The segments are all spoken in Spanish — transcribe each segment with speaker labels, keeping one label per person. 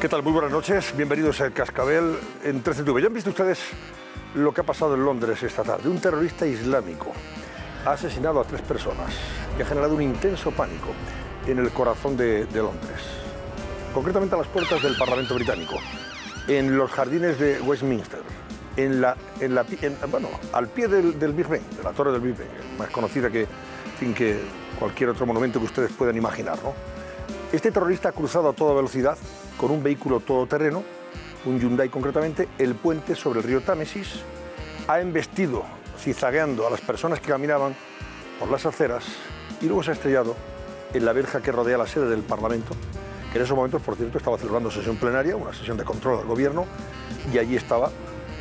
Speaker 1: ¿Qué tal? Muy buenas noches. Bienvenidos a El Cascabel en 13TV. ¿Ya han visto ustedes lo que ha pasado en Londres esta tarde? Un terrorista islámico ha asesinado a 3 personas y ha generado un intenso pánico en el corazón de Londres. Concretamente a las puertas del Parlamento británico, en los jardines de Westminster, al pie del Big Ben, de la torre del Big Ben, más conocida que cualquier otro monumento que ustedes puedan imaginar, ¿no? Este terrorista ha cruzado a toda velocidad con un vehículo todoterreno, un Hyundai concretamente, el puente sobre el río Támesis, ha embestido, zigzagueando a las personas que caminaban por las aceras y luego se ha estrellado en la verja que rodea la sede del Parlamento, que en esos momentos, por cierto, estaba celebrando sesión plenaria, una sesión de control al gobierno, y allí estaba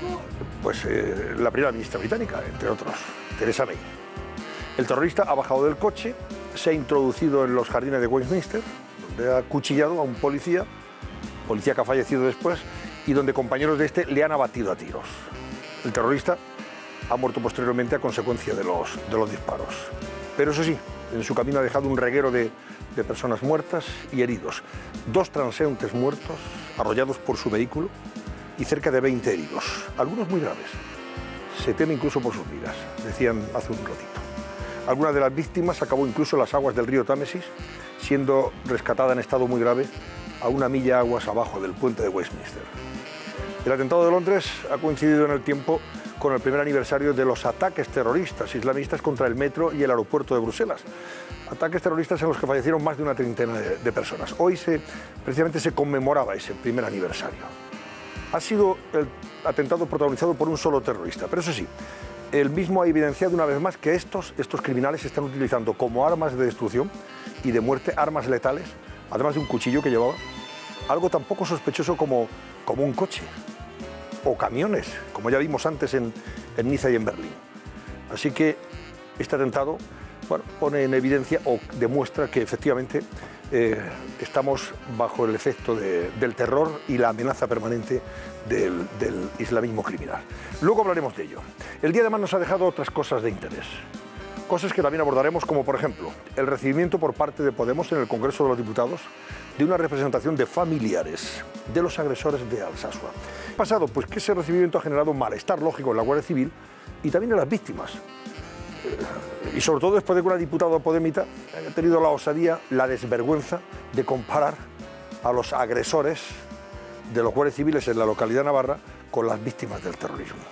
Speaker 1: la primera ministra británica, entre otros, Theresa May. El terrorista ha bajado del coche, se ha introducido en los jardines de Westminster, donde ha acuchillado a un policía que ha fallecido después, y donde compañeros de este le han abatido a tiros. El terrorista ha muerto posteriormente a consecuencia de los disparos. Pero eso sí, en su camino ha dejado un reguero de personas muertas y heridos. 2 transeúntes muertos, arrollados por su vehículo, y cerca de 20 heridos, algunos muy graves. Se teme incluso por sus vidas, decían hace un ratito. Alguna de las víctimas acabó incluso en las aguas del río Támesis, siendo rescatada en estado muy grave a una milla aguas abajo del puente de Westminster. El atentado de Londres ha coincidido en el tiempo con el primer aniversario de los ataques terroristas islamistas contra el metro y el aeropuerto de Bruselas. Ataques terroristas en los que fallecieron más de una treintena de personas. Hoy precisamente se conmemoraba ese primer aniversario. Ha sido el atentado protagonizado por un solo terrorista, pero eso sí, él mismo ha evidenciado una vez más que estos criminales están utilizando como armas de destrucción y de muerte, armas letales, además de un cuchillo que llevaba, algo tan poco sospechoso como un coche o camiones, como ya vimos antes en Niza y en Berlín. Así que este atentado pone en evidencia o demuestra que efectivamente estamos bajo el efecto del terror y la amenaza permanente del islamismo criminal. Luego hablaremos de ello. El día además nos ha dejado otras cosas de interés. Cosas que también abordaremos, como por ejemplo el recibimiento por parte de Podemos en el Congreso de los Diputados de una representación de familiares de los agresores de Alsasua. ¿Qué ha pasado? Pues que ese recibimiento ha generado malestar lógico en la Guardia Civil y también en las víctimas. Y sobre todo después de que una diputada podemita haya tenido la osadía, la desvergüenza de comparar a los agresores de los guardias civiles en la localidad navarra con las víctimas del terrorismo.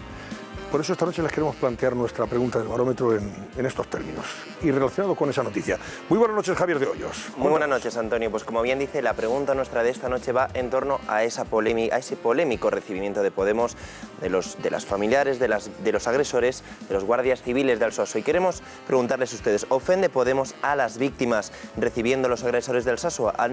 Speaker 1: Por eso esta noche les queremos plantear nuestra pregunta del barómetro en estos términos y relacionado con esa noticia. Muy buenas noches, Javier de Hoyos.
Speaker 2: Muy buenas noches, Antonio. Pues como bien dice, la pregunta nuestra de esta noche va en torno a ese polémico recibimiento de Podemos de las familiares, de los agresores, de los guardias civiles de Alsasua. Y queremos preguntarles a ustedes, ¿ofende Podemos a las víctimas recibiendo a los agresores de Alsasua? Al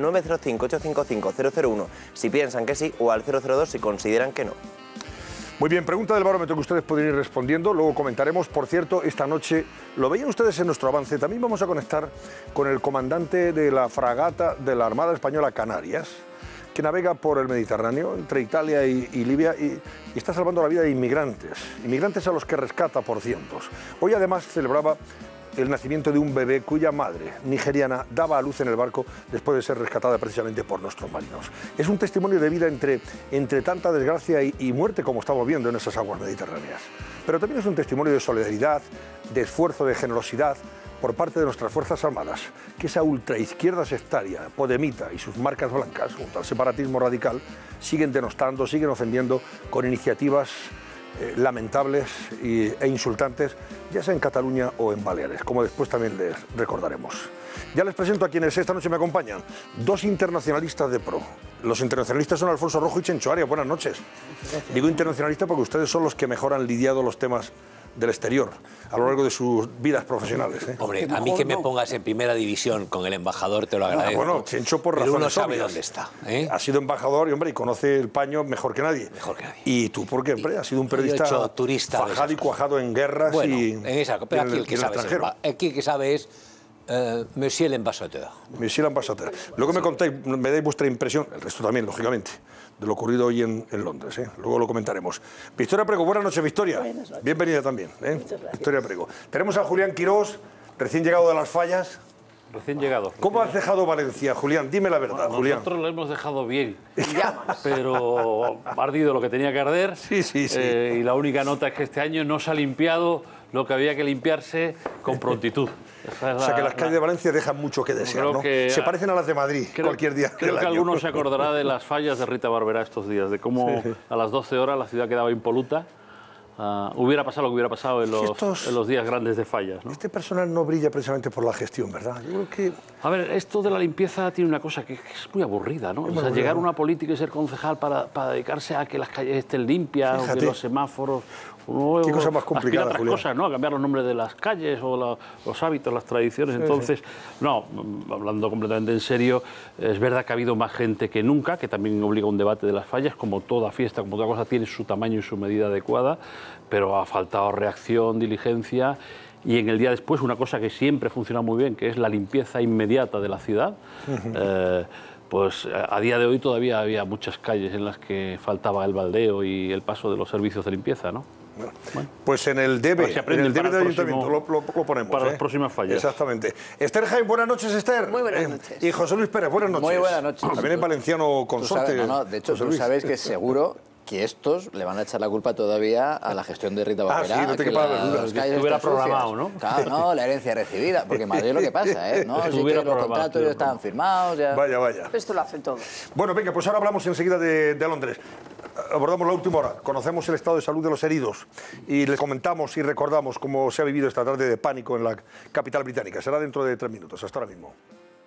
Speaker 2: 905-855-001 si piensan que sí, o al 002 si consideran que no.
Speaker 1: Muy bien, pregunta del barómetro que ustedes pueden ir respondiendo, luego comentaremos. Por cierto, esta noche, lo veían ustedes en nuestro avance, también vamos a conectar con el comandante de la fragata de la Armada Española Canarias, que navega por el Mediterráneo, entre Italia y Libia, y está salvando la vida de inmigrantes a los que rescata por cientos. Hoy además celebraba el nacimiento de un bebé cuya madre, nigeriana, daba a luz en el barco después de ser rescatada precisamente por nuestros marinos. Es un testimonio de vida entre tanta desgracia y muerte como estamos viendo en esas aguas mediterráneas. Pero también es un testimonio de solidaridad, de esfuerzo, de generosidad por parte de nuestras Fuerzas Armadas, que esa ultraizquierda sectaria, podemita y sus marcas blancas, junto al separatismo radical, siguen denostando, siguen ofendiendo con iniciativas lamentables e insultantes, ya sea en Cataluña o en Baleares, como después también les recordaremos. Ya les presento a quienes esta noche me acompañan. 2 internacionalistas de pro. Los internacionalistas son Alfonso Rojo y Chencho Arias. Buenas noches. Digo internacionalista porque ustedes son los que mejor han lidiado los temas del exterior a lo largo de sus vidas profesionales.
Speaker 3: Hombre, a mí que me pongas en primera división con el embajador te lo agradezco.
Speaker 1: Bueno, Chencho por razones
Speaker 3: uno sabe
Speaker 1: obvias.
Speaker 3: dónde está.
Speaker 1: Ha sido embajador y conoce el paño mejor que nadie.
Speaker 3: Mejor que nadie.
Speaker 1: Y tú, ¿por qué? Hombre, has sido un periodista fajado y cuajado en guerras
Speaker 3: pero aquí el que sabe es Monsieur l'Ambassadeur.
Speaker 1: Monsieur l'Ambassadeur. Luego me dais vuestra impresión, el resto también, lógicamente, de lo ocurrido hoy en Londres. Luego lo comentaremos. Victoria Prego, buenas noches, Victoria.
Speaker 4: Buenas noches.
Speaker 1: Bienvenida también. Victoria Prego. Tenemos a Julián Quirós, recién llegado de Las Fallas.
Speaker 4: Recién llegado.
Speaker 1: ¿Cómo has dejado Valencia, Julián? Dime la verdad, Julián.
Speaker 4: Nosotros lo hemos dejado bien, pero ha ardido lo que tenía que arder.
Speaker 1: Sí.
Speaker 4: Y la única nota es que este año no se ha limpiado lo que había que limpiarse con prontitud.
Speaker 1: O sea que las calles de Valencia dejan mucho que desear, ¿no? Se parecen a las de Madrid cualquier día del
Speaker 4: Creo que
Speaker 1: año.
Speaker 4: alguno se acordará de las fallas de Rita Barberá estos días, de cómo a las 12 horas la ciudad quedaba impoluta. Hubiera pasado lo que hubiera pasado en los días grandes de fallas, ¿no?
Speaker 1: Este personal no brilla precisamente por la gestión, ¿verdad? Yo creo que...
Speaker 4: A ver, esto de la limpieza tiene una cosa que es muy aburrida, ¿no? O sea, llegar a una política y ser concejal para dedicarse a que las calles estén limpias, o que los semáforos...
Speaker 1: Qué cosa más complicada,
Speaker 4: otras
Speaker 1: Julián.
Speaker 4: cosas, ¿no? A cambiar los nombres de las calles o los hábitos, las tradiciones. Entonces, no, hablando completamente en serio, es verdad que ha habido más gente que nunca, que también obliga a un debate de las fallas, como toda fiesta, como toda cosa, tiene su tamaño y su medida adecuada, pero ha faltado reacción, diligencia. Y en el día después, una cosa que siempre funciona muy bien, que es la limpieza inmediata de la ciudad. Pues a día de hoy todavía había muchas calles en las que faltaba el baldeo y el paso de los servicios de limpieza, ¿no?
Speaker 1: Bueno, pues en el debe del Ayuntamiento lo ponemos.
Speaker 4: Para las próximas fallas.
Speaker 1: Exactamente. Esther Jaime, buenas noches, Esther.
Speaker 5: Muy buenas noches.
Speaker 1: Y José Luis Pérez, buenas noches.
Speaker 6: Muy buenas noches.
Speaker 1: También el valenciano consorte.
Speaker 6: De hecho, tú sabes que seguro que estos le van a echar la culpa todavía a la gestión de Rita Barberá.
Speaker 1: Sí, no te quepa dudas.
Speaker 4: Estuviera programado, ¿no?
Speaker 6: Claro, no, la herencia recibida, porque en Madrid es lo que pasa, ¿eh? No, sí que los contratos ya estaban firmados. Ya...
Speaker 1: Vaya.
Speaker 5: Esto lo hacen todo.
Speaker 1: Bueno, venga, pues ahora hablamos enseguida de Londres. Abordamos la última hora, conocemos el estado de salud de los heridos y les comentamos y recordamos cómo se ha vivido esta tarde de pánico en la capital británica. Será dentro de 3 minutos, hasta ahora mismo.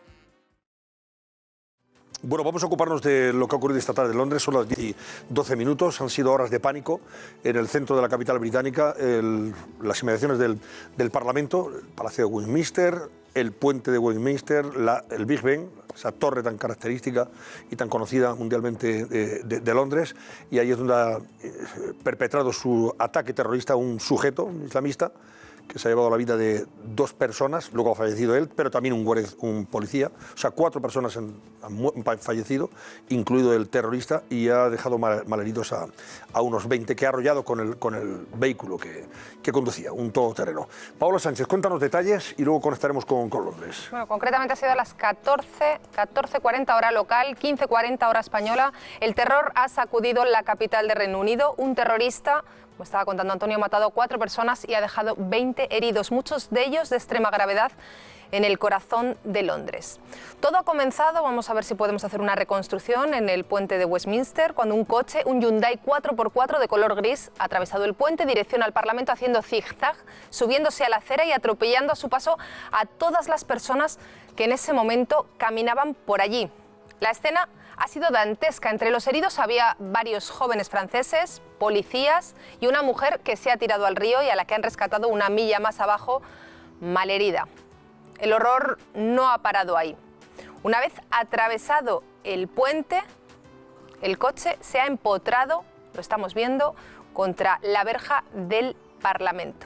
Speaker 1: Bueno, vamos a ocuparnos de lo que ha ocurrido esta tarde en Londres. Son las 10 y 12 minutos, han sido horas de pánico en el centro de la capital británica, las inmediaciones del Parlamento, el Palacio de Westminster, el puente de Westminster, el Big Ben, esa torre tan característica y tan conocida mundialmente de Londres, y ahí es donde ha perpetrado su ataque terrorista un sujeto, un islamista, que se ha llevado la vida de 2 personas, luego ha fallecido él, pero también un policía. O sea, 4 personas han fallecido, incluido el terrorista, y ha dejado malheridos a unos 20 que ha arrollado con el vehículo que conducía, un todoterreno. Paola Sánchez, cuéntanos detalles y luego conectaremos con Londres.
Speaker 7: Bueno, concretamente ha sido a las 14:40 hora local, 15:40 hora española. El terror ha sacudido la capital de Reino Unido. Un terrorista, como estaba contando Antonio, ha matado a 4 personas y ha dejado 20 heridos, muchos de ellos de extrema gravedad, en el corazón de Londres. Todo ha comenzado, vamos a ver si podemos hacer una reconstrucción, en el puente de Westminster, cuando un coche, un Hyundai 4x4 de color gris, ha atravesado el puente en dirección al Parlamento haciendo zigzag, subiéndose a la acera y atropellando a su paso a todas las personas que en ese momento caminaban por allí. La escena ha sido dantesca. Entre los heridos había varios jóvenes franceses, policías y una mujer que se ha tirado al río y a la que han rescatado una milla más abajo, malherida. El horror no ha parado ahí. Una vez atravesado el puente, el coche se ha empotrado, lo estamos viendo, contra la verja del Parlamento.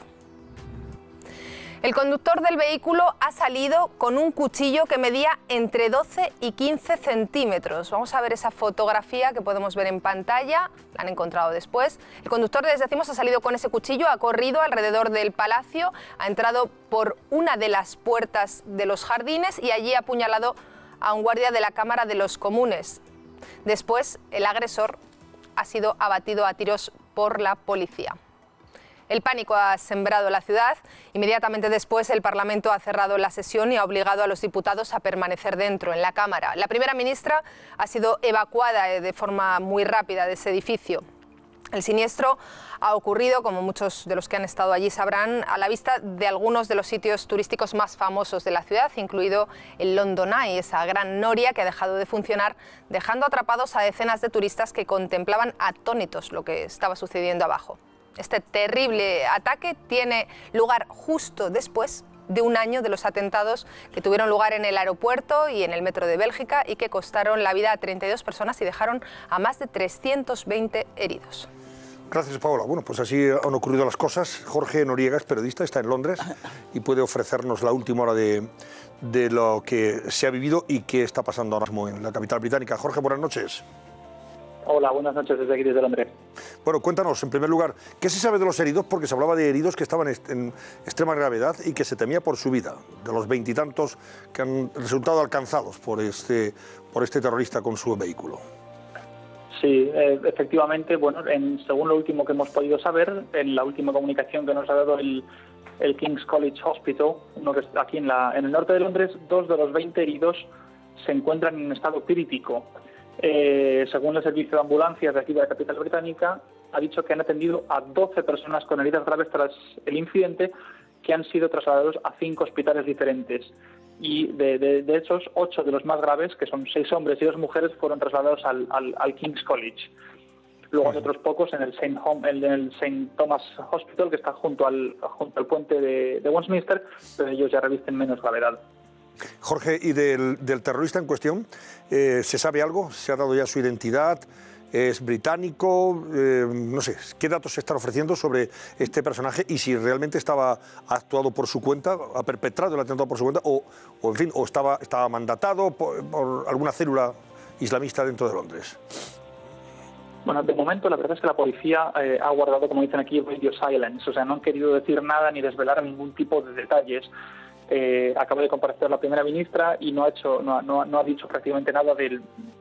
Speaker 7: El conductor del vehículo ha salido con un cuchillo que medía entre 12 y 15 centímetros. Vamos a ver esa fotografía que podemos ver en pantalla, la han encontrado después. El conductor, les decimos, ha salido con ese cuchillo, ha corrido alrededor del palacio, ha entrado por una de las puertas de los jardines y allí ha apuñalado a un guardia de la Cámara de los Comunes. Después, el agresor ha sido abatido a tiros por la policía. El pánico ha sembrado la ciudad. Inmediatamente después, el Parlamento ha cerrado la sesión y ha obligado a los diputados a permanecer dentro, en la Cámara. La primera ministra ha sido evacuada de forma muy rápida de ese edificio. El siniestro ha ocurrido, como muchos de los que han estado allí sabrán, a la vista de algunos de los sitios turísticos más famosos de la ciudad, incluido el London Eye, esa gran noria que ha dejado de funcionar, dejando atrapados a decenas de turistas que contemplaban atónitos lo que estaba sucediendo abajo. Este terrible ataque tiene lugar justo después de un año de los atentados que tuvieron lugar en el aeropuerto y en el metro de Bélgica y que costaron la vida a 32 personas y dejaron a más de 320 heridos.
Speaker 1: Gracias, Paola. Bueno, pues así han ocurrido las cosas. Jorge Noriega es periodista, está en Londres y puede ofrecernos la última hora de lo que se ha vivido y qué está pasando ahora mismo en la capital británica. Jorge, buenas noches.
Speaker 8: Hola, buenas noches desde aquí, desde Londres.
Speaker 1: Bueno, cuéntanos, en primer lugar, ¿qué se sabe de los heridos? Porque se hablaba de heridos que estaban en extrema gravedad y que se temía por su vida, de los 20 y tantos que han resultado alcanzados por este terrorista con su vehículo.
Speaker 5: Sí, efectivamente, bueno, según lo último que hemos podido saber, en la última comunicación que nos ha dado el King's College Hospital, aquí en el norte de Londres, 2 de los 20 heridos se encuentran en estado crítico. Según el servicio de ambulancias de aquí de la capital británica, ha dicho que han atendido a 12 personas con heridas graves tras el incidente, que han sido trasladados a 5 hospitales diferentes. Y de esos, 8 de los más graves, que son 6 hombres y 2 mujeres, fueron trasladados al King's College. Luego hay otros pocos en el St. Thomas Hospital, que está junto al puente de Westminster, pero ellos ya revisten menos gravedad.
Speaker 1: Jorge, ¿y del terrorista en cuestión? ¿Se sabe algo? ¿Se ha dado ya su identidad? ¿Es británico? No sé, ¿qué datos se están ofreciendo sobre este personaje y si realmente ha actuado por su cuenta, ha perpetrado el atentado por su cuenta o en fin, o estaba mandatado por alguna célula islamista dentro de Londres?
Speaker 5: Bueno, de momento la verdad es que la policía ha guardado, como dicen aquí, radio silence, o sea, no han querido decir nada ni desvelar ningún tipo de detalles. Acaba de comparecer la primera ministra y no ha dicho prácticamente nada del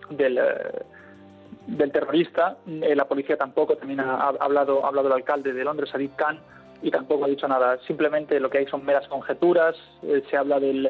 Speaker 5: terrorista. La policía tampoco, también ha hablado el alcalde de Londres, Sadiq Khan, y tampoco ha dicho nada. Simplemente lo que hay son meras conjeturas. Se habla de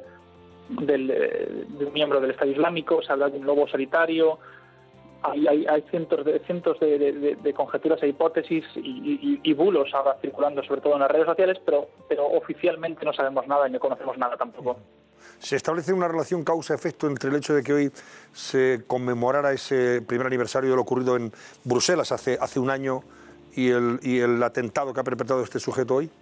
Speaker 5: un miembro del Estado Islámico, se habla de un lobo solitario. Hay cientos de conjeturas e hipótesis y bulos ahora circulando, sobre todo en las redes sociales, pero oficialmente no sabemos nada y no conocemos nada tampoco.
Speaker 1: ¿Se establece una relación causa-efecto entre el hecho de que hoy se conmemorara ese primer aniversario de lo ocurrido en Bruselas hace un año y el atentado que ha perpetrado este sujeto hoy?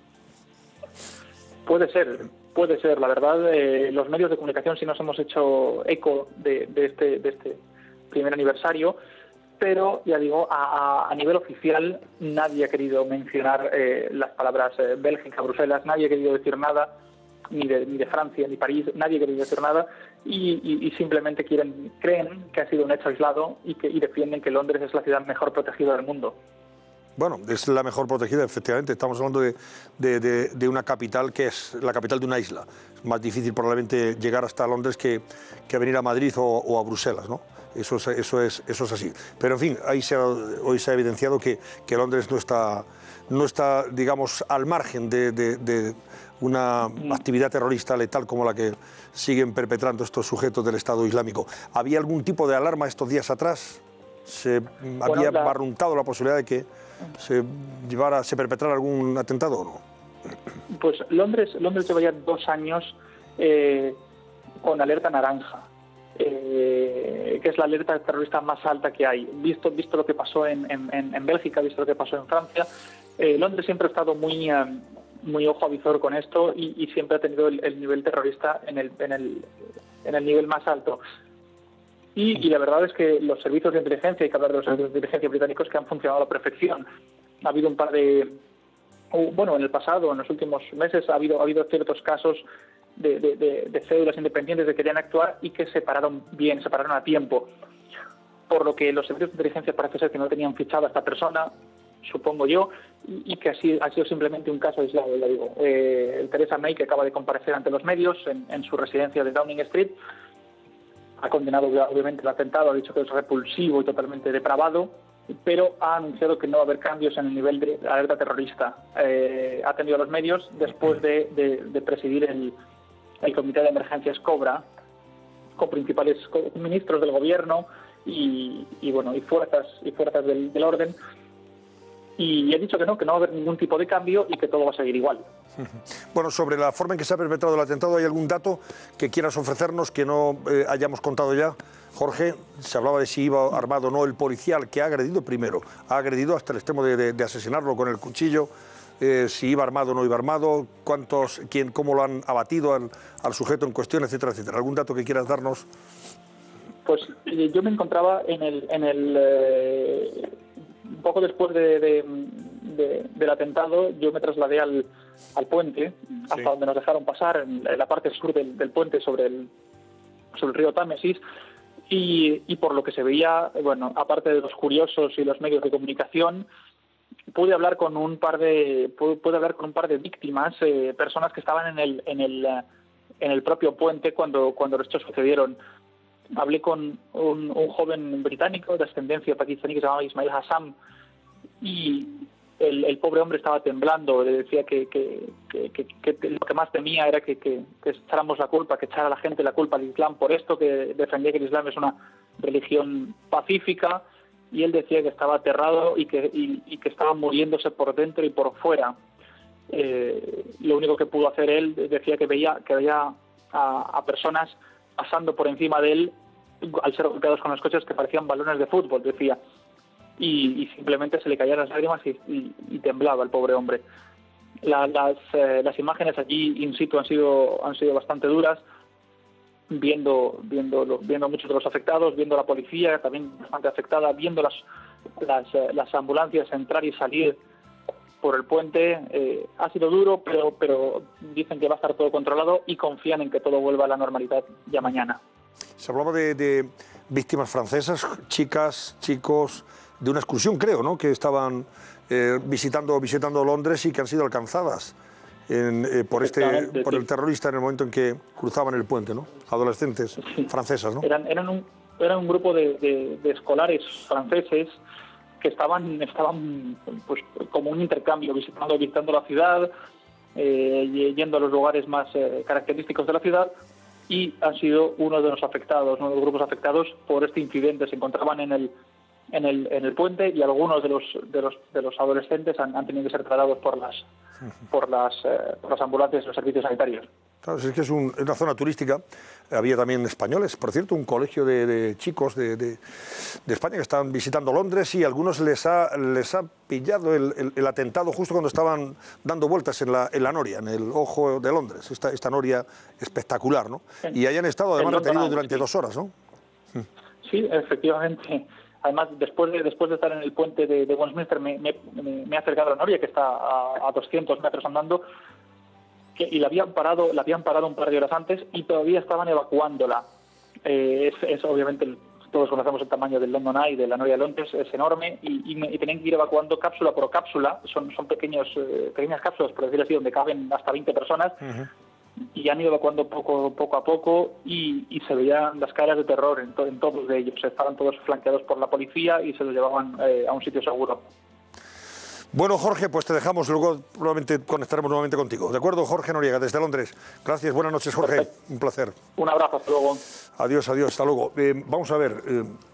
Speaker 5: Puede ser. La verdad, los medios de comunicación sí nos hemos hecho eco de este primer aniversario, pero ya digo, a nivel oficial nadie ha querido mencionar las palabras Bélgica, Bruselas, nadie ha querido decir nada, ni de Francia, ni París, nadie ha querido decir nada y simplemente creen que ha sido un hecho aislado y defienden que Londres es la ciudad mejor protegida del mundo.
Speaker 1: Bueno, es la mejor protegida, efectivamente. Estamos hablando de una capital que es la capital de una isla. Es más difícil probablemente llegar hasta Londres que venir a Madrid o a Bruselas, ¿no? Eso es así. Pero, en fin, hoy se ha evidenciado que Londres no está, digamos, al margen de una actividad terrorista letal como la que siguen perpetrando estos sujetos del Estado Islámico. ¿Había algún tipo de alarma estos días atrás? ¿Había barruntado la posibilidad de que se perpetrara algún atentado o no?
Speaker 5: Pues Londres lleva ya 2 años con alerta naranja. Que es la alerta terrorista más alta que hay. Visto lo que pasó en Bélgica, visto lo que pasó en Francia, Londres siempre ha estado muy ojo a visor con esto y siempre ha tenido el nivel terrorista en el nivel más alto. Y la verdad es que los servicios de inteligencia, hay que hablar de los servicios de inteligencia británicos, que han funcionado a la perfección. Ha habido un par de... Bueno, en el pasado, en los últimos meses, ha habido ciertos casos de cédulas independientes que querían actuar y que se pararon a tiempo. Por lo que los servicios de inteligencia parece ser que no tenían fichada a esta persona, supongo yo, y que así ha sido simplemente un caso aislado, ya digo. Theresa May, que acaba de comparecer ante los medios en su residencia de Downing Street, ha condenado obviamente el atentado, ha dicho que es repulsivo y totalmente depravado, pero ha anunciado que no va a haber cambios en el nivel de alerta terrorista. Ha atendido a los medios después de presidir el Comité de Emergencias Cobra, con principales ministros del gobierno y fuerzas del orden, y ha dicho que no va a haber ningún tipo de cambio y que todo va a seguir igual.
Speaker 1: Bueno, sobre la forma en que se ha perpetrado el atentado, ¿hay algún dato que quieras ofrecernos que no hayamos contado ya? Jorge, se hablaba de si iba armado o no el policía al que ha agredido primero. Ha agredido hasta el extremo de asesinarlo con el cuchillo. Si iba armado o no iba armado, cómo lo han abatido al sujeto en cuestión, etcétera, etcétera. ¿Algún dato que quieras darnos?
Speaker 5: Pues yo me encontraba un poco después del atentado, yo me trasladé al puente, hasta donde nos dejaron pasar, en la parte sur del puente sobre el río Támesis, y por lo que se veía, bueno, aparte de los curiosos y los medios de comunicación, pude hablar con un par de víctimas, personas que estaban en el propio puente cuando los hechos sucedieron. Hablé con un joven británico de ascendencia pakistaní que se llamaba Ismail Hassan, y el pobre hombre estaba temblando. Le decía que lo que más temía era que echáramos la culpa, que echara a la gente la culpa al Islam por esto, que defendía que el Islam es una religión pacífica, y él decía que estaba aterrado y que estaba muriéndose por dentro y por fuera. Lo único que pudo hacer él, decía que veía a personas pasando por encima de él al ser golpeados con los coches que parecían balones de fútbol, decía, y simplemente se le caían las lágrimas y temblaba el pobre hombre. Las imágenes allí in situ han sido bastante duras, viendo muchos de los afectados, viendo la policía también bastante afectada, viendo las ambulancias entrar y salir por el puente. Ha sido duro, pero dicen que va a estar todo controlado y confían en que todo vuelva a la normalidad ya mañana.
Speaker 1: Se hablaba de víctimas francesas, chicas, chicos, de una excursión, creo, ¿no?, que estaban visitando Londres y que han sido alcanzadas por el terrorista en el momento en que cruzaban el puente, ¿no? Adolescentes francesas, ¿no?
Speaker 5: Eran un grupo de escolares franceses que estaban pues como un intercambio, visitando la ciudad, yendo a los lugares más característicos de la ciudad, y han sido uno de los grupos afectados por este incidente. Se encontraban en el puente, y algunos de los adolescentes han tenido que ser tratados por las ambulancias y los servicios sanitarios.
Speaker 1: Claro, es que es una zona turística. Había también españoles, por cierto, un colegio de chicos de España que estaban visitando Londres, y a algunos les ha pillado el atentado justo cuando estaban dando vueltas en la noria, en el Ojo de Londres, esta noria espectacular, ¿no? Y ahí han estado además retenidos durante 2 horas, ¿no?
Speaker 5: Sí, efectivamente. Además, después de estar en el puente de Westminster, me he acercado a la noria, que está a 200 metros andando, y la habían parado un par de horas antes, y todavía estaban evacuándola. Es obviamente, todos conocemos el tamaño del London Eye, de la noria de Londres, es enorme, y tenían que ir evacuando cápsula por cápsula. Son pequeñas cápsulas, por decirlo así, donde caben hasta 20 personas. Y han ido evacuando poco a poco, y se veían las caras de terror en todos de ellos. Estaban todos flanqueados por la policía y se los llevaban a un sitio seguro.
Speaker 1: Bueno, Jorge, pues te dejamos, luego probablemente conectaremos nuevamente contigo. ¿De acuerdo, Jorge Noriega, desde Londres? Gracias, buenas noches, Jorge. Perfecto. Un placer.
Speaker 5: Un abrazo, hasta luego.
Speaker 1: Adiós, hasta luego. Vamos a ver,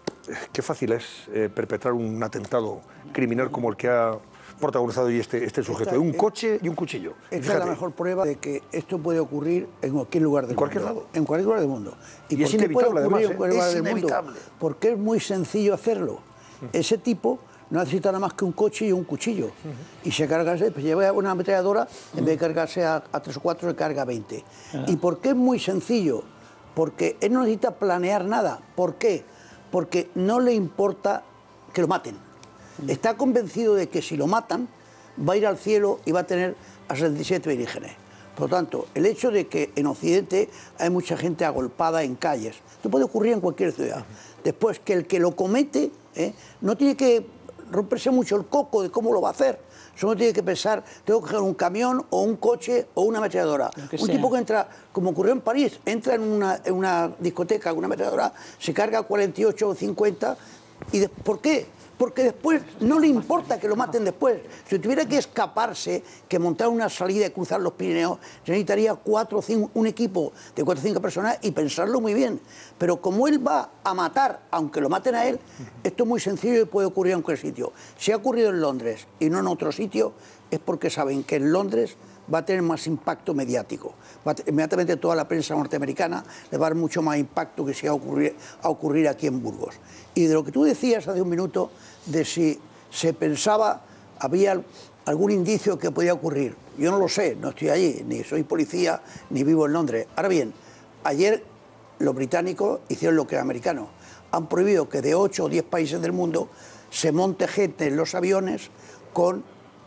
Speaker 1: qué fácil es perpetrar un atentado criminal como el que ha protagonizado hoy este sujeto. Un coche y un cuchillo.
Speaker 8: Esta es la mejor prueba de que esto puede ocurrir en cualquier lugar del mundo.
Speaker 1: ¿En cualquier lado?
Speaker 8: En cualquier lugar del mundo.
Speaker 1: Y es inevitable, además.
Speaker 8: Es inevitable. Porque es muy sencillo hacerlo. Ese tipo no necesita nada más que un coche y un cuchillo. Y se carga, pues lleva una ametralladora, en vez de cargarse a 3 o 4, se carga a 20. ¿Y por qué es muy sencillo? Porque él no necesita planear nada. ¿Por qué? Porque no le importa que lo maten. Está convencido de que si lo matan, va a ir al cielo y va a tener a 67 vírgenes. Por lo tanto, el hecho de que en Occidente hay mucha gente agolpada en calles, esto puede ocurrir en cualquier ciudad. Después, que el que lo comete no tiene que romperse mucho el coco de cómo lo va a hacer. Solo tiene que pensar, tengo que coger un camión o un coche o una ametralladora. Un tipo que entra, como ocurrió en París, entra en una discoteca con una ametralladora, se carga 48 o 50. ¿Por qué? Porque después no le importa que lo maten después. Si tuviera que escaparse, que montar una salida y cruzar los Pirineos, necesitaría 4 o 5, un equipo de 4 o 5 personas y pensarlo muy bien. Pero como él va a matar, aunque lo maten a él, esto es muy sencillo y puede ocurrir en cualquier sitio. Si ha ocurrido en Londres y no en otro sitio, es porque saben que en Londres va a tener más impacto mediático. Inmediatamente toda la prensa norteamericana le va a dar mucho más impacto que si va a ocurrir aquí en Burgos. Y de lo que tú decías hace un minuto, de si se pensaba, había algún indicio que podía ocurrir. Yo no lo sé, no estoy allí, ni soy policía, ni vivo en Londres. Ahora bien, ayer los británicos hicieron lo que los americanos. Han prohibido que de 8 o 10 países del mundo se monte gente en los aviones con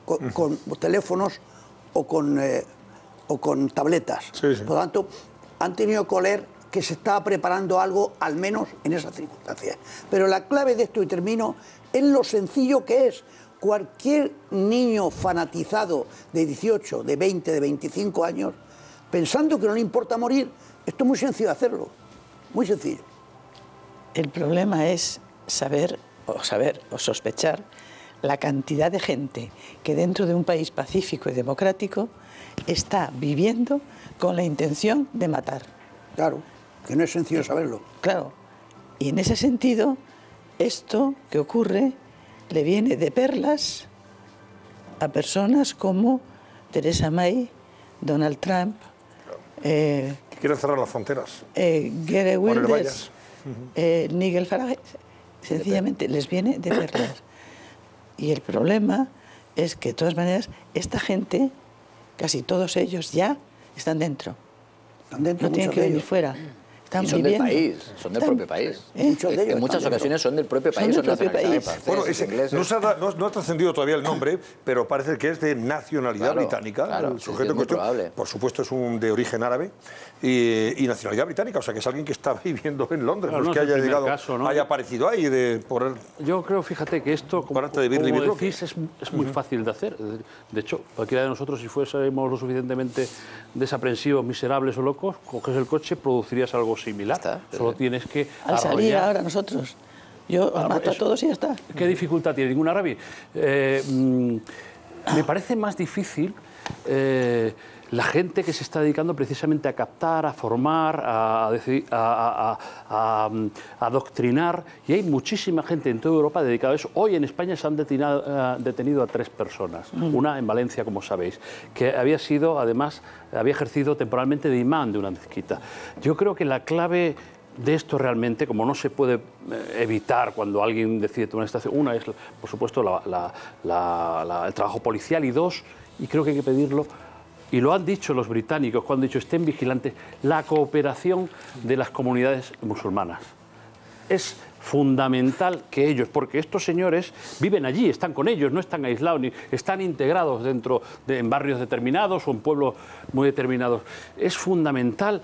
Speaker 8: teléfonos o con tabletas. Sí, sí. Por lo tanto, han tenido que oler que se estaba preparando algo, al menos en esas circunstancias. Pero la clave de esto, y termino, es lo sencillo que es. cualquier niño fanatizado de 18, de 20, de 25 años, pensando que no le importa morir, esto es muy sencillo hacerlo, muy sencillo.
Speaker 9: El problema es saber o sospechar la cantidad de gente que dentro de un país pacífico y democrático está viviendo con la intención de matar.
Speaker 8: Claro, que no es sencillo saberlo.
Speaker 9: Claro, y en ese sentido, esto que ocurre le viene de perlas a personas como Theresa May, Donald Trump,
Speaker 1: quieren cerrar las fronteras.
Speaker 8: Gary Wilders,
Speaker 9: Nigel Farage, sencillamente les viene de perlas. Y el problema es que, de todas maneras, esta gente, casi todos ellos ya están dentro.
Speaker 8: Están dentro,
Speaker 9: no tienen que venir fuera.
Speaker 6: Y son del país, son del propio país. En muchas ocasiones son del propio país.
Speaker 9: Son del propio país.
Speaker 1: Bueno, no ha trascendido todavía el nombre, pero parece que es de nacionalidad británica.
Speaker 6: Claro,
Speaker 1: el sujeto
Speaker 6: es muy probable.
Speaker 1: por supuesto, es de origen árabe y nacionalidad británica, o sea que es alguien que está viviendo en Londres, no es que haya llegado, haya aparecido ahí.
Speaker 4: Yo creo, fíjate, que esto, como decís, es muy fácil de hacer. De hecho, cualquiera de nosotros, si fuésemos lo suficientemente desaprensivos, miserables o locos, coges el coche, producirías algo similar. Solo tienes que
Speaker 9: al salir ahora nosotros, yo mato a todos y ya está.
Speaker 4: ¿Qué dificultad tiene? Ninguna, Ravi. Me parece más difícil la gente que se está dedicando precisamente a captar, a formar, a adoctrinar, y hay muchísima gente en toda Europa dedicada a eso. Hoy en España se han detenido a 3 personas, una en Valencia, como sabéis, que había ejercido temporalmente de imán de una mezquita. Yo creo que la clave de esto realmente, como no se puede evitar cuando alguien decide tomar esta acción, una es, por supuesto, el trabajo policial, y dos, y creo que hay que pedirlo, y lo han dicho los británicos cuando han dicho estén vigilantes, la cooperación de las comunidades musulmanas. Es fundamental que ellos, porque estos señores viven allí, están con ellos, no están aislados, ni están integrados en barrios determinados o en pueblos muy determinados. Es fundamental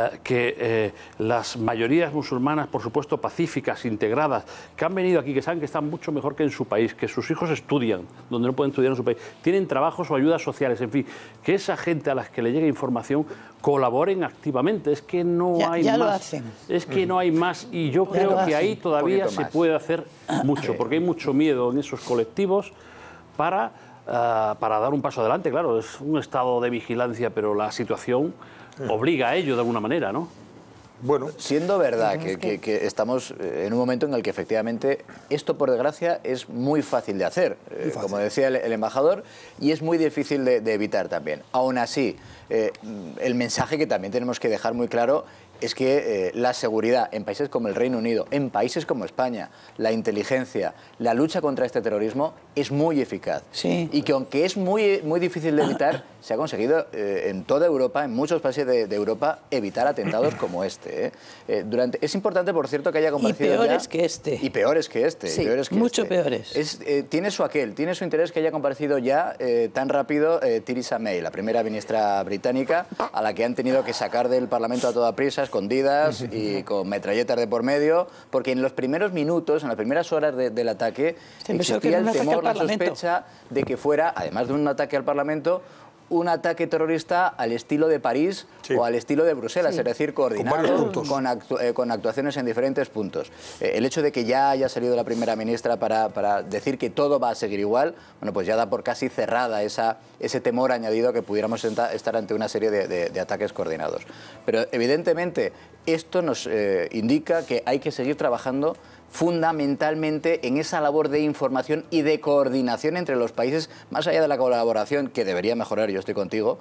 Speaker 4: que las mayorías musulmanas, por supuesto pacíficas, integradas, que han venido aquí, que saben que están mucho mejor que en su país, que sus hijos estudian donde no pueden estudiar en su país, tienen trabajos o ayudas sociales, en fin, que esa gente a las que le llegue información colaboren activamente. Es que no hay más.
Speaker 9: Lo hacen.
Speaker 4: Es que no hay más, y yo creo que ahí todavía se puede hacer mucho, porque hay mucho miedo en esos colectivos para dar un paso adelante. Claro, es un estado de vigilancia, pero la situación obliga a ello de alguna manera, ¿no?
Speaker 6: Bueno, siendo verdad que estamos en un momento en el que efectivamente esto, por desgracia, es muy fácil de hacer, como decía el embajador, y es muy difícil de evitar también. Aún así, el mensaje que también tenemos que dejar muy claro es que la seguridad en países como el Reino Unido, en países como España, la inteligencia, la lucha contra este terrorismo es muy eficaz.
Speaker 9: Sí.
Speaker 6: Y que aunque es muy difícil de evitar, se ha conseguido en toda Europa, en muchos países de Europa, evitar atentados como este. Es importante, por cierto, que haya comparecido
Speaker 9: y peores que este.
Speaker 6: Y peores que este.
Speaker 9: Sí, mucho peores.
Speaker 6: Tiene su interés que haya comparecido ya tan rápido Theresa May, la primera ministra británica, a la que han tenido que sacar del Parlamento a toda prisa, escondidas y con metralletas de por medio, porque en los primeros minutos, en las primeras horas del ataque, existía el temor, la sospecha de que fuera, además de un ataque al Parlamento, un ataque terrorista al estilo de París o al estilo de Bruselas, es decir, coordinado con actuaciones en diferentes puntos. El hecho de que ya haya salido la primera ministra para decir que todo va a seguir igual, bueno, pues ya da por casi cerrada ese temor añadido que pudiéramos estar ante una serie de ataques coordinados. Pero evidentemente esto nos indica que hay que seguir trabajando fundamentalmente en esa labor de información y de coordinación entre los países, más allá de la colaboración, que debería mejorar, yo estoy contigo,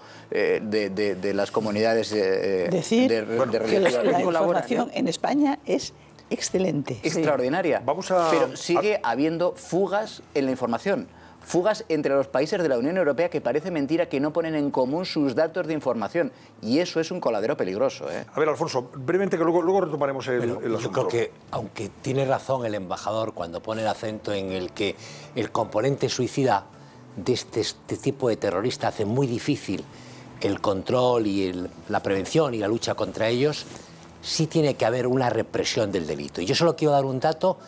Speaker 6: de las comunidades
Speaker 9: decir
Speaker 6: de
Speaker 9: que la información en España es excelente.
Speaker 6: Extraordinaria. Pero sigue habiendo fugas en la información. Fugas entre los países de la Unión Europea que parece mentira que no ponen en común sus datos de información. Y eso es un coladero peligroso.
Speaker 1: A ver, Alfonso, brevemente, que luego retomaremos el asunto.
Speaker 3: Yo creo que, aunque tiene razón el embajador cuando pone el acento en el que el componente suicida de este tipo de terrorista hace muy difícil el control y la prevención y la lucha contra ellos, sí tiene que haber una represión del delito. Y yo solo quiero dar un dato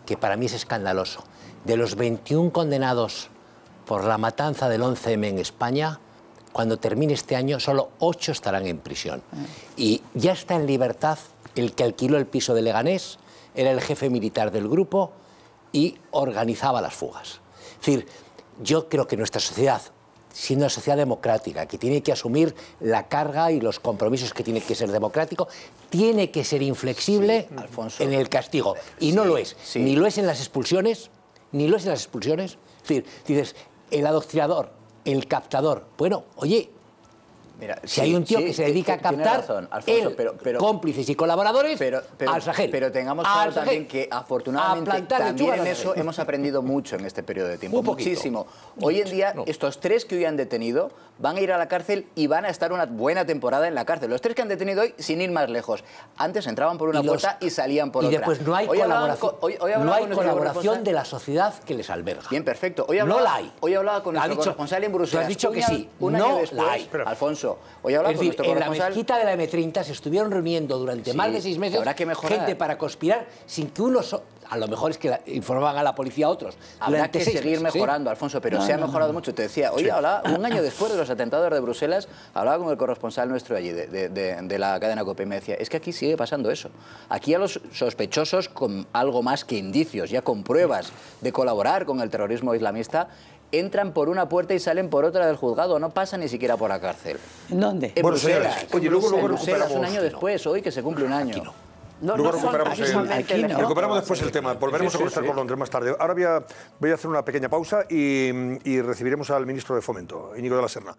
Speaker 3: que para mí es escandaloso. De los 21 condenados por la matanza del 11M en España, cuando termine este año, solo 8 estarán en prisión. Y ya está en libertad el que alquiló el piso de Leganés, era el jefe militar del grupo y organizaba las fugas. Es decir, yo creo que nuestra sociedad, siendo una sociedad democrática, que tiene que asumir la carga y los compromisos que tiene que ser democrático, tiene que ser inflexible en el castigo. Y no lo es. Ni lo es en las expulsiones, ni lo es en las expulsiones. Es decir, dices, el adoctrinador, el captador. Bueno, oye, mira, si hay un tío que se dedica a captar, razón, Alfonso, pero cómplices y colaboradores, al Sahel.
Speaker 6: Pero tengamos claro también que afortunadamente también en eso hemos aprendido mucho en este periodo de tiempo. Muchísimo. Hoy en día, estos 3 que hoy han detenido van a ir a la cárcel y van a estar una buena temporada en la cárcel. Los 3 que han detenido hoy, sin ir más lejos. Antes entraban por una puerta y salían por otra.
Speaker 3: Y después no hay colaboración de la sociedad que les alberga.
Speaker 6: Bien, perfecto.
Speaker 3: No la hay.
Speaker 6: Hoy hablaba con nuestro corresponsal en Bruselas.
Speaker 3: Tú has dicho que sí.
Speaker 6: No la hay. Alfonso, hoy hablaba con nuestro corresponsal.
Speaker 3: En la mezquita de la M30 se estuvieron reuniendo durante más de 6 meses gente para conspirar sin que uno... A lo mejor es que informaban a la policía a otros.
Speaker 6: Habrá que seguir mejorando, Alfonso, pero se ha mejorado mucho. Te decía, hoy hablaba, un año después de los atentados de Bruselas, hablaba con el corresponsal nuestro allí, de la cadena COPE, y me decía, es que aquí sigue pasando eso. Aquí a los sospechosos, con algo más que indicios, ya con pruebas de colaborar con el terrorismo islamista, entran por una puerta y salen por otra del juzgado, no pasan ni siquiera por la cárcel.
Speaker 9: ¿En dónde?
Speaker 6: En Bruselas.
Speaker 1: Oye, luego
Speaker 6: recuperamos un año después, hoy que se cumple un año.
Speaker 1: Aquí no. Luego recuperamos después el tema. Volveremos a conversar con Londres más tarde. Ahora voy a hacer una pequeña pausa y recibiremos al ministro de Fomento, Íñigo de la Serna.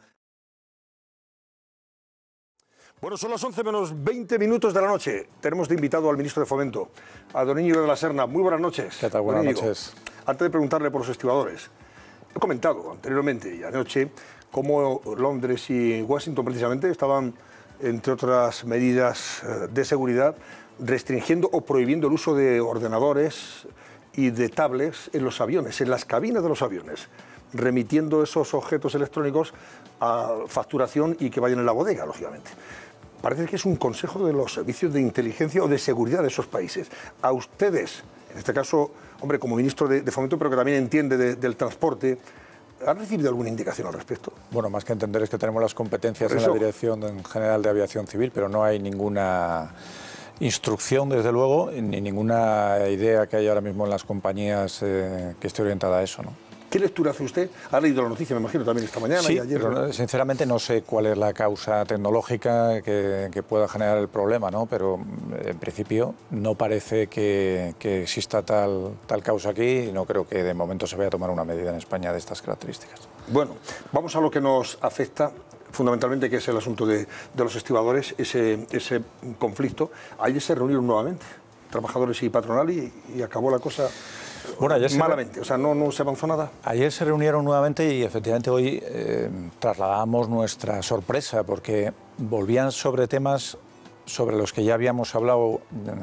Speaker 1: Bueno, son las 11 menos 20 minutos de la noche. Tenemos de invitado al ministro de Fomento, a don Íñigo de la Serna. Muy buenas noches.
Speaker 10: ¿Qué tal? Buenas noches.
Speaker 1: Antes de preguntarle por los estibadores, he comentado anteriormente y anoche cómo Londres y Washington precisamente estaban, entre otras medidas de seguridad, restringiendo o prohibiendo el uso de ordenadores y de tablets en los aviones, en las cabinas de los aviones, remitiendo esos objetos electrónicos a facturación y que vayan en la bodega, lógicamente. Parece que es un consejo de los servicios de inteligencia o de seguridad de esos países. A ustedes, en este caso, hombre, como ministro de Fomento, pero que también entiende del transporte, ¿han recibido alguna indicación al respecto?
Speaker 10: Bueno, más que entender es que tenemos las competencias en la Dirección General de Aviación Civil, pero no hay ninguna instrucción, desde luego, ni ninguna idea que hay ahora mismo en las compañías que esté orientada a eso, ¿no?
Speaker 1: ¿Qué lectura hace usted? Ha leído la noticia, me imagino, también esta mañana y ayer.
Speaker 10: Pero, sinceramente no sé cuál es la causa tecnológica que pueda generar el problema, ¿no? Pero en principio no parece que exista tal causa aquí y no creo que de momento se vaya a tomar una medida en España de estas características.
Speaker 1: Bueno, vamos a lo que nos afecta fundamentalmente, que es el asunto de los estibadores, ese conflicto. Ayer se reunieron nuevamente trabajadores y patronal y acabó la cosa malamente, o sea, no se avanzó nada.
Speaker 10: Ayer se reunieron nuevamente y efectivamente hoy trasladamos nuestra sorpresa porque volvían sobre temas sobre los que ya habíamos hablado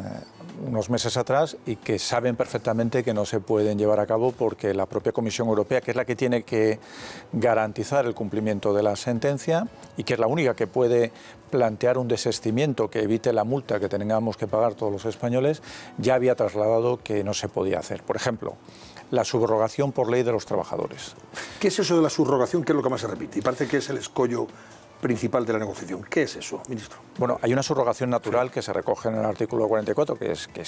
Speaker 10: unos meses atrás y que saben perfectamente que no se pueden llevar a cabo porque la propia Comisión Europea, que es la que tiene que garantizar el cumplimiento de la sentencia y que es la única que puede plantear un desistimiento que evite la multa que tengamos que pagar todos los españoles, ya había trasladado que no se podía hacer. Por ejemplo, la subrogación por ley de los trabajadores.
Speaker 1: ¿Qué es eso de la subrogación? ¿Qué es lo que más se repite? Y parece que es el escollo principal de la negociación. ¿Qué es eso, ministro?
Speaker 10: Bueno, hay una subrogación natural que se recoge en el artículo 44,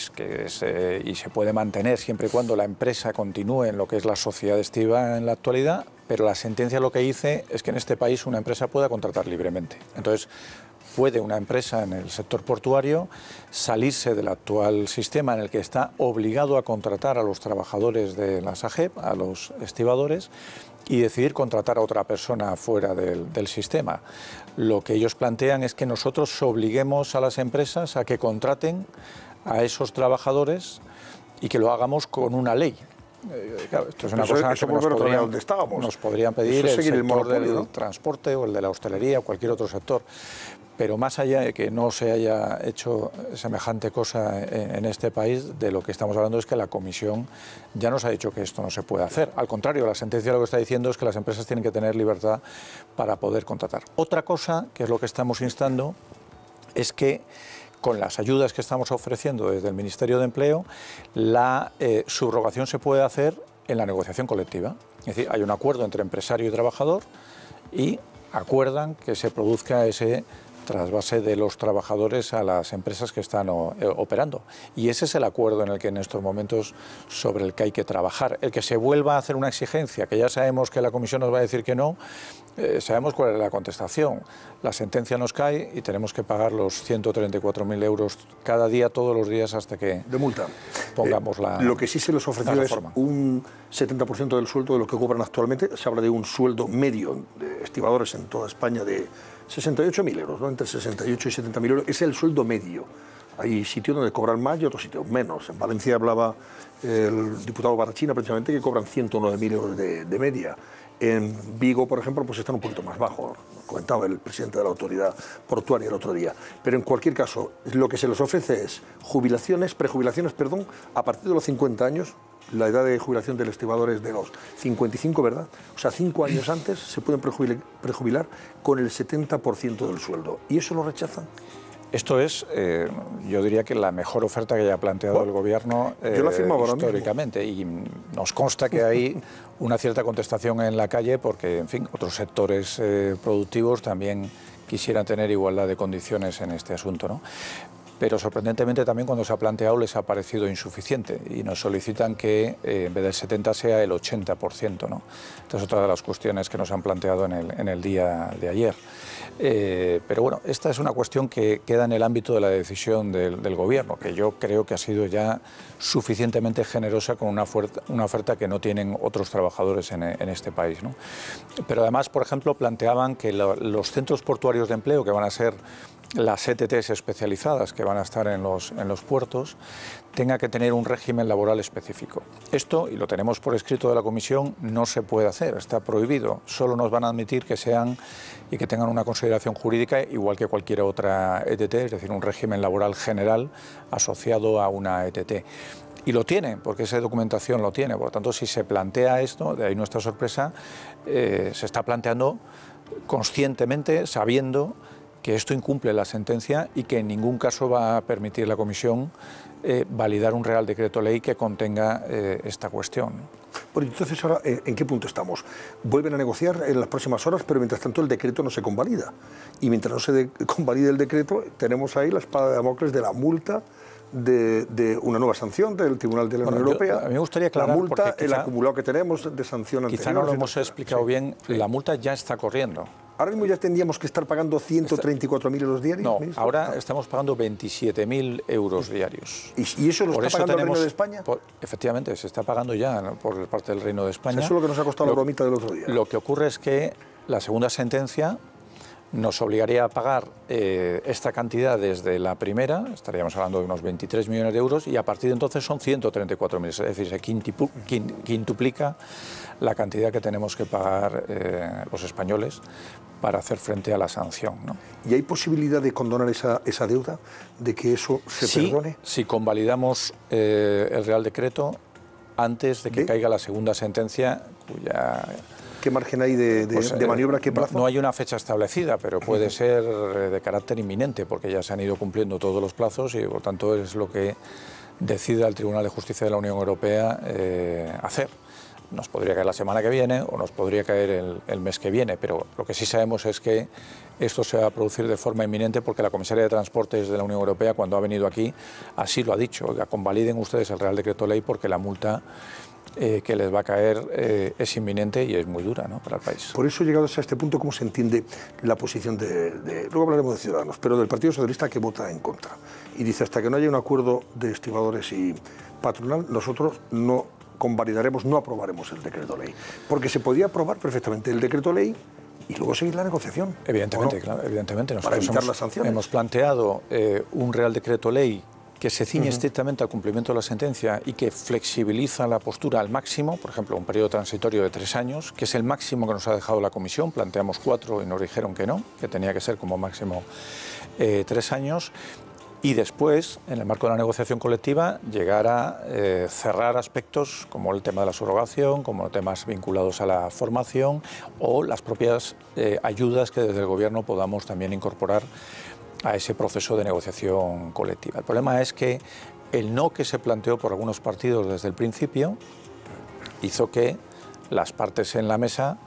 Speaker 10: y se puede mantener siempre y cuando la empresa continúe en lo que es la sociedad estiva en la actualidad, pero la sentencia lo que dice es que en este país una empresa pueda contratar libremente. Entonces, puede una empresa en el sector portuario salirse del actual sistema en el que está obligado a contratar a los trabajadores de la SAGEP, a los estibadores, y decidir contratar a otra persona fuera del sistema. Lo que ellos plantean es que nosotros obliguemos a las empresas a que contraten a esos trabajadores y que lo hagamos con una ley. Claro, esto es una cosa que nos podrían pedir el sector del transporte o el de la hostelería o cualquier otro sector. Pero más allá de que no se haya hecho semejante cosa en este país, de lo que estamos hablando es que la Comisión ya nos ha dicho que esto no se puede hacer. Al contrario, la sentencia lo que está diciendo es que las empresas tienen que tener libertad para poder contratar. Otra cosa, que es lo que estamos instando, es que con las ayudas que estamos ofreciendo desde el Ministerio de Empleo, la subrogación se puede hacer en la negociación colectiva. Es decir, hay un acuerdo entre empresario y trabajador y acuerdan que se produzca ese trasvase de los trabajadores a las empresas que están operando. Y ese es el acuerdo en el que en estos momentos sobre el que hay que trabajar. El que se vuelva a hacer una exigencia, que ya sabemos que la Comisión nos va a decir que no, sabemos cuál es la contestación. La sentencia nos cae y tenemos que pagar los 134.000 euros cada día, todos los días, hasta que
Speaker 1: de multa
Speaker 10: pongamos la
Speaker 1: Lo que sí se les ofreció es
Speaker 10: reforma.
Speaker 1: un 70% del sueldo de lo que cobran actualmente. Se habla de un sueldo medio de estibadores en toda España de 68.000 euros, ¿no? Entre 68 y 70.000 euros. Es el sueldo medio. Hay sitios donde cobran más y otros sitios menos. En Valencia hablaba el diputado Barrachina precisamente que cobran 109.000 euros de media. En Vigo, por ejemplo, pues están un poquito más bajos. Comentaba el presidente de la autoridad portuaria el otro día. Pero en cualquier caso, lo que se les ofrece es prejubilaciones, a partir de los 50 años. La edad de jubilación del estibador es de los 55, ¿verdad? O sea, 5 años antes se pueden prejubilar con el 70% del sueldo. ¿Y eso lo rechazan?
Speaker 10: Esto es, yo diría que la mejor oferta que haya planteado el Gobierno
Speaker 1: yo la firmo ahora
Speaker 10: históricamente. Y nos consta que hay una cierta contestación en la calle porque, en fin, otros sectores productivos también quisieran tener igualdad de condiciones en este asunto, ¿no? Pero sorprendentemente también cuando se ha planteado les ha parecido insuficiente y nos solicitan que en vez del 70 sea el 80%, ¿no? Esta es otra de las cuestiones que nos han planteado en el día de ayer. Pero bueno, esta es una cuestión que queda en el ámbito de la decisión del Gobierno, que yo creo que ha sido ya suficientemente generosa con una oferta que no tienen otros trabajadores en este país, ¿no? Pero además, por ejemplo, planteaban que los centros portuarios de empleo, que van a ser las ETTs especializadas que van a estar en los puertos, tenga que tener un régimen laboral específico. Esto, y lo tenemos por escrito de la Comisión, no se puede hacer, está prohibido. Solo nos van a admitir que sean y que tengan una consideración jurídica igual que cualquier otra ETT, es decir, un régimen laboral general asociado a una ETT. Y lo tiene, porque esa documentación lo tiene. Por lo tanto, si se plantea esto, de ahí nuestra sorpresa, se está planteando conscientemente, sabiendo que esto incumple la sentencia y que en ningún caso va a permitir la Comisión validar un Real Decreto Ley que contenga esta cuestión.
Speaker 1: Bueno, entonces ahora, ¿en qué punto estamos? Vuelven a negociar en las próximas horas, pero mientras tanto el decreto no se convalida. Y mientras no se convalide el decreto, tenemos ahí la espada de Damocles de la multa, de una nueva sanción del Tribunal de la Unión Europea.
Speaker 10: A mí me gustaría aclarar,
Speaker 1: la multa,
Speaker 10: quizá,
Speaker 1: el acumulado que tenemos de sanción anterior.
Speaker 10: Quizá no lo hemos explicado bien, la multa ya está corriendo.
Speaker 1: Ahora mismo ya tendríamos que estar pagando 134.000 euros diarios.
Speaker 10: No,
Speaker 1: ¿ministro?
Speaker 10: ahora estamos pagando 27.000 euros diarios.
Speaker 1: ¿Y eso lo está pagando el Reino de España?
Speaker 10: Efectivamente, se está pagando ya, ¿no?, por parte del Reino de España.
Speaker 1: Eso es lo que nos ha costado la bromita del otro día.
Speaker 10: Lo que ocurre es que la segunda sentencia nos obligaría a pagar esta cantidad desde la primera, estaríamos hablando de unos 23 millones de euros, y a partir de entonces son 134.000, es decir, se quintuplica la cantidad que tenemos que pagar los españoles para hacer frente a la sanción, ¿no?
Speaker 1: ¿Y hay posibilidad de condonar esa deuda, de que eso se perdone?
Speaker 10: Si convalidamos el Real Decreto antes de que caiga la segunda sentencia, cuya...
Speaker 1: ¿Qué margen hay de maniobra? ¿Qué plazo?
Speaker 10: No hay una fecha establecida, pero puede ser de carácter inminente, porque ya se han ido cumpliendo todos los plazos y, por tanto, es lo que decida el Tribunal de Justicia de la Unión Europea hacer. Nos podría caer la semana que viene o nos podría caer el mes que viene, pero lo que sí sabemos es que esto se va a producir de forma inminente porque la comisaria de Transportes de la Unión Europea, cuando ha venido aquí, así lo ha dicho. Oiga, convaliden ustedes el Real Decreto Ley porque la multa que les va a caer es inminente y es muy dura, ¿no?, para el país.
Speaker 1: Por eso, llegados a este punto, ¿cómo se entiende la posición luego hablaremos de Ciudadanos, pero del Partido Socialista, que vota en contra? Y dice, hasta que no haya un acuerdo de estibadores y patronal, nosotros no convalidaremos, no aprobaremos el decreto ley. Porque se podía aprobar perfectamente el decreto ley y luego seguir la negociación.
Speaker 10: Evidentemente,
Speaker 1: ¿no?
Speaker 10: Claro, evidentemente.
Speaker 1: Para evitar las sanciones.
Speaker 10: Hemos planteado un Real Decreto Ley que se ciñe estrictamente al cumplimiento de la sentencia y que flexibiliza la postura al máximo, por ejemplo, un periodo transitorio de 3 años, que es el máximo que nos ha dejado la Comisión. Planteamos 4 y nos dijeron que no, que tenía que ser como máximo 3 años. Y después, en el marco de la negociación colectiva, llegar a cerrar aspectos como el tema de la subrogación, como temas vinculados a la formación o las propias ayudas que desde el Gobierno podamos también incorporar a ese proceso de negociación colectiva. El problema es que el no que se planteó por algunos partidos desde el principio hizo que las partes en la mesa,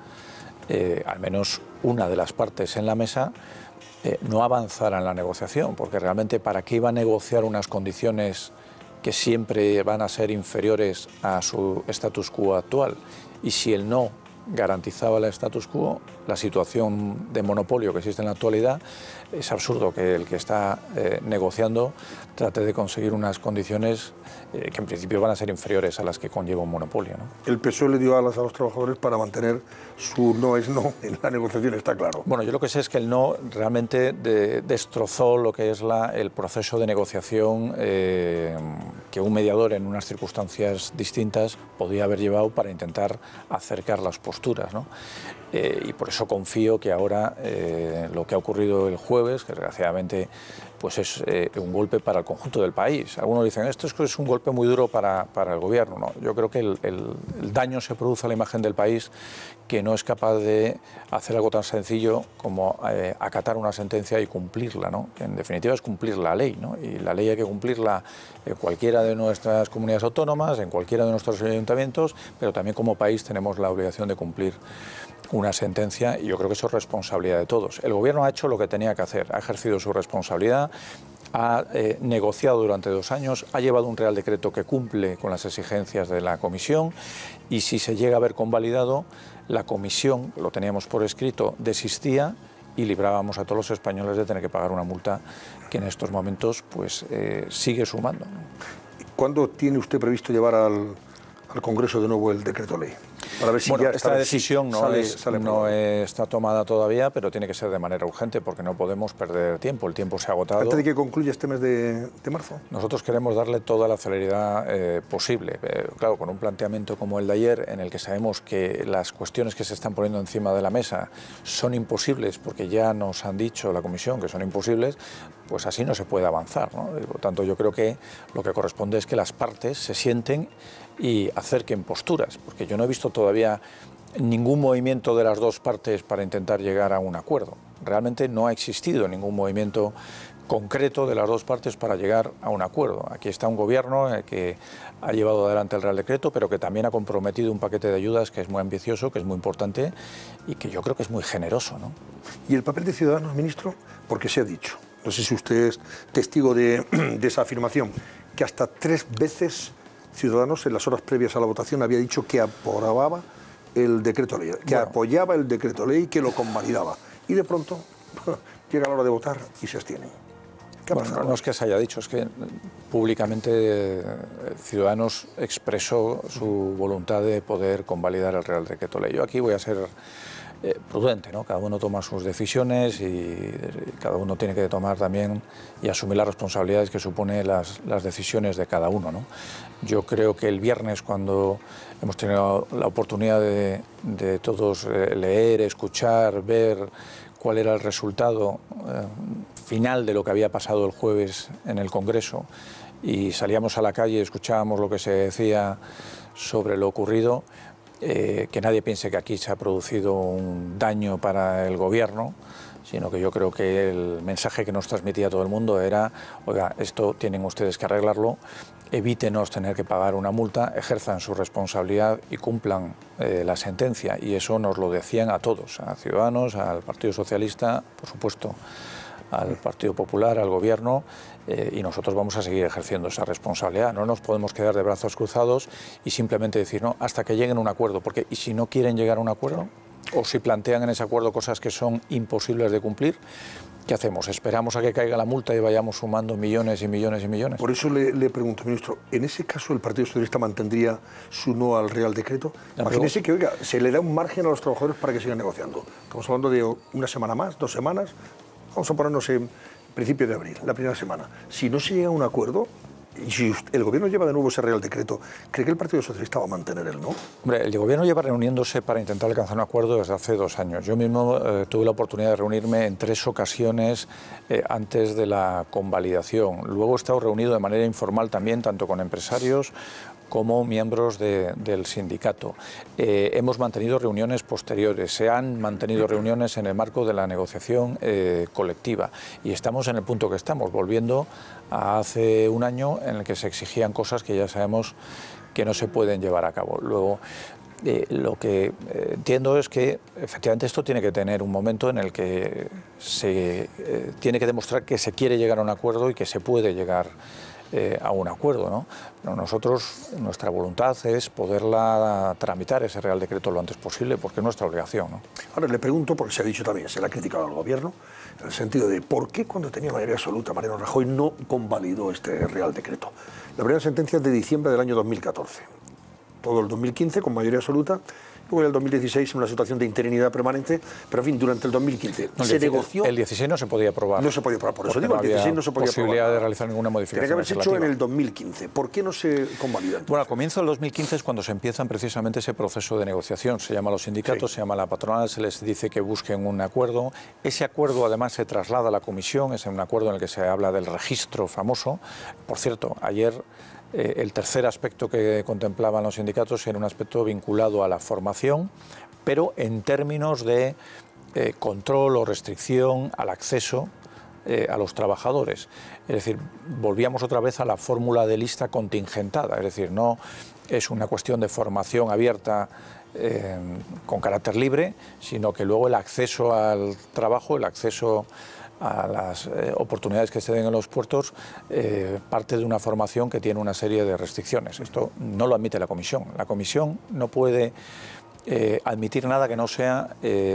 Speaker 10: al menos una de las partes en la mesa, no avanzara en la negociación, porque realmente ¿para qué iba a negociar unas condiciones que siempre van a ser inferiores a su status quo actual? Y si el no garantizaba el status quo, la situación de monopolio que existe en la actualidad, es absurdo que el que está negociando trate de conseguir unas condiciones que en principio van a ser inferiores a las que conlleva un monopolio, ¿no?
Speaker 1: El PSOE le dio alas a los trabajadores para mantener su no es no en la negociación, está claro.
Speaker 10: Bueno, yo lo que sé es que el no realmente destrozó lo que es el proceso de negociación que un mediador en unas circunstancias distintas podía haber llevado para intentar acercar las posturas, ¿no? Y por eso confío que ahora lo que ha ocurrido el jueves, que desgraciadamente pues es un golpe para el conjunto del país. Algunos dicen, esto es un golpe muy duro para el gobierno. No, yo creo que el daño se produce a la imagen del país, que no es capaz de hacer algo tan sencillo como acatar una sentencia y cumplirla, ¿no? Que en definitiva es cumplir la ley, ¿no? Y la ley hay que cumplirla en cualquiera de nuestras comunidades autónomas, en cualquiera de nuestros ayuntamientos, pero también como país tenemos la obligación de cumplir una sentencia, y yo creo que eso es responsabilidad de todos. El gobierno ha hecho lo que tenía que hacer, ha ejercido su responsabilidad, ha negociado durante 2 años, ha llevado un Real Decreto que cumple con las exigencias de la Comisión, y si se llega a ver convalidado, la Comisión, lo teníamos por escrito, desistía y librábamos a todos los españoles de tener que pagar una multa que en estos momentos pues sigue sumando, ¿no?
Speaker 1: ¿Cuándo tiene usted previsto llevar al Congreso de nuevo el decreto ley? Para ver si
Speaker 10: bueno,
Speaker 1: ya
Speaker 10: esta decisión no está tomada todavía, pero tiene que ser de manera urgente porque no podemos perder tiempo. El tiempo se ha agotado.
Speaker 1: ¿Antes de que concluya este mes de marzo?
Speaker 10: Nosotros queremos darle toda la celeridad posible. Claro, con un planteamiento como el de ayer, en el que sabemos que las cuestiones que se están poniendo encima de la mesa son imposibles, porque ya nos han dicho la Comisión que son imposibles, pues así no se puede avanzar, ¿no? Y por lo tanto, yo creo que lo que corresponde es que las partes se sienten y acerquen posturas, porque yo no he visto todavía ningún movimiento de las dos partes para intentar llegar a un acuerdo. Realmente no ha existido ningún movimiento concreto de las dos partes para llegar a un acuerdo. Aquí está un gobierno que ha llevado adelante el Real Decreto, pero que también ha comprometido un paquete de ayudas que es muy ambicioso, que es muy importante y que yo creo que es muy generoso, ¿no?
Speaker 1: ¿Y el papel de Ciudadanos, ministro? Porque se ha dicho, no sé si usted es testigo de esa afirmación, que hasta 3 veces Ciudadanos en las horas previas a la votación había dicho que aprobaba el decreto ley, que apoyaba el decreto ley, que lo convalidaba. Y de pronto llega la hora de votar y se abstienen. ¿Qué ha pasado?
Speaker 10: No es que se haya dicho, es que públicamente Ciudadanos expresó su voluntad de poder convalidar el Real Decreto Ley. Yo aquí voy a ser prudente, ¿no? Cada uno toma sus decisiones y cada uno tiene que tomar también y asumir las responsabilidades que supone las decisiones de cada uno, ¿no? Yo creo que el viernes, cuando hemos tenido la oportunidad de todos leer, escuchar, ver cuál era el resultado final de lo que había pasado el jueves en el Congreso, y salíamos a la calle y escuchábamos lo que se decía sobre lo ocurrido, que nadie piense que aquí se ha producido un daño para el gobierno, sino que yo creo que el mensaje que nos transmitía todo el mundo era, oiga, esto tienen ustedes que arreglarlo, evítenos tener que pagar una multa, ejerzan su responsabilidad y cumplan la sentencia. Y eso nos lo decían a todos, a Ciudadanos, al Partido Socialista, por supuesto, al Partido Popular, al Gobierno, y nosotros vamos a seguir ejerciendo esa responsabilidad. No nos podemos quedar de brazos cruzados y simplemente decir no hasta que lleguen a un acuerdo, porque ¿y si no quieren llegar a un acuerdo? O si plantean en ese acuerdo cosas que son imposibles de cumplir, ¿qué hacemos? ¿Esperamos a que caiga la multa y vayamos sumando millones y millones y millones?
Speaker 1: Por eso le pregunto, ministro, ¿en ese caso el Partido Socialista mantendría su no al Real Decreto? Imagínese que, oiga, se le da un margen a los trabajadores para que sigan negociando. Estamos hablando de una semana más, 2 semanas, vamos a ponernos en principio de abril, la primera semana. Si no se llega a un acuerdo, y si el Gobierno lleva de nuevo ese Real Decreto, ¿cree que el Partido Socialista va a mantener el no?
Speaker 10: Hombre, el Gobierno lleva reuniéndose para intentar alcanzar un acuerdo desde hace 2 años. Yo mismo tuve la oportunidad de reunirme en 3 ocasiones antes de la convalidación. Luego he estado reunido de manera informal también, tanto con empresarios como miembros del sindicato. Hemos mantenido reuniones posteriores, se han mantenido reuniones en el marco de la negociación colectiva y estamos en el punto que estamos, volviendo a hace un año en el que se exigían cosas que ya sabemos que no se pueden llevar a cabo. Luego, lo que entiendo es que efectivamente esto tiene que tener un momento en el que se tiene que demostrar que se quiere llegar a un acuerdo y que se puede llegar a un acuerdo, ¿no? Pero nosotros, nuestra voluntad es poderla tramitar ese Real Decreto lo antes posible, porque es nuestra obligación, ¿no?
Speaker 1: Ahora le pregunto, porque se ha dicho también, se le ha criticado al Gobierno, en el sentido de por qué cuando tenía mayoría absoluta Mariano Rajoy no convalidó este Real Decreto. La primera sentencia es de diciembre del año 2014. Todo el 2015 con mayoría absoluta, luego en el 2016 en una situación de interinidad permanente, pero en fin, durante el 2015 se negoció...
Speaker 10: El 16 no se podía aprobar.
Speaker 1: No se podía aprobar, por eso digo, el 16 no se podía aprobar.
Speaker 10: Posibilidad de realizar ninguna modificación.
Speaker 1: Tenía que haberse hecho
Speaker 10: legislativa.
Speaker 1: en el 2015. ¿Por qué no se convalida?
Speaker 10: Bueno, al comienzo del 2015 es cuando se empiezan precisamente ese proceso de negociación. Se llama a los sindicatos, se llama a la patronal, se les dice que busquen un acuerdo. Ese acuerdo además se traslada a la comisión, es un acuerdo en el que se habla del registro famoso. Por cierto, ayer... el tercer aspecto que contemplaban los sindicatos era un aspecto vinculado a la formación, pero en términos de control o restricción al acceso a los trabajadores. Es decir, volvíamos otra vez a la fórmula de lista contingentada, es decir, no es una cuestión de formación abierta con carácter libre, sino que luego el acceso al trabajo, el acceso a las oportunidades que se den en los puertos, parte de una formación que tiene una serie de restricciones. Esto no lo admite la Comisión. La Comisión no puede admitir nada que no sea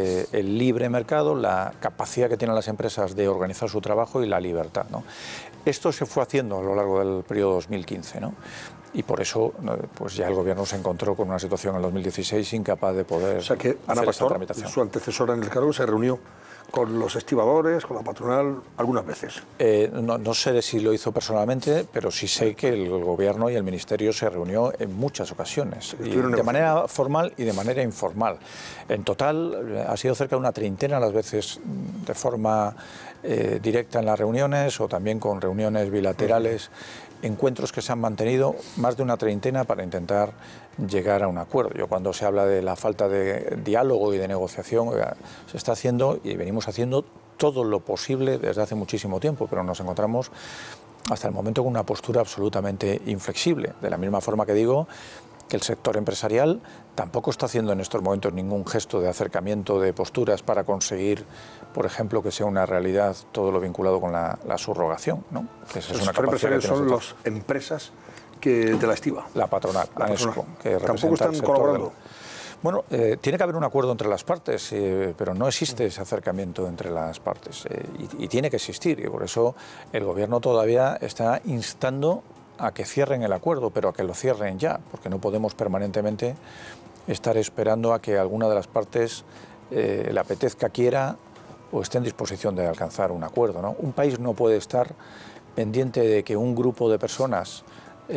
Speaker 10: el libre mercado, la capacidad que tienen las empresas de organizar su trabajo y la libertad, ¿no? Esto se fue haciendo a lo largo del periodo 2015, ¿no? Y por eso pues ya el Gobierno se encontró con una situación en el 2016 incapaz de poder...
Speaker 1: O sea que Ana Pastor, su antecesora en el cargo, se reunió con los estibadores, con la patronal, algunas veces.
Speaker 10: No sé si lo hizo personalmente, pero sí sé que el Gobierno y el Ministerio se reunió en muchas ocasiones, y de manera formal y de manera informal. En total ha sido cerca de una treintena las veces de forma directa en las reuniones o también con reuniones bilaterales, encuentros que se han mantenido, más de una treintena para intentar llegar a un acuerdo. Yo cuando se habla de la falta de diálogo y de negociación, se está haciendo y venimos haciendo todo lo posible desde hace muchísimo tiempo, pero nos encontramos hasta el momento con una postura absolutamente inflexible. De la misma forma que digo que el sector empresarial tampoco está haciendo en estos momentos ningún gesto de acercamiento de posturas para conseguir, por ejemplo, que sea una realidad todo lo vinculado con la subrogación, ¿no? Esa es una capacidad que
Speaker 1: son las empresas de la estiba.
Speaker 10: La patronal, la ANESCO, que
Speaker 1: tampoco están colaborando.
Speaker 10: Bueno, tiene que haber un acuerdo entre las partes, pero no existe ese acercamiento entre las partes y tiene que existir, y por eso el Gobierno todavía está instando a que cierren el acuerdo, pero a que lo cierren ya, porque no podemos permanentemente estar esperando a que alguna de las partes le apetezca, quiera o esté en disposición de alcanzar un acuerdo, ¿no? Un país no puede estar pendiente de que un grupo de personas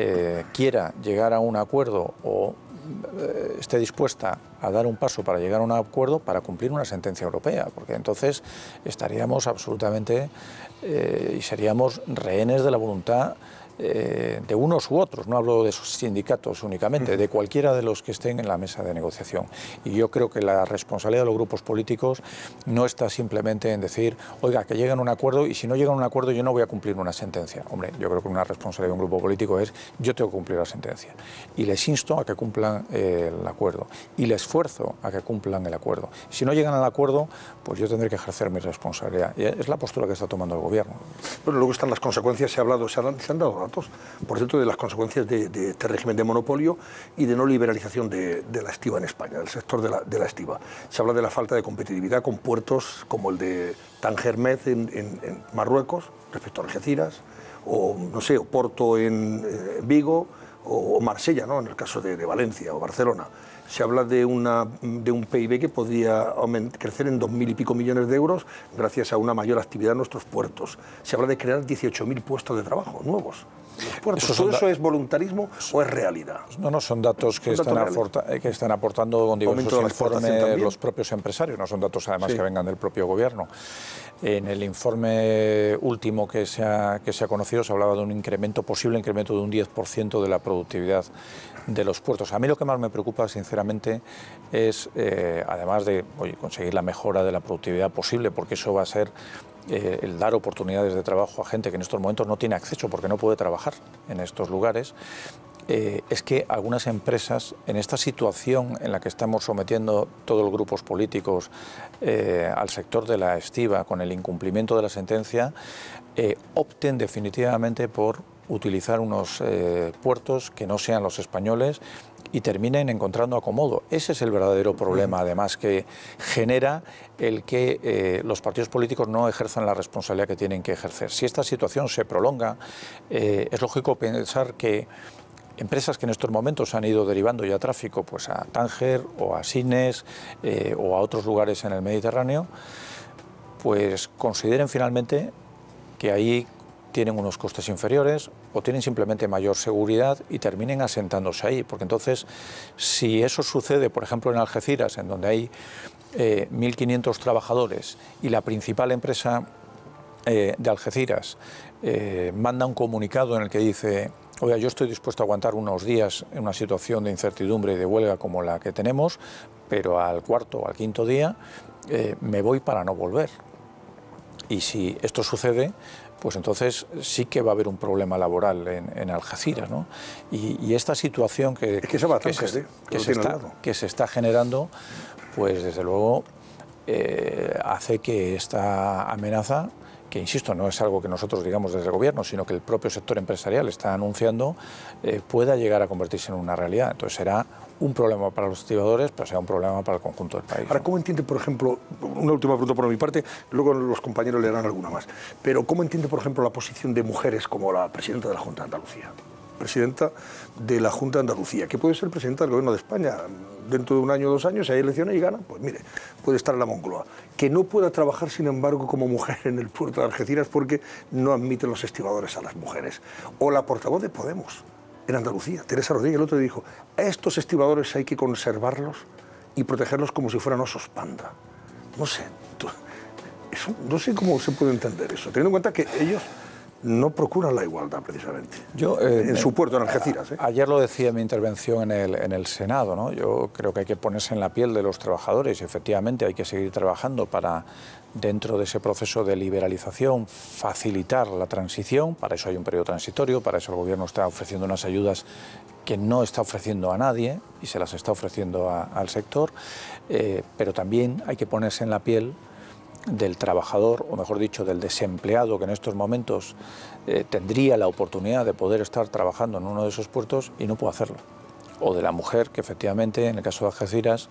Speaker 10: quiera llegar a un acuerdo o esté dispuesta a dar un paso para llegar a un acuerdo para cumplir una sentencia europea, porque entonces estaríamos absolutamente y seríamos rehenes de la voluntad de unos u otros, no hablo de sus sindicatos únicamente, de cualquiera de los que estén en la mesa de negociación. Y yo creo que la responsabilidad de los grupos políticos no está simplemente en decir, oiga, que lleguen a un acuerdo y si no llegan a un acuerdo yo no voy a cumplir una sentencia. Hombre, yo creo que una responsabilidad de un grupo político es yo tengo que cumplir la sentencia. Y les insto a que cumplan el acuerdo y les esfuerzo a que cumplan el acuerdo. Si no llegan al acuerdo, pues yo tendré que ejercer mi responsabilidad. Y es la postura que está tomando el Gobierno.
Speaker 1: Bueno, luego están las consecuencias, se han dado datos, por cierto, de las consecuencias de este régimen de monopolio y de no liberalización de la estiba en España, del sector de la estiba. Se habla de la falta de competitividad con puertos como el de Tanger-Med en Marruecos, respecto a Algeciras, o no sé, o Porto en Vigo, o Marsella, ¿no?, en el caso de Valencia o Barcelona. Se habla de un PIB que podría crecer en 2.000 y pico millones de euros gracias a una mayor actividad en nuestros puertos. Se habla de crear 18.000 puestos de trabajo nuevos. los puertos. ¿Todo eso es voluntarismo o es realidad?
Speaker 10: No, son datos que están aportando con diversos informes los propios empresarios, no son datos además que vengan del propio gobierno. En el informe último que se ha conocido se hablaba de un posible incremento de un 10% de la productividad de los puertos. A mí lo que más me preocupa, sinceramente, es, además de conseguir la mejora de la productividad posible, porque eso va a ser el dar oportunidades de trabajo a gente que en estos momentos no tiene acceso porque no puede trabajar en estos lugares, es que algunas empresas, en esta situación en la que estamos sometiendo todos los grupos políticos al sector de la estiba con el incumplimiento de la sentencia, opten definitivamente por utilizar unos puertos que no sean los españoles y terminen encontrando acomodo. Ese es el verdadero problema, además, que genera el que los partidos políticos no ejerzan la responsabilidad que tienen que ejercer. Si esta situación se prolonga, es lógico pensar que empresas que en estos momentos han ido derivando ya tráfico pues a Tánger o a Sines o a otros lugares en el Mediterráneo, pues consideren finalmente que ahí tienen unos costes inferiores o tienen simplemente mayor seguridad y terminen asentándose ahí. Porque entonces, si eso sucede, por ejemplo, en Algeciras, en donde hay 1.500 trabajadores y la principal empresa de Algeciras manda un comunicado en el que dice: oiga, yo estoy dispuesto a aguantar unos días en una situación de incertidumbre y de huelga como la que tenemos, pero al cuarto o al quinto día me voy para no volver. Y si esto sucede, pues entonces sí que va a haber un problema laboral en Algeciras, ¿no? Y esta situación que se está generando, pues desde luego hace que esta amenaza, que insisto, no es algo que nosotros digamos desde el gobierno, sino que el propio sector empresarial está anunciando, pueda llegar a convertirse en una realidad. Entonces será un problema para los estibadores, pero será un problema para el conjunto del país.
Speaker 1: Ahora, ¿cómo entiende, por ejemplo, una última pregunta por mi parte, luego los compañeros le harán alguna más, pero ¿cómo entiende, por ejemplo, la posición de mujeres como la presidenta de la Junta de Andalucía? Presidenta de la Junta de Andalucía, que puede ser presidenta del Gobierno de España dentro de un año o 2 años, si hay elecciones y gana, pues mire, puede estar en la Moncloa. Que no pueda trabajar, sin embargo, como mujer en el puerto de Algeciras porque no admiten los estibadores a las mujeres. O la portavoz de Podemos en Andalucía, Teresa Rodríguez, el otro día dijo: a estos estibadores hay que conservarlos y protegerlos como si fueran osos panda. No sé, no sé cómo se puede entender eso, teniendo en cuenta que ellos no procuran la igualdad, precisamente.
Speaker 10: Yo,
Speaker 1: en su puerto, en Algeciras.
Speaker 10: Ayer lo decía en mi intervención en el Senado, ¿no? Yo creo que hay que ponerse en la piel de los trabajadores y efectivamente hay que seguir trabajando para, dentro de ese proceso de liberalización, facilitar la transición. Para eso hay un periodo transitorio, para eso el Gobierno está ofreciendo unas ayudas que no está ofreciendo a nadie y se las está ofreciendo al sector, pero también hay que ponerse en la piel del trabajador, o mejor dicho, del desempleado que en estos momentos tendría la oportunidad de poder estar trabajando en uno de esos puertos y no puede hacerlo. O de la mujer, que efectivamente, en el caso de Algeciras,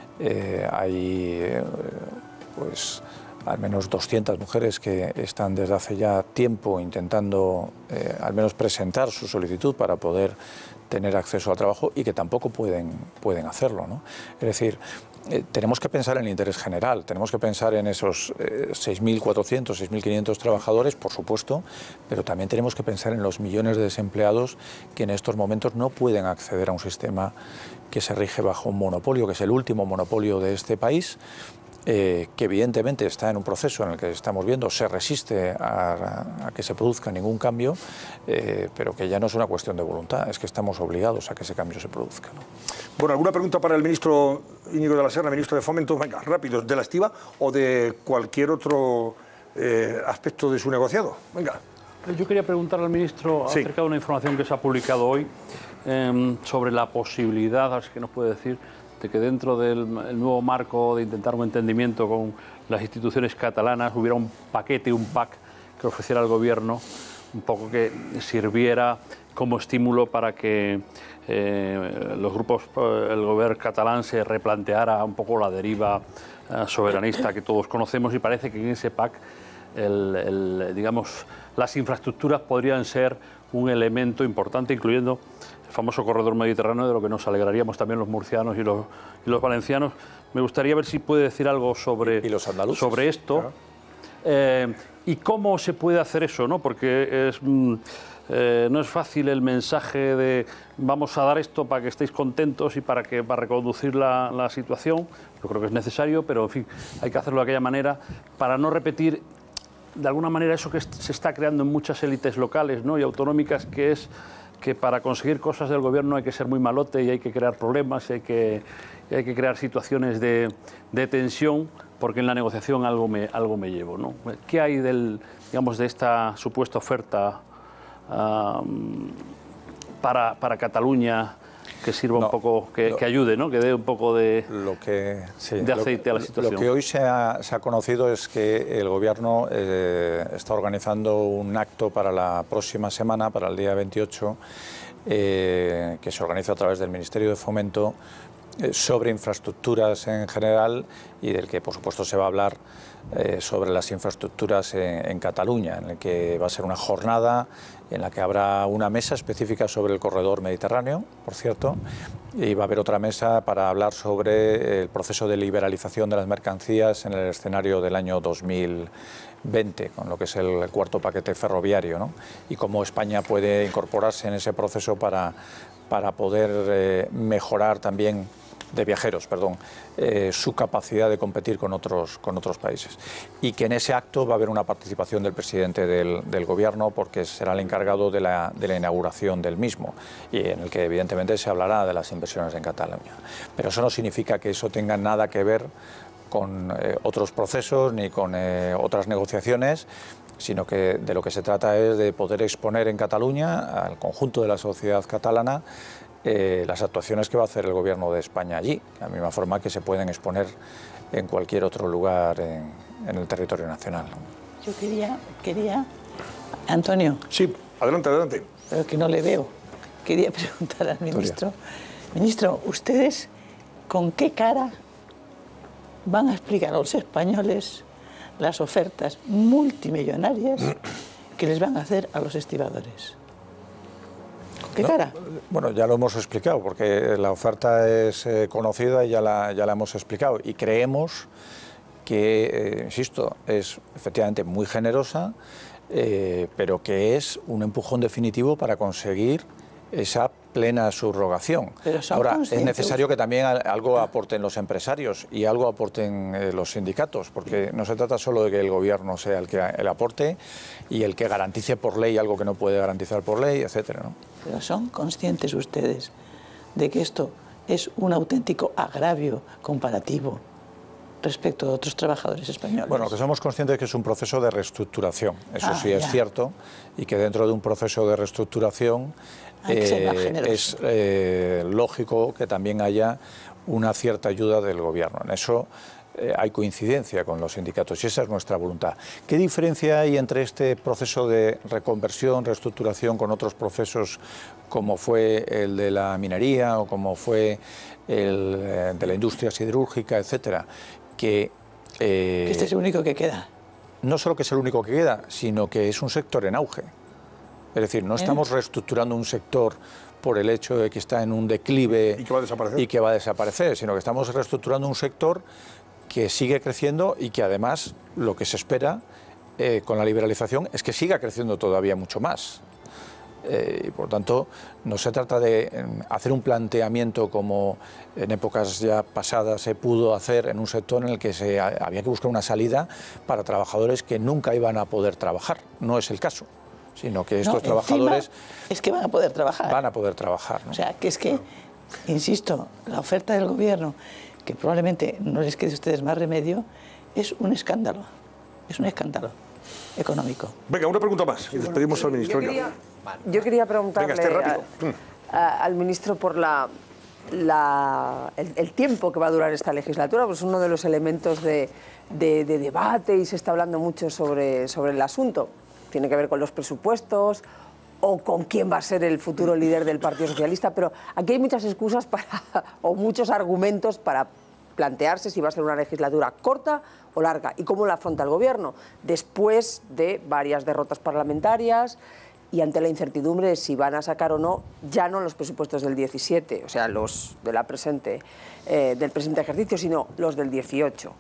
Speaker 10: hay pues al menos 200 mujeres que están desde hace ya tiempo intentando al menos presentar su solicitud para poder tener acceso al trabajo y que tampoco pueden hacerlo, ¿no? Es decir, tenemos que pensar en el interés general, tenemos que pensar en esos 6.400, 6.500 trabajadores, por supuesto, pero también tenemos que pensar en los millones de desempleados que en estos momentos no pueden acceder a un sistema que se rige bajo un monopolio, que es el último monopolio de este país, que evidentemente está en un proceso en el que estamos viendo se resiste a que se produzca ningún cambio, pero que ya no es una cuestión de voluntad, es que estamos obligados a que ese cambio se produzca, ¿no?
Speaker 1: Bueno, ¿alguna pregunta para el ministro Íñigo de la Serna, ministro de Fomento? Venga, rápido, ¿de la estiba o de cualquier otro aspecto de su negociado? Venga.
Speaker 4: Yo quería preguntarle al ministro acerca de una información que se ha publicado hoy sobre la posibilidad, a ver si nos puede decir, de que dentro del nuevo marco de intentar un entendimiento con las instituciones catalanas hubiera un paquete, un pack que ofreciera al Gobierno, un poco que sirviera como estímulo para que los grupos, el Gobierno catalán se replanteara un poco la deriva soberanista que todos conocemos, y parece que en ese pack digamos, las infraestructuras podrían ser un elemento importante, incluyendo el famoso corredor mediterráneo, de lo que nos alegraríamos también los murcianos y los valencianos. Me gustaría ver si puede decir algo sobre, sobre esto, claro. Y cómo se puede hacer eso, ¿no? Porque no es fácil el mensaje de vamos a dar esto para que estéis contentos y para reconducir la situación. Yo creo que es necesario, pero en fin, hay que hacerlo de aquella manera para no repetir de alguna manera eso que se está creando en muchas élites locales, ¿no?, y autonómicas, que es que para conseguir cosas del gobierno hay que ser muy malote y hay que crear problemas y hay que crear situaciones de tensión, porque en la negociación algo me llevo, ¿no? ¿Qué hay de esta supuesta oferta para Cataluña que sirva un poco, que ayude, ¿no?, que dé un poco de aceite a la situación?
Speaker 10: Lo que hoy se ha conocido es que el Gobierno está organizando un acto para la próxima semana, para el día 28, que se organiza a través del Ministerio de Fomento, sobre infraestructuras en general, y del que por supuesto se va a hablar sobre las infraestructuras en Cataluña, en el que va a ser una jornada en la que habrá una mesa específica sobre el corredor mediterráneo, por cierto, y va a haber otra mesa para hablar sobre el proceso de liberalización de las mercancías en el escenario del año 2020, con lo que es el cuarto paquete ferroviario, ¿no?, y cómo España puede incorporarse en ese proceso para poder mejorar también de viajeros, perdón, su capacidad de competir con otros países. Y que en ese acto va a haber una participación del presidente del Gobierno, porque será el encargado de la inauguración del mismo, y en el que evidentemente se hablará de las inversiones en Cataluña. Pero eso no significa que eso tenga nada que ver con otros procesos ni con otras negociaciones, sino que de lo que se trata es de poder exponer en Cataluña al conjunto de la sociedad catalana las actuaciones que va a hacer el Gobierno de España allí, de la misma forma que se pueden exponer en cualquier otro lugar en el territorio nacional.
Speaker 9: Yo quería, Antonio.
Speaker 1: Sí, adelante.
Speaker 9: Pero que no le veo. Quería preguntar al ministro. Ministro, ¿ustedes con qué cara van a explicar a los españoles las ofertas multimillonarias que les van a hacer a los estibadores? ¿Qué cara?
Speaker 10: Bueno, ya lo hemos explicado, porque la oferta es conocida y ya la hemos explicado. Y creemos que, insisto, es efectivamente muy generosa, pero que es un empujón definitivo para conseguir esa plena subrogación. Ahora, es necesario que también algo aporten los empresarios y algo aporten los sindicatos, porque no se trata solo de que el Gobierno sea el que el aporte y el que garantice por ley algo que no puede garantizar por ley, etcétera, ¿no?
Speaker 9: Pero ¿son conscientes ustedes de que esto es un auténtico agravio comparativo respecto a otros trabajadores españoles?
Speaker 10: Bueno, que somos conscientes de que es un proceso de reestructuración, eso sí es cierto, y que dentro de un proceso de reestructuración es lógico que también haya una cierta ayuda del Gobierno. En eso hay coincidencia con los sindicatos y esa es nuestra voluntad. ¿Qué diferencia hay entre este proceso de reconversión, reestructuración con otros procesos como fue el de la minería o como fue el de la industria siderúrgica, etcétera? Que
Speaker 9: este es el único que queda.
Speaker 10: No solo que es el único que queda, sino que es un sector en auge. Es decir, no estamos reestructurando un sector por el hecho de que está en un declive y que va a desaparecer, sino que estamos reestructurando un sector que sigue creciendo y que además lo que se espera con la liberalización es que siga creciendo todavía mucho más. Y por tanto, no se trata de hacer un planteamiento como en épocas ya pasadas se pudo hacer en un sector en el que había que buscar una salida para trabajadores que nunca iban a poder trabajar. No es el caso, sino que estos trabajadores...
Speaker 9: Es que van a poder trabajar.
Speaker 10: Van a poder trabajar, ¿no?
Speaker 9: O sea, que es que, insisto, la oferta del Gobierno, que probablemente no les quede a ustedes más remedio, es un escándalo económico.
Speaker 1: Venga, una pregunta más y despedimos al ministro.
Speaker 11: Yo quería preguntarle al ministro por el tiempo que va a durar esta legislatura, pues uno de los elementos de debate y se está hablando mucho sobre el asunto. Tiene que ver con los presupuestos o con quién va a ser el futuro líder del Partido Socialista, pero aquí hay muchas excusas o muchos argumentos para plantearse si va a ser una legislatura corta o larga y cómo la afronta el Gobierno después de varias derrotas parlamentarias y ante la incertidumbre de si van a sacar o no, ya no los presupuestos del 17, o sea, los de del presente ejercicio, sino los del 18.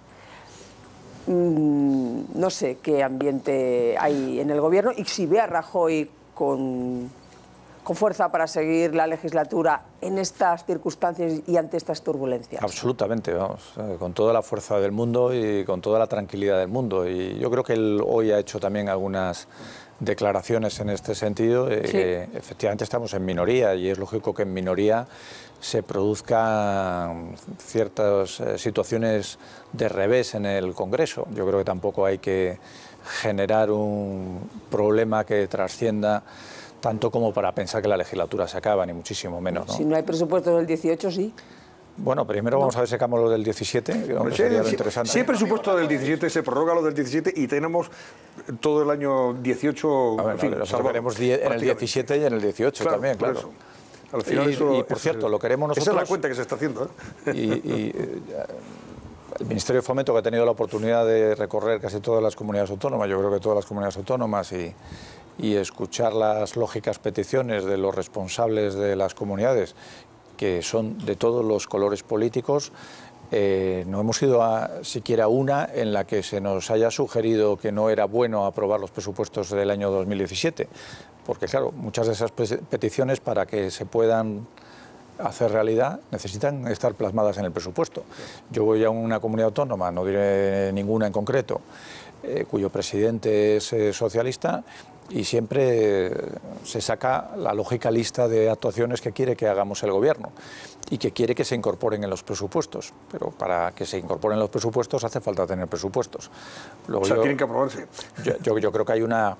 Speaker 11: No sé qué ambiente hay en el Gobierno y si ve a Rajoy con fuerza para seguir la legislatura en estas circunstancias y ante estas turbulencias?
Speaker 10: Absolutamente, vamos, con toda la fuerza del mundo y con toda la tranquilidad del mundo. Y yo creo que él hoy ha hecho también algunas declaraciones en este sentido.
Speaker 11: Sí.
Speaker 10: Efectivamente estamos en minoría y es lógico que en minoría se produzcan ciertas situaciones de revés en el Congreso. Yo creo que tampoco hay que generar un problema que trascienda tanto como para pensar que la legislatura se acaba, ni muchísimo menos, ¿no?
Speaker 11: Si no hay presupuestos del 18, sí.
Speaker 10: Bueno, primero vamos a ver si sacamos lo del 17, que sería lo interesante.
Speaker 1: Si hay presupuesto del 17, se prorroga lo del 17 y tenemos todo el año 18...
Speaker 10: A ver,
Speaker 1: en fin,
Speaker 10: nosotros queremos en el 17 y en el 18
Speaker 1: claro,
Speaker 10: también, claro.
Speaker 1: Eso. Al final
Speaker 10: y por cierto, lo queremos nosotros...
Speaker 1: Esa es la cuenta que se está haciendo, ¿eh?
Speaker 10: El Ministerio de Fomento, que ha tenido la oportunidad de recorrer casi todas las comunidades autónomas, yo creo que todas las comunidades autónomas, y escuchar las lógicas peticiones de los responsables de las comunidades, que son de todos los colores políticos, no hemos ido a siquiera una en la que se nos haya sugerido que no era bueno aprobar los presupuestos del año 2017, porque claro, muchas de esas peticiones, para que se puedan hacer realidad, necesitan estar plasmadas en el presupuesto. Yo voy a una comunidad autónoma, no diré ninguna en concreto, cuyo presidente es socialista, y siempre se saca la lógica lista de actuaciones que quiere que hagamos el Gobierno y que quiere que se incorporen en los presupuestos. Pero para que se incorporen en los presupuestos hace falta tener presupuestos. Luego
Speaker 1: tienen que aprobarse.
Speaker 10: Yo creo que hay una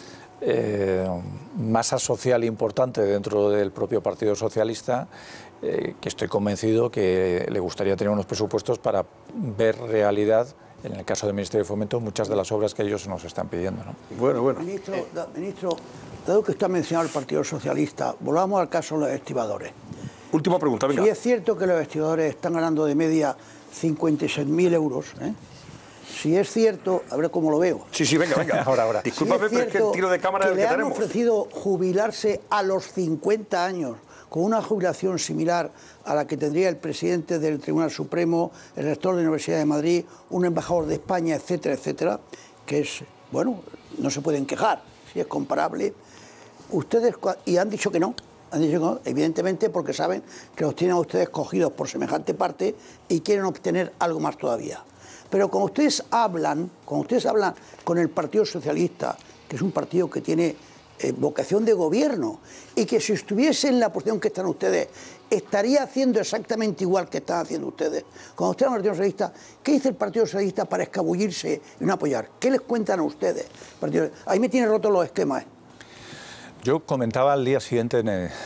Speaker 10: masa social importante dentro del propio Partido Socialista que estoy convencido que le gustaría tener unos presupuestos para ver realidad, en el caso del Ministerio de Fomento, muchas de las obras que ellos nos están pidiendo, ¿no?
Speaker 1: Bueno.
Speaker 8: Ministro, dado que está mencionado el Partido Socialista, volvamos al caso de los estibadores.
Speaker 1: Última pregunta, venga.
Speaker 8: Si es cierto que los estibadores están ganando de media 56.000 euros, si es cierto, a ver cómo lo veo.
Speaker 1: Sí, venga. Ahora. Discúlpame, pero es que el tiro de cámara es el que tenemos.
Speaker 8: Le han ofrecido jubilarse a los 50 años con una jubilación similar a la que tendría el presidente del Tribunal Supremo, el rector de la Universidad de Madrid, un embajador de España, etcétera, que es, bueno, no se pueden quejar, si es comparable. Ustedes, y han dicho que no, evidentemente porque saben que los tienen a ustedes cogidos por semejante parte y quieren obtener algo más todavía. Pero cuando ustedes hablan con el Partido Socialista, que es un partido que tiene vocación de gobierno y que si estuviese en la posición que están ustedes estaría haciendo exactamente igual que están haciendo ustedes. Cuando ustedes hablan del Partido Socialista, ¿qué dice el Partido Socialista para escabullirse y no apoyar? ¿Qué les cuentan a ustedes? Ahí me tienen rotos los esquemas.
Speaker 10: Yo comentaba al día siguiente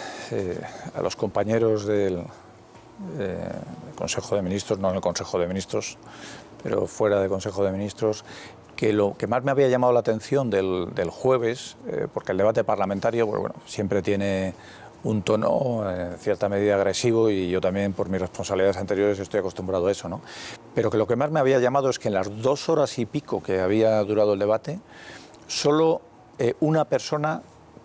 Speaker 10: a los compañeros del Consejo de Ministros, no en el Consejo de Ministros, pero fuera del Consejo de Ministros, que lo que más me había llamado la atención del jueves, porque el debate parlamentario, bueno, siempre tiene un tono en cierta medida agresivo y yo también por mis responsabilidades anteriores estoy acostumbrado a eso, ¿no? Pero que lo que más me había llamado es que en las 2 horas y pico que había durado el debate, solo una persona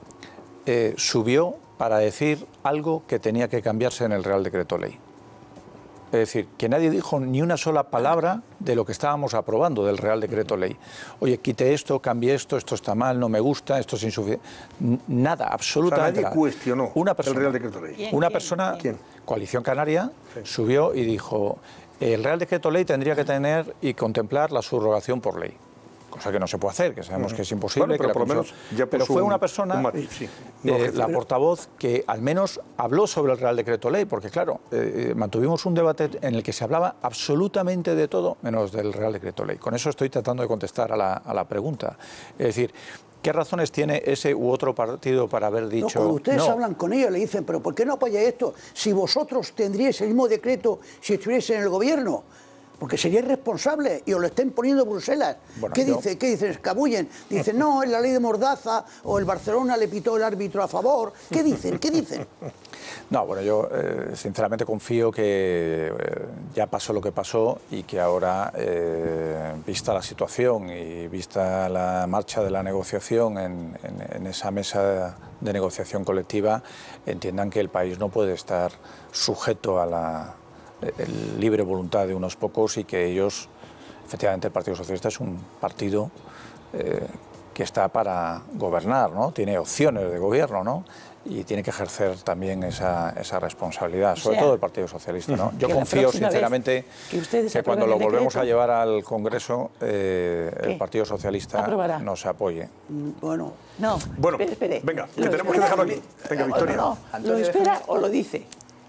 Speaker 10: subió para decir algo que tenía que cambiarse en el Real Decreto Ley. Es decir, que nadie dijo ni una sola palabra de lo que estábamos aprobando del Real Decreto Ley. Oye, quite esto, cambie esto está mal, no me gusta, esto es insuficiente. Nada, absolutamente nada.
Speaker 1: Nadie cuestionó el Real Decreto Ley.
Speaker 10: Una persona, Coalición Canaria, subió y dijo, el Real Decreto Ley tendría que tener y contemplar la subrogación por ley. Cosa que no se puede hacer, que sabemos que es imposible.
Speaker 1: Bueno, pero por lo menos ya
Speaker 10: pero fue una persona, la portavoz, que al menos habló sobre el Real Decreto Ley, porque claro, mantuvimos un debate en el que se hablaba absolutamente de todo, menos del Real Decreto Ley. Con eso estoy tratando de contestar a la pregunta. Es decir, ¿qué razones tiene ese u otro partido para haber dicho no?
Speaker 8: Cuando ustedes hablan con ellos, le dicen, pero ¿por qué no apoyáis esto? Si vosotros tendríais el mismo decreto si estuvierais en el gobierno. Porque sería irresponsable y os lo estén poniendo Bruselas. Bueno, ¿Qué dicen? Escabullen. Dicen, no, es la ley de Mordaza o el Barcelona le pitó el árbitro a favor. ¿Qué dicen?
Speaker 10: No, bueno, yo sinceramente confío que ya pasó lo que pasó y que ahora, vista la situación y vista la marcha de la negociación en esa mesa de negociación colectiva, entiendan que el país no puede estar sujeto a la libre voluntad de unos pocos y que ellos, efectivamente el Partido Socialista es un partido que está para gobernar, ¿no? Tiene opciones de gobierno, ¿no? Y tiene que ejercer también esa responsabilidad, sobre todo el Partido Socialista, ¿no? Yo confío sinceramente que cuando lo volvemos a llevar al Congreso, el Partido Socialista nos apoye.
Speaker 8: Bueno,
Speaker 1: espere. Venga, que tenemos que dejarlo aquí. Venga, Victoria.
Speaker 9: ¿Lo espera o lo dice?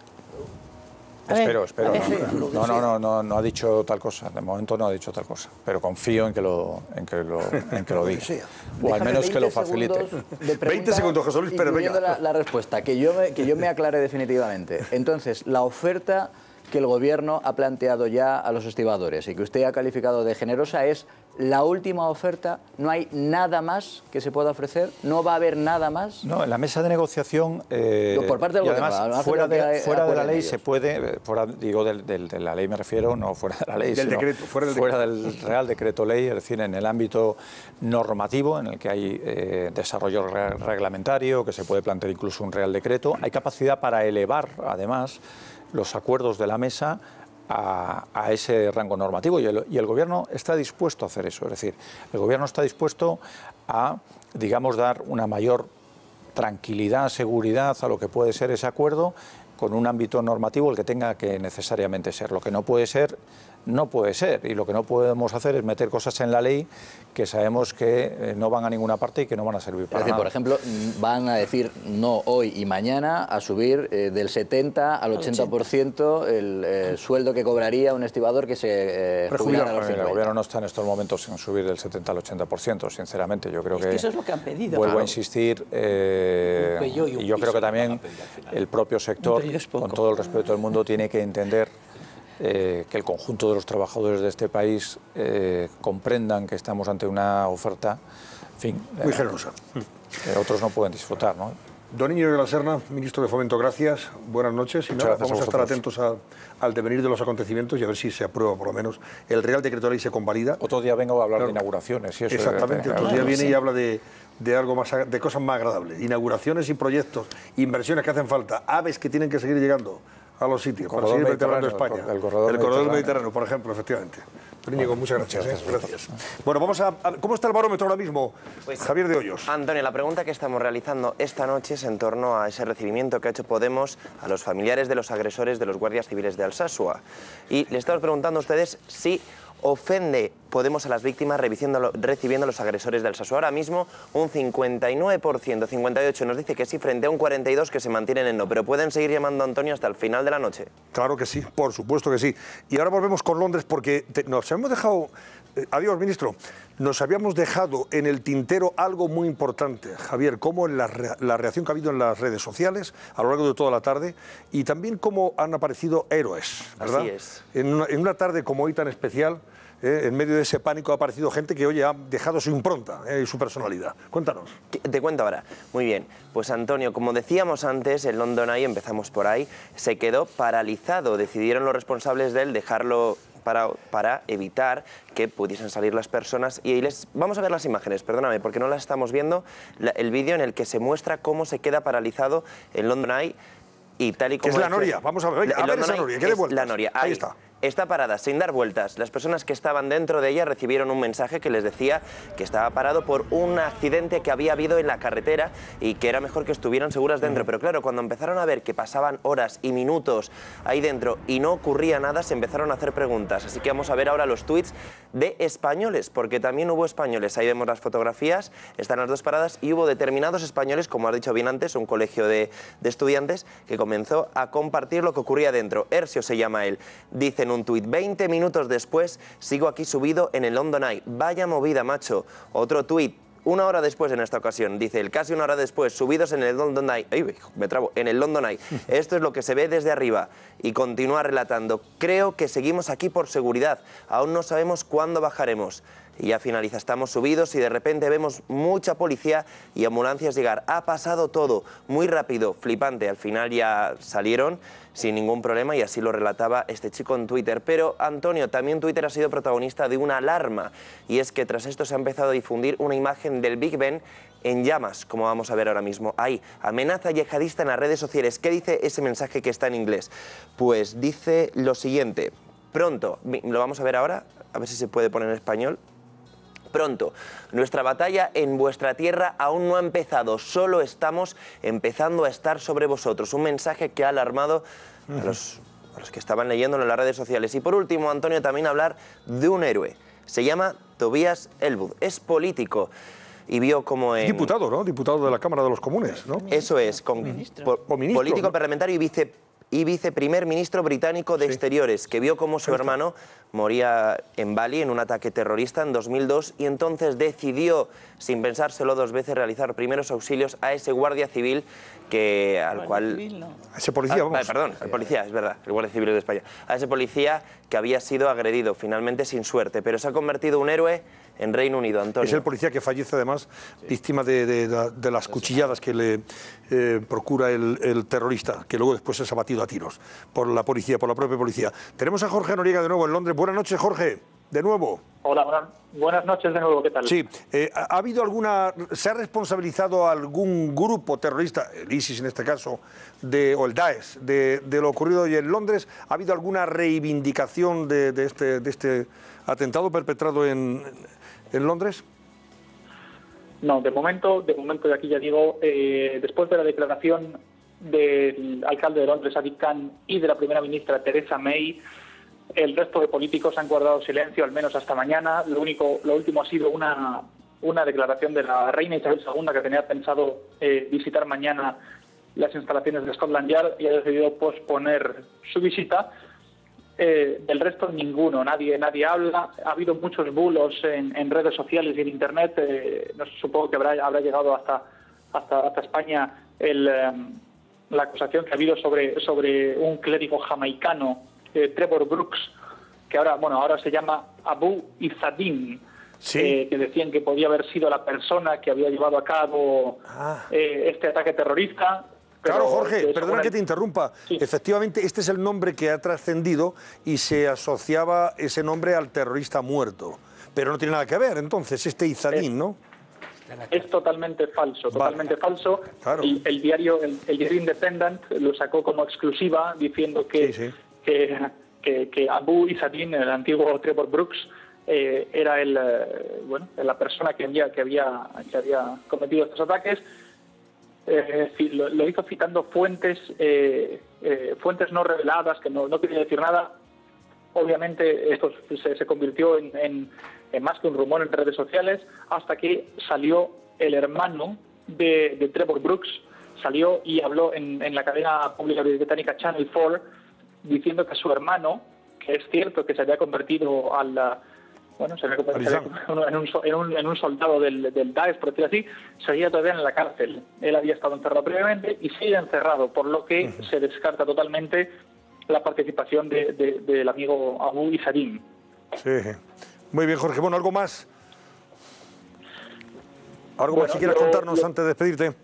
Speaker 10: Espero. No ha dicho tal cosa. De momento no ha dicho tal cosa. Pero confío en que lo diga. O al menos que lo facilite.
Speaker 1: 20 segundos, José Luis Pérez. Venga.
Speaker 6: La respuesta, que yo me aclare definitivamente. Entonces, la oferta que el Gobierno ha planteado ya a los estibadores y que usted ha calificado de generosa es la última oferta, no hay nada más que se pueda ofrecer, no va a haber nada más.
Speaker 10: No, en la mesa de negociación,
Speaker 6: por parte del Gobierno,
Speaker 10: además, fuera de la ley se puede, digo de la ley me refiero, no fuera de la ley,
Speaker 1: del
Speaker 10: sino
Speaker 1: decreto,
Speaker 10: fuera del Real Decreto Ley, es decir, en el ámbito normativo, en el que hay desarrollo reglamentario, que se puede plantear incluso un Real Decreto, hay capacidad para elevar, además, los acuerdos de la mesa a ese rango normativo y el Gobierno está dispuesto a hacer eso. Es decir, el Gobierno está dispuesto a, digamos, dar una mayor tranquilidad, seguridad a lo que puede ser ese acuerdo con un ámbito normativo el que tenga que necesariamente ser. Lo que no puede ser, no puede ser. Y lo que no podemos hacer es meter cosas en la ley que sabemos que no van a ninguna parte y que no van a servir para nada.
Speaker 6: Por ejemplo, van a decir no hoy y mañana a subir del 70 al 80% el sueldo que cobraría un estibador que se jubilara a los 50.
Speaker 10: El Gobierno no está en estos momentos en subir del 70 al 80%, sinceramente. Yo creo que
Speaker 9: eso es lo que han pedido.
Speaker 10: Vuelvo a insistir, y yo creo que también el propio sector, con todo el respeto del mundo, tiene que entender que el conjunto de los trabajadores de este país comprendan que estamos ante una oferta, en fin,
Speaker 1: muy generosa,
Speaker 10: que otros no pueden disfrutar, ¿no?
Speaker 1: Don Íñigo de la Serna, ministro de Fomento, gracias, buenas noches. Y nada, vamos a estar atentos al devenir de los acontecimientos y a ver si se aprueba por lo menos el Real Decreto Ley, se convalida.
Speaker 10: Otro día vengo a hablar de inauguraciones. Y eso
Speaker 1: exactamente, otro día viene y habla de algo más, de cosas más agradables, inauguraciones y proyectos, inversiones que hacen falta, aves que tienen que seguir llegando a los sitios para seguir vertebrando España. El corredor del Mediterráneo, por ejemplo, efectivamente. Don Íñigo, muchas gracias. Gracias. Bueno, vamos a... ¿Cómo está el barómetro ahora mismo, Javier de Hoyos?
Speaker 2: Antonio, la pregunta que estamos realizando esta noche es en torno a ese recibimiento que ha hecho Podemos a los familiares de los agresores de los guardias civiles de Alsasua. Y le estamos preguntando a ustedes si ofende Podemos a las víctimas recibiendo a los agresores de Alsasua. Ahora mismo un 59%, 58% nos dice que sí, frente a un 42% que se mantienen en no. Pero pueden seguir llamando a Antonio hasta el final de la noche.
Speaker 1: Claro que sí, por supuesto que sí. Y ahora volvemos con Londres porque nos habíamos dejado... adiós, ministro. Nos habíamos dejado en el tintero algo muy importante, Javier, como la reacción que ha habido en las redes sociales a lo largo de toda la tarde y también cómo han aparecido héroes, ¿verdad?
Speaker 2: Así es.
Speaker 1: En una tarde como hoy tan especial, en medio de ese pánico ha aparecido gente que, oye, ha dejado su impronta y su personalidad. Cuéntanos.
Speaker 2: Te cuento ahora. Muy bien. Pues Antonio, como decíamos antes, el London Eye, empezamos por ahí, se quedó paralizado. Decidieron los responsables de él dejarlo para evitar que pudiesen salir las personas. Y vamos a ver las imágenes, perdóname, porque no las estamos viendo. El vídeo en el que se muestra cómo se queda paralizado el London Eye y tal y como...
Speaker 1: Es la noria, vamos a ver, a ver esa noria, que dé vueltas.
Speaker 2: La noria,
Speaker 1: ahí está.
Speaker 2: Está parada, sin dar vueltas. Las personas que estaban dentro de ella recibieron un mensaje que les decía que estaba parado por un accidente que había habido en la carretera y que era mejor que estuvieran seguras dentro. Pero claro, cuando empezaron a ver que pasaban horas y minutos ahí dentro y no ocurría nada, se empezaron a hacer preguntas. Así que vamos a ver ahora los tuits de españoles, porque también hubo españoles. Ahí vemos las fotografías, están las dos paradas y hubo determinados españoles, como has dicho bien antes, un colegio de estudiantes que comenzó a compartir lo que ocurría dentro. Ercio se llama él. Dicen un tuit: 20 minutos después sigo aquí subido en el London Eye. Vaya movida, macho. Otro tuit, una hora después en esta ocasión, dice él, casi una hora después, subidos en el London Eye. Ay, me trabo, en el London Eye. Esto es lo que se ve desde arriba. Y continúa relatando: creo que seguimos aquí por seguridad. Aún no sabemos cuándo bajaremos. Y ya finaliza, estamos subidos y de repente vemos mucha policía y ambulancias llegar. Ha pasado todo muy rápido, flipante. Al final ya salieron sin ningún problema y así lo relataba este chico en Twitter. Pero, Antonio, también Twitter ha sido protagonista de una alarma. Y es que tras esto se ha empezado a difundir una imagen del Big Ben en llamas, como vamos a ver ahora mismo. Hay amenaza yihadista en las redes sociales. ¿Qué dice ese mensaje que está en inglés? Pues dice lo siguiente: pronto, lo vamos a ver ahora, a ver si se puede poner en español. pronto. Nuestra batalla en vuestra tierra aún no ha empezado, solo estamos empezando a estar sobre vosotros. Un mensaje que ha alarmado a los que estaban leyéndolo en las redes sociales. Y por último, Antonio, también hablar de un héroe. Se llama Tobias Ellwood, es político y vio como en...
Speaker 1: Diputado, ¿no? Diputado de la Cámara de los Comunes, ¿no?
Speaker 2: Eso es, político, ¿no? Parlamentario y viceprimer ministro británico de Exteriores, que vio cómo su hermano moría en Bali en un ataque terrorista en 2002 y entonces decidió, sin pensárselo dos veces, realizar primeros auxilios a ese guardia civil al cual...
Speaker 1: A ese policía, vamos.
Speaker 2: Perdón, al policía, es verdad, el guardia civil de España. A ese policía que había sido agredido, finalmente sin suerte, pero se ha convertido en un héroe en Reino Unido, Antonio.
Speaker 1: Es el policía que fallece, además, víctima de las cuchilladas que le procura el terrorista, que luego después es abatido a tiros por la policía, por la propia policía. Tenemos a Jorge Noriega de nuevo en Londres. Buenas noches, Jorge, de nuevo.
Speaker 5: Hola, buenas noches de nuevo, ¿qué tal?
Speaker 1: Sí, ¿ha habido se ha responsabilizado algún grupo terrorista, el ISIS en este caso, o el Daesh, de lo ocurrido hoy en Londres? ¿Ha habido alguna reivindicación de este atentado perpetrado en Londres?
Speaker 5: No, de momento de aquí ya digo, después de la declaración del alcalde de Londres, Sadiq Khan, y de la primera ministra Theresa May, el resto de políticos han guardado silencio, al menos hasta mañana. Lo último ha sido una declaración de la reina Isabel II, que tenía pensado visitar mañana las instalaciones de Scotland Yard y ha decidido posponer su visita. Del resto ninguno, nadie habla. Ha habido muchos bulos en redes sociales y en internet. Supongo que habrá llegado hasta España la acusación que ha habido sobre un clérigo jamaicano, Trevor Brooks, que ahora se llama Abu Izzadin,
Speaker 1: ¿sí?
Speaker 5: Que decían que podía haber sido la persona que había llevado a cabo este ataque terrorista.
Speaker 1: Claro, Jorge, perdona que te interrumpa. Sí. Efectivamente, este es el nombre que ha trascendido y se asociaba ese nombre al terrorista muerto. Pero no tiene nada que ver, entonces, este Izzadin, ¿no?
Speaker 5: Es totalmente falso, totalmente falso.
Speaker 1: Claro.
Speaker 5: Y el diario Independent lo sacó como exclusiva diciendo que Abu Izzadin, el antiguo Trevor Brooks, era la persona que había cometido estos ataques. Lo hizo citando fuentes no reveladas, que no quería decir nada. Obviamente esto se convirtió en más que un rumor en redes sociales, hasta que salió el hermano de Trevor Brooks, salió y habló en la cadena pública británica Channel 4, diciendo que su hermano, que es cierto que se había convertido en un soldado del Daesh, por decirlo así, seguía todavía en la cárcel. Él había estado encerrado previamente y sigue encerrado, por lo que se descarta totalmente la participación del amigo Abu Izzadin.
Speaker 1: Sí. Muy bien, Jorge. Bueno, ¿algo más? ¿Algo más que quieras contarnos antes de despedirte?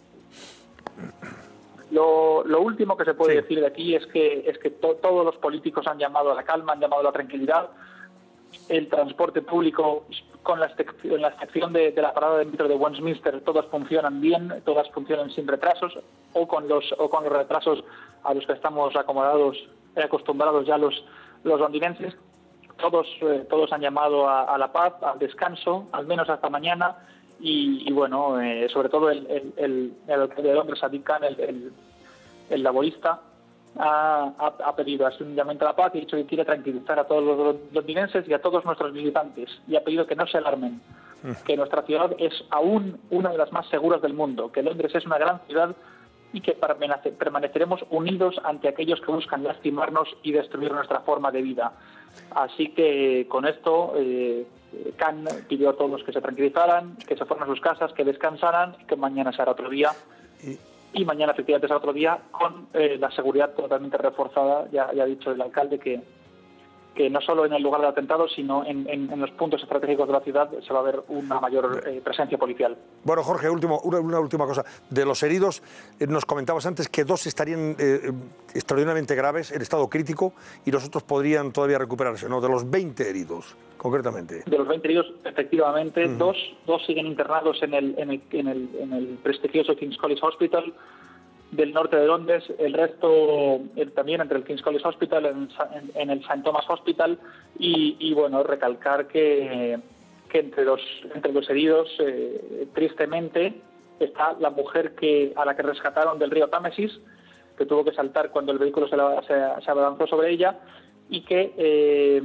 Speaker 5: Lo último que se puede decir de aquí es que todos los políticos han llamado a la calma, han llamado a la tranquilidad. El transporte público, con la excepción de la parada de metro de Westminster, todas funcionan bien, todas funcionan sin retrasos, o con los retrasos a los que estamos acostumbrados ya los londinenses. Todos han llamado a la paz, al descanso, al menos hasta mañana. Y bueno, sobre todo el alcalde de Londres, Sadiq Khan, el laborista, ha pedido un llamamiento a la paz y ha dicho que quiere tranquilizar a todos los londinenses y a todos nuestros visitantes, y ha pedido que no se alarmen, que nuestra ciudad es aún una de las más seguras del mundo, que Londres es una gran ciudad y que permaneceremos unidos ante aquellos que buscan lastimarnos y destruir nuestra forma de vida. Así que con esto Khan pidió a todos que se tranquilizaran, que se fueran a sus casas, que descansaran, que mañana será otro día. Y mañana efectivamente será otro día con la seguridad totalmente reforzada. Ya ha dicho el alcalde que no solo en el lugar del atentado, sino en los puntos estratégicos de la ciudad se va a ver una mayor presencia policial. Bueno, Jorge, una última cosa. De los heridos, nos comentabas antes que 2 estarían extraordinariamente graves, en estado crítico, y los otros podrían todavía recuperarse, ¿no? De los 20 heridos, concretamente. De los 20 heridos, efectivamente, dos siguen internados en el prestigioso King's College Hospital del norte de Londres, el resto también entre el King's College Hospital, en el St. Thomas Hospital, y bueno, recalcar que que entre los heridos, tristemente, está la mujer a la que rescataron del río Támesis, que tuvo que saltar cuando el vehículo se abalanzó sobre ella, y que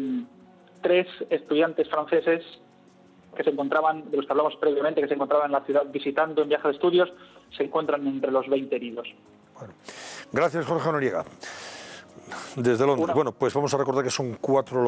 Speaker 5: 3 estudiantes franceses que se encontraban, de los que hablamos previamente, que se encontraban en la ciudad visitando en viaje de estudios, se encuentran entre los 20 heridos.
Speaker 1: Bueno, gracias, Jorge Noriega. Desde Londres. Bueno, pues vamos a recordar que son 4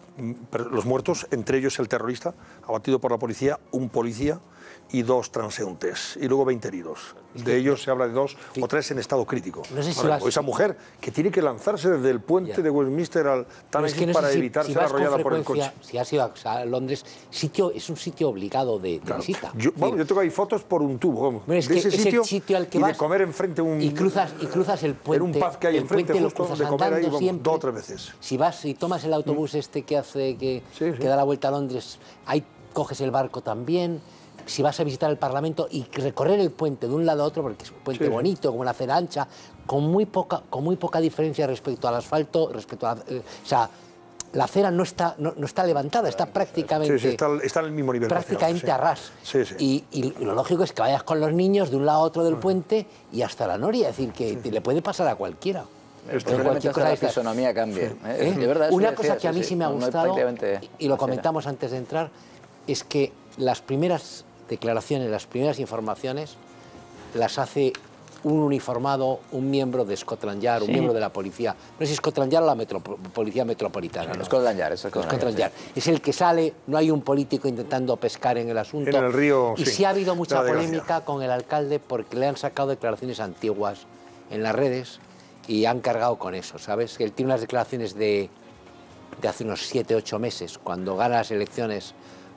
Speaker 1: los muertos, entre ellos el terrorista, abatido por la policía, un policía y 2 transeúntes, y luego 20 heridos. De ellos se habla de 2 o 3 en estado crítico.
Speaker 3: No sé si
Speaker 1: o esa mujer que tiene que lanzarse desde el puente de Westminster al Támesis para evitar ser arrollada por el coche.
Speaker 3: Si has ido a Londres, es un sitio obligado de visita.
Speaker 1: Yo tengo ahí fotos por un tubo,
Speaker 3: es
Speaker 1: de ese
Speaker 3: sitio al que
Speaker 1: y
Speaker 3: vas,
Speaker 1: de comer enfrente
Speaker 3: y cruzas el puente.
Speaker 1: En un pub que hay enfrente, justo de comer ahí 2 o 3 veces.
Speaker 3: Si vas y tomas el autobús que da la vuelta a Londres, ahí coges el barco también. Si vas a visitar el Parlamento y recorrer el puente de un lado a otro, porque es un puente bonito, con una acera ancha, con muy poca diferencia respecto al asfalto, o sea, la acera no está levantada, está prácticamente...
Speaker 1: está en el mismo nivel.
Speaker 3: Prácticamente a ras. Y lo lógico es que vayas con los niños de un lado a otro del puente y hasta la noria, es decir, que le puede pasar a cualquiera.
Speaker 6: Posiblemente hasta la fisonomía cambie. De verdad,
Speaker 3: una cosa que a mí sí me ha gustado, y lo comentamos antes de entrar, es que las primeras declaraciones, las primeras informaciones las hace un uniformado, un miembro de Scotland Yard, un miembro de la policía. No sé si Scotland Yard o la policía metropolitana.
Speaker 6: ¿no? Scotland Yard,
Speaker 3: Scotland Yard. Es el que sale, no hay un político intentando pescar en el asunto.
Speaker 1: En el río,
Speaker 3: y sí ha habido mucha polémica con el alcalde porque le han sacado declaraciones antiguas en las redes y han cargado con eso, ¿sabes? Él tiene unas declaraciones de hace unos 7, 8 meses, cuando gana las elecciones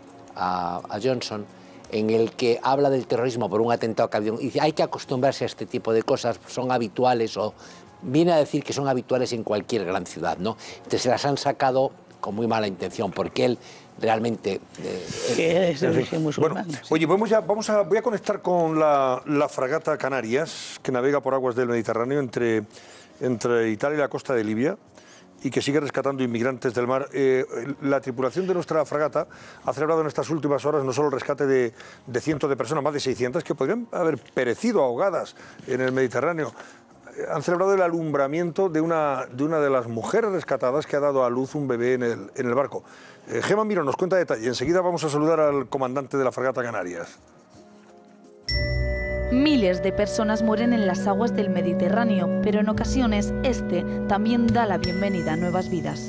Speaker 3: a Johnson, en el que habla del terrorismo por un atentado que ha habido. Y dice, hay que acostumbrarse a este tipo de cosas, son habituales, o viene a decir que son habituales en cualquier gran ciudad, ¿no? Entonces se las han sacado con muy mala intención, porque él realmente...
Speaker 9: es de origen musulmán.
Speaker 1: Bueno, oye, voy a conectar con la fragata Canarias, que navega por aguas del Mediterráneo entre Italia y la costa de Libia, y que sigue rescatando inmigrantes del mar. La tripulación de nuestra fragata ha celebrado en estas últimas horas no solo el rescate de cientos de personas, más de 600, que podrían haber perecido ahogadas en el Mediterráneo. Han celebrado el alumbramiento de una de las mujeres rescatadas que ha dado a luz un bebé en el barco. Gemma Miró nos cuenta detalles. Enseguida vamos a saludar al comandante de la fragata Canarias.
Speaker 12: Miles de personas mueren en las aguas del Mediterráneo, pero en ocasiones este también da la bienvenida a nuevas vidas.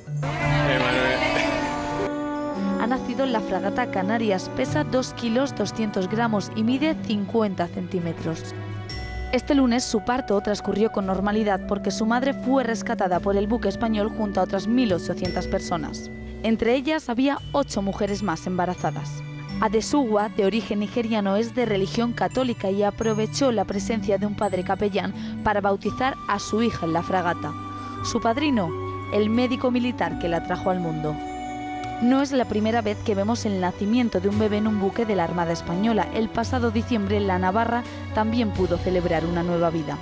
Speaker 12: Ha nacido en la fragata Canarias, pesa 2 kilos 200 gramos y mide 50 centímetros. Este lunes su parto transcurrió con normalidad porque su madre fue rescatada por el buque español junto a otras 1.800 personas. Entre ellas había 8 mujeres más embarazadas. Adesuwa, de origen nigeriano, es de religión católica y aprovechó la presencia de un padre capellán para bautizar a su hija en la fragata. Su padrino, el médico militar que la trajo al mundo. No es la primera vez que vemos el nacimiento de un bebé en un buque de la Armada Española. El pasado diciembre, la Navarra también pudo celebrar una nueva vida.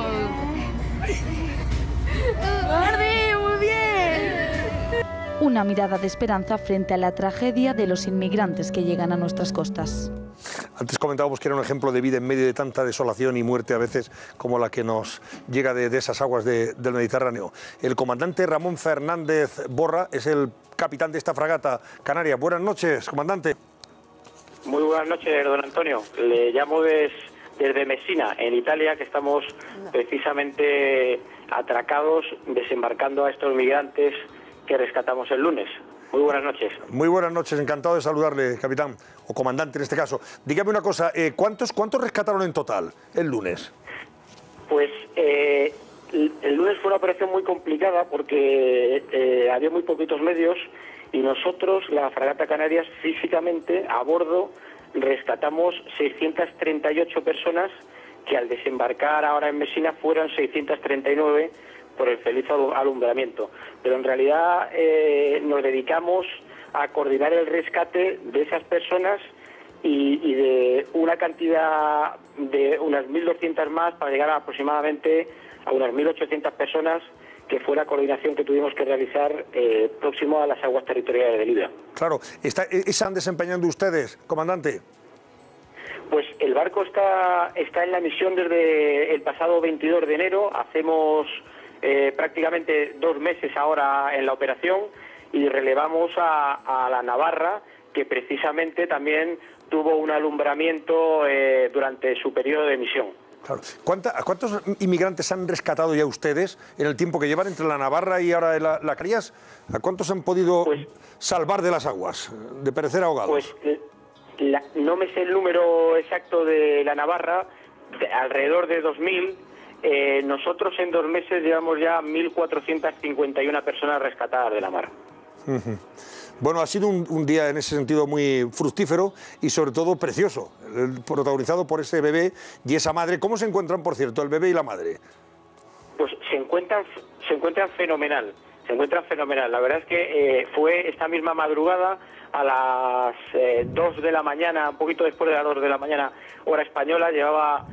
Speaker 12: Una mirada de esperanza frente a la tragedia de los inmigrantes que llegan a nuestras costas.
Speaker 1: Antes comentábamos que era un ejemplo de vida en medio de tanta desolación y muerte a veces como la que nos llega de esas aguas del Mediterráneo. El comandante Ramón Fernández Borra es el capitán de esta fragata Canarias. Buenas noches, comandante.
Speaker 13: Muy buenas noches, don Antonio. Le llamo desde Messina, en Italia, que estamos precisamente atracados, desembarcando a estos migrantes que rescatamos el lunes. Muy buenas noches.
Speaker 1: Muy buenas noches, encantado de saludarle, capitán, o comandante en este caso. Dígame una cosa, ¿cuántos rescataron en total el lunes?
Speaker 13: Pues el lunes fue una operación muy complicada porque había muy poquitos medios y nosotros, la fragata Canarias, físicamente a bordo rescatamos 638 personas que al desembarcar ahora en Messina fueron 639 por el feliz alumbramiento. Pero en realidad nos dedicamos a coordinar el rescate de esas personas y de una cantidad de unas 1.200 más para llegar aproximadamente a unas 1.800 personas que fue la coordinación que tuvimos que realizar próximo a las aguas territoriales de Libia.
Speaker 1: Claro, ¿están desempeñando ustedes, comandante?
Speaker 13: Pues el barco está en la misión desde el pasado 22 de enero, hacemos prácticamente 2 meses ahora en la operación y relevamos a la Navarra, que precisamente también tuvo un alumbramiento durante su periodo de misión.
Speaker 1: Claro. ¿Cuántos inmigrantes han rescatado ya ustedes en el tiempo que llevan entre la Navarra y ahora la Carías? ¿A cuántos han podido salvar de las aguas, de perecer ahogados?
Speaker 13: Pues no me sé el número exacto de la Navarra, alrededor de 2.000. Nosotros en 2 meses llevamos ya 1.451 personas rescatadas de la mar.
Speaker 1: Bueno, ha sido un día en ese sentido muy fructífero y sobre todo precioso, protagonizado por ese bebé y esa madre. ¿Cómo se encuentran, por cierto, el bebé y la madre?
Speaker 13: Pues se encuentran fenomenal, La verdad es que fue esta misma madrugada a las 2 de la mañana, un poquito después de las 2 de la mañana, hora española, llevaba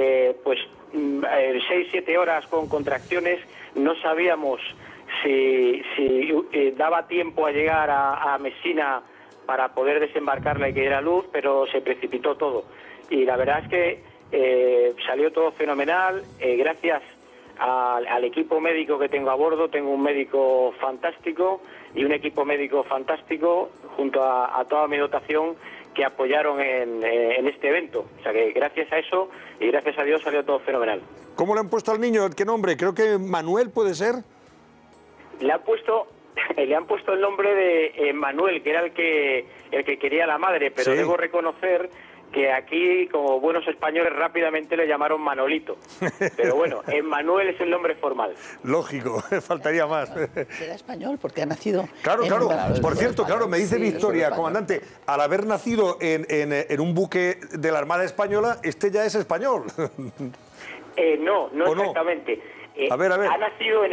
Speaker 13: 6-7 horas con contracciones. No sabíamos si daba tiempo a llegar a Messina para poder desembarcarla y que diera luz, pero se precipitó todo. Y la verdad es que salió todo fenomenal, gracias al equipo médico que tengo a bordo. Tengo un médico fantástico y un equipo médico fantástico junto a toda mi dotación que apoyaron en este evento. O sea que gracias a eso y gracias a Dios salió todo fenomenal.
Speaker 1: ¿Cómo le han puesto al niño? ¿Qué nombre? Creo que Manuel puede ser.
Speaker 13: Le han puesto el nombre de Manuel, que era el que quería la madre, pero sí, debo reconocer que aquí, como buenos españoles, rápidamente le llamaron Manolito. Pero bueno, Emmanuel es el nombre formal.
Speaker 1: Lógico, faltaría más.
Speaker 9: Era español porque ha nacido...
Speaker 1: Claro. Por cierto, me dice Victoria, comandante, al haber nacido en un buque de la Armada Española, este ya es español.
Speaker 13: No exactamente.
Speaker 1: A ver.
Speaker 13: Ha nacido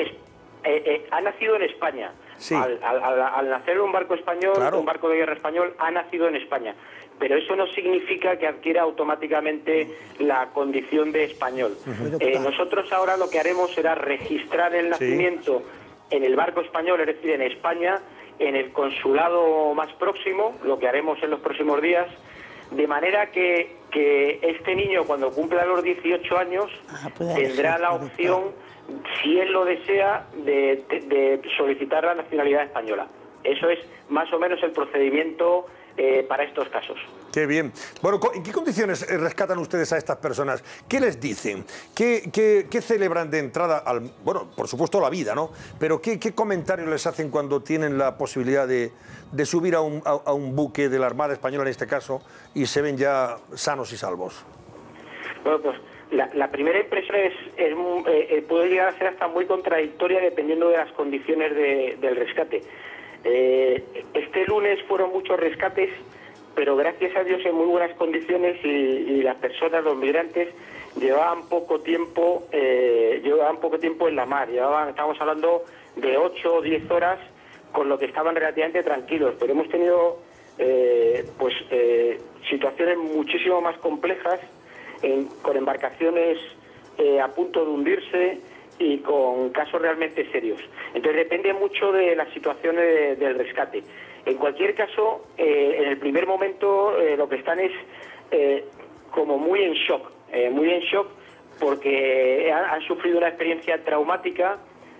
Speaker 13: en España.
Speaker 1: Sí.
Speaker 13: Al nacer en un barco español,
Speaker 1: claro,
Speaker 13: un barco de guerra español, ha nacido en España. Pero eso no significa que adquiera automáticamente la condición de español. Nosotros ahora lo que haremos será registrar el nacimiento en el barco español, es decir, en España, en el consulado más próximo, lo que haremos en los próximos días, de manera que este niño, cuando cumpla los 18 años, tendrá la opción, si él lo desea, de solicitar la nacionalidad española. Eso es más o menos el procedimiento para estos casos.
Speaker 1: Qué bien. Bueno, ¿en qué condiciones rescatan ustedes a estas personas? ¿Qué les dicen? ¿Qué celebran de entrada bueno, por supuesto la vida, ¿no? Pero ¿qué comentarios les hacen cuando tienen la posibilidad de subir a un buque de la Armada Española, en este caso, y se ven ya sanos y salvos?
Speaker 13: Bueno, pues la primera impresión puede llegar a ser hasta muy contradictoria dependiendo de las condiciones del rescate. Este lunes fueron muchos rescates, pero gracias a Dios en muy buenas condiciones y las personas, los migrantes, llevaban poco tiempo en la mar. Estábamos hablando de 8 o 10 horas, con lo que estaban relativamente tranquilos, pero hemos tenido situaciones muchísimo más complejas, con embarcaciones a punto de hundirse y con casos realmente serios. Entonces depende mucho de las situaciones del rescate. En cualquier caso, en el primer momento lo que están es como muy en shock porque han sufrido una experiencia traumática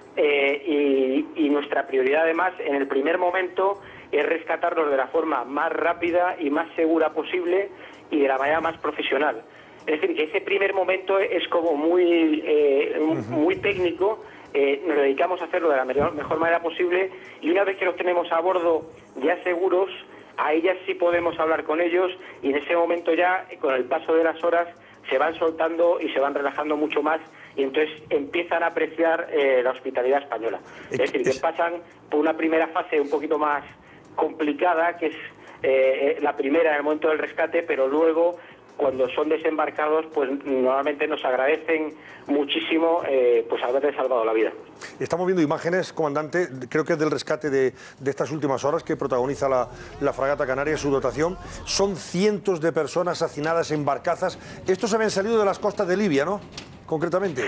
Speaker 13: y nuestra prioridad además en el primer momento es rescatarlos de la forma más rápida y más segura posible y de la manera más profesional. Es decir, que ese primer momento es como muy técnico, nos dedicamos a hacerlo de la mejor manera posible y una vez que los tenemos a bordo ya seguros, ahí ya sí podemos hablar con ellos y en ese momento ya, con el paso de las horas, se van soltando y se van relajando mucho más y entonces empiezan a apreciar la hospitalidad española. Es decir, que pasan por una primera fase un poquito más complicada, que es la primera en el momento del rescate, pero luego, cuando son desembarcados, pues normalmente nos agradecen muchísimo pues haberles salvado la vida.
Speaker 1: Estamos viendo imágenes, comandante, creo que es del rescate de estas últimas horas que protagoniza la fragata Canaria, su dotación. Son cientos de personas hacinadas en barcazas. Estos habían salido de las costas de Libia, ¿no, concretamente?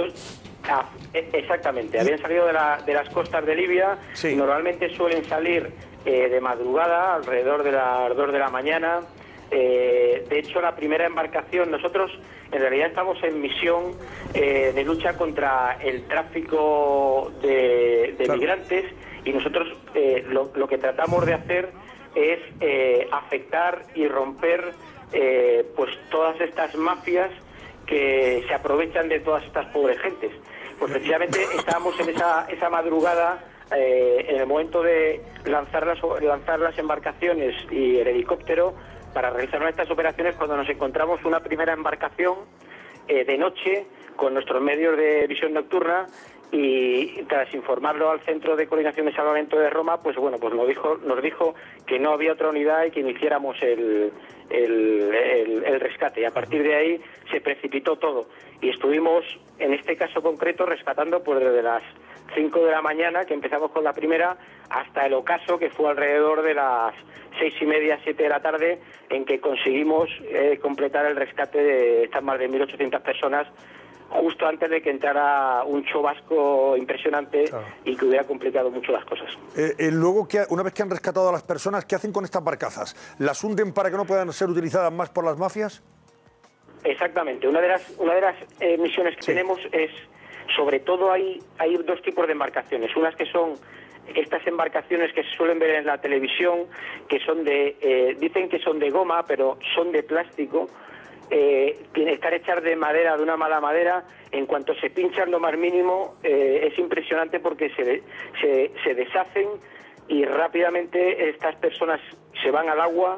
Speaker 13: Exactamente, habían salido de las costas de Libia, sí. Normalmente suelen salir de madrugada, alrededor de las 2 de la mañana. De hecho, la primera embarcación, nosotros en realidad estamos en misión de lucha contra el tráfico de migrantes, y nosotros lo que tratamos de hacer es afectar y romper pues todas estas mafias que se aprovechan de todas estas pobres gentes. Pues precisamente estábamos en esa madrugada, en el momento de lanzar las embarcaciones y el helicóptero para realizar nuestras operaciones, cuando nos encontramos una primera embarcación de noche con nuestros medios de visión nocturna, y tras informarlo al Centro de Coordinación de Salvamento de Roma, pues bueno, pues nos dijo que no había otra unidad y que iniciáramos el rescate, y a partir de ahí se precipitó todo, y estuvimos en este caso concreto rescatando pues desde las 5 de la mañana, que empezamos con la primera, hasta el ocaso, que fue alrededor de las 6:30, 7 de la tarde, en que conseguimos completar el rescate de estas más de 1.800 personas, justo antes de que entrara un chubasco impresionante, claro, y que hubiera complicado mucho las cosas.
Speaker 1: Luego, una vez que han rescatado a las personas, ¿qué hacen con estas barcazas? ¿Las hunden para que no puedan ser utilizadas más por las mafias?
Speaker 13: Exactamente. Una de las misiones que tenemos es, sobre todo hay dos tipos de embarcaciones. Unas que son estas embarcaciones que se suelen ver en la televisión, que son dicen que son de goma, pero son de plástico. Están hechas de madera, de una mala madera. En cuanto se pinchan lo más mínimo, es impresionante porque se deshacen, y rápidamente estas personas se van al agua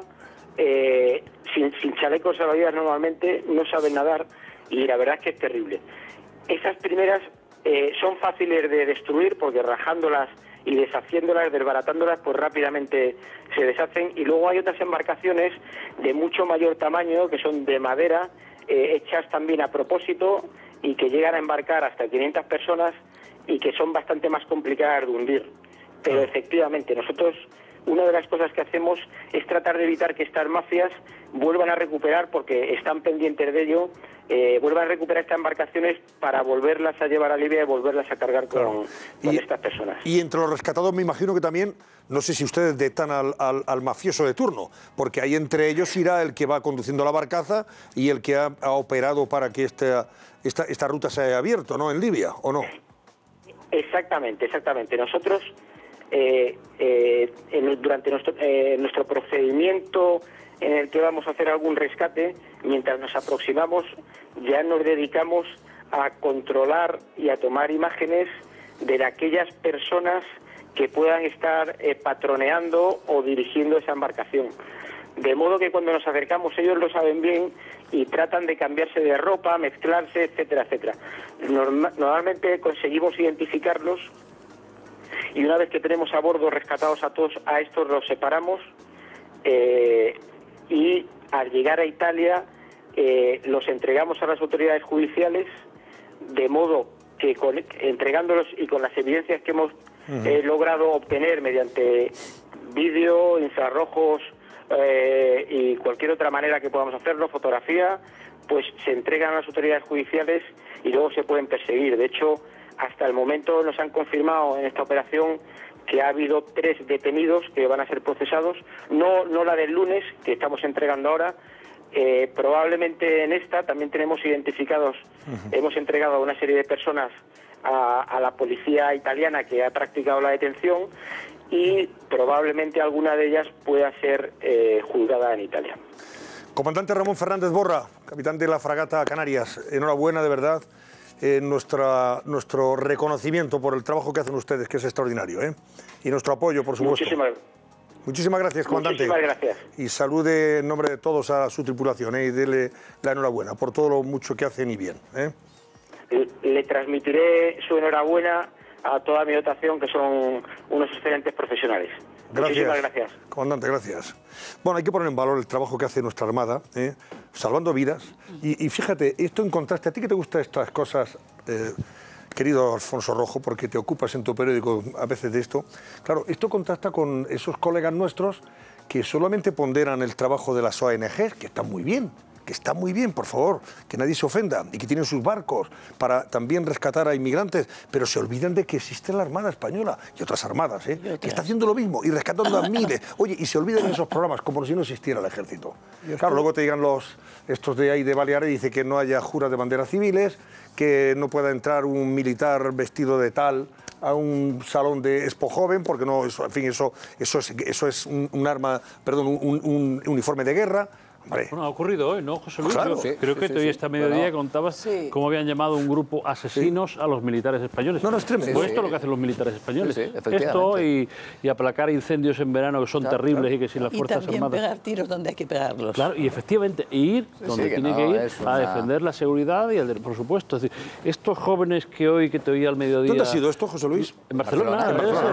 Speaker 13: sin chalecos salvavidas, normalmente no saben nadar, y la verdad es que es terrible. Esas primeras son fáciles de destruir porque rajándolas y deshaciéndolas, desbaratándolas, pues rápidamente se deshacen. Y luego hay otras embarcaciones de mucho mayor tamaño, que son de madera, hechas también a propósito, y que llegan a embarcar hasta 500 personas, y que son bastante más complicadas de hundir. Pero efectivamente, nosotros, una de las cosas que hacemos es tratar de evitar que estas mafias vuelvan a recuperar, porque están pendientes de ello, vuelvan a recuperar estas embarcaciones para volverlas a llevar a Libia y volverlas a cargar con estas personas.
Speaker 1: Y entre los rescatados me imagino que también, no sé si ustedes detectan al mafioso de turno, porque ahí entre ellos irá el que va conduciendo la barcaza y el que ha operado para que esta ruta se haya abierto, ¿no?, en Libia, ¿o no?
Speaker 13: Exactamente. Nosotros, durante nuestro procedimiento en el que vamos a hacer algún rescate, mientras nos aproximamos, ya nos dedicamos a controlar y a tomar imágenes de aquellas personas que puedan estar patroneando o dirigiendo esa embarcación. De modo que cuando nos acercamos ellos lo saben bien y tratan de cambiarse de ropa, mezclarse, etcétera, etcétera. Normalmente conseguimos identificarlos, y una vez que tenemos a bordo rescatados a todos, a estos los separamos, y al llegar a Italia los entregamos a las autoridades judiciales, de modo que entregándolos y con las evidencias que hemos logrado obtener mediante vídeo, infrarrojos y cualquier otra manera que podamos hacerlo, fotografía, pues se entregan a las autoridades judiciales y luego se pueden perseguir. De hecho, hasta el momento nos han confirmado en esta operación que ha habido 3 detenidos que van a ser procesados, no la del lunes, que estamos entregando ahora. Probablemente en esta también tenemos identificados, hemos entregado a una serie de personas a la policía italiana que ha practicado la detención, y probablemente alguna de ellas pueda ser juzgada en Italia.
Speaker 1: Comandante Ramón Fernández Borra, capitán de la fragata Canarias, enhorabuena de verdad. Nuestro reconocimiento por el trabajo que hacen ustedes, que es extraordinario, y nuestro apoyo, por supuesto. Muchísimas gracias, comandante.
Speaker 13: Muchísimas gracias.
Speaker 1: Y salude en nombre de todos a su tripulación, y dele la enhorabuena por todo lo mucho que hacen y bien.
Speaker 13: Le transmitiré su enhorabuena a toda mi dotación, que son unos excelentes profesionales.
Speaker 1: Gracias.
Speaker 13: Muchísimas gracias.
Speaker 1: Comandante, gracias. Bueno, hay que poner en valor el trabajo que hace nuestra Armada, salvando vidas. Y fíjate, esto en contraste, a ti que te gustan estas cosas, querido Alfonso Rojo, porque te ocupas en tu periódico a veces de esto, claro, esto contrasta con esos colegas nuestros que solamente ponderan el trabajo de las ONGs, que está muy bien, que está muy bien, por favor, que nadie se ofenda, y que tienen sus barcos para también rescatar a inmigrantes, pero se olvidan de que existe la Armada Española y otras armadas, que está haciendo lo mismo y rescatando a miles. Oye, y se olvidan de esos programas como si no existiera el ejército. Claro, luego te digan estos de ahí de Baleares, dice que no haya juras de banderas civiles, que no pueda entrar un militar vestido de tal a un salón de Expo Joven, porque no, eso, en fin, eso es un arma, perdón, un uniforme de guerra. Vale.
Speaker 4: Bueno, ha ocurrido hoy, ¿no, José Luis?
Speaker 1: Claro.
Speaker 4: Creo que hoy esta mediodía contabas cómo habían llamado un grupo asesinos a los militares españoles.
Speaker 1: No, es tremendo.
Speaker 4: Pues esto es lo que hacen los militares españoles.
Speaker 6: Efectivamente.
Speaker 4: Esto y aplacar incendios en verano que son terribles y que sin las Fuerzas
Speaker 9: Armadas. Y también pegar tiros donde hay que pegarlos.
Speaker 4: Claro, y efectivamente ir donde tiene que ir a defender la seguridad y el por supuesto. Es decir, estos jóvenes que hoy que te oí al mediodía...
Speaker 1: ¿Dónde ha sido esto, José Luis?
Speaker 4: En Barcelona.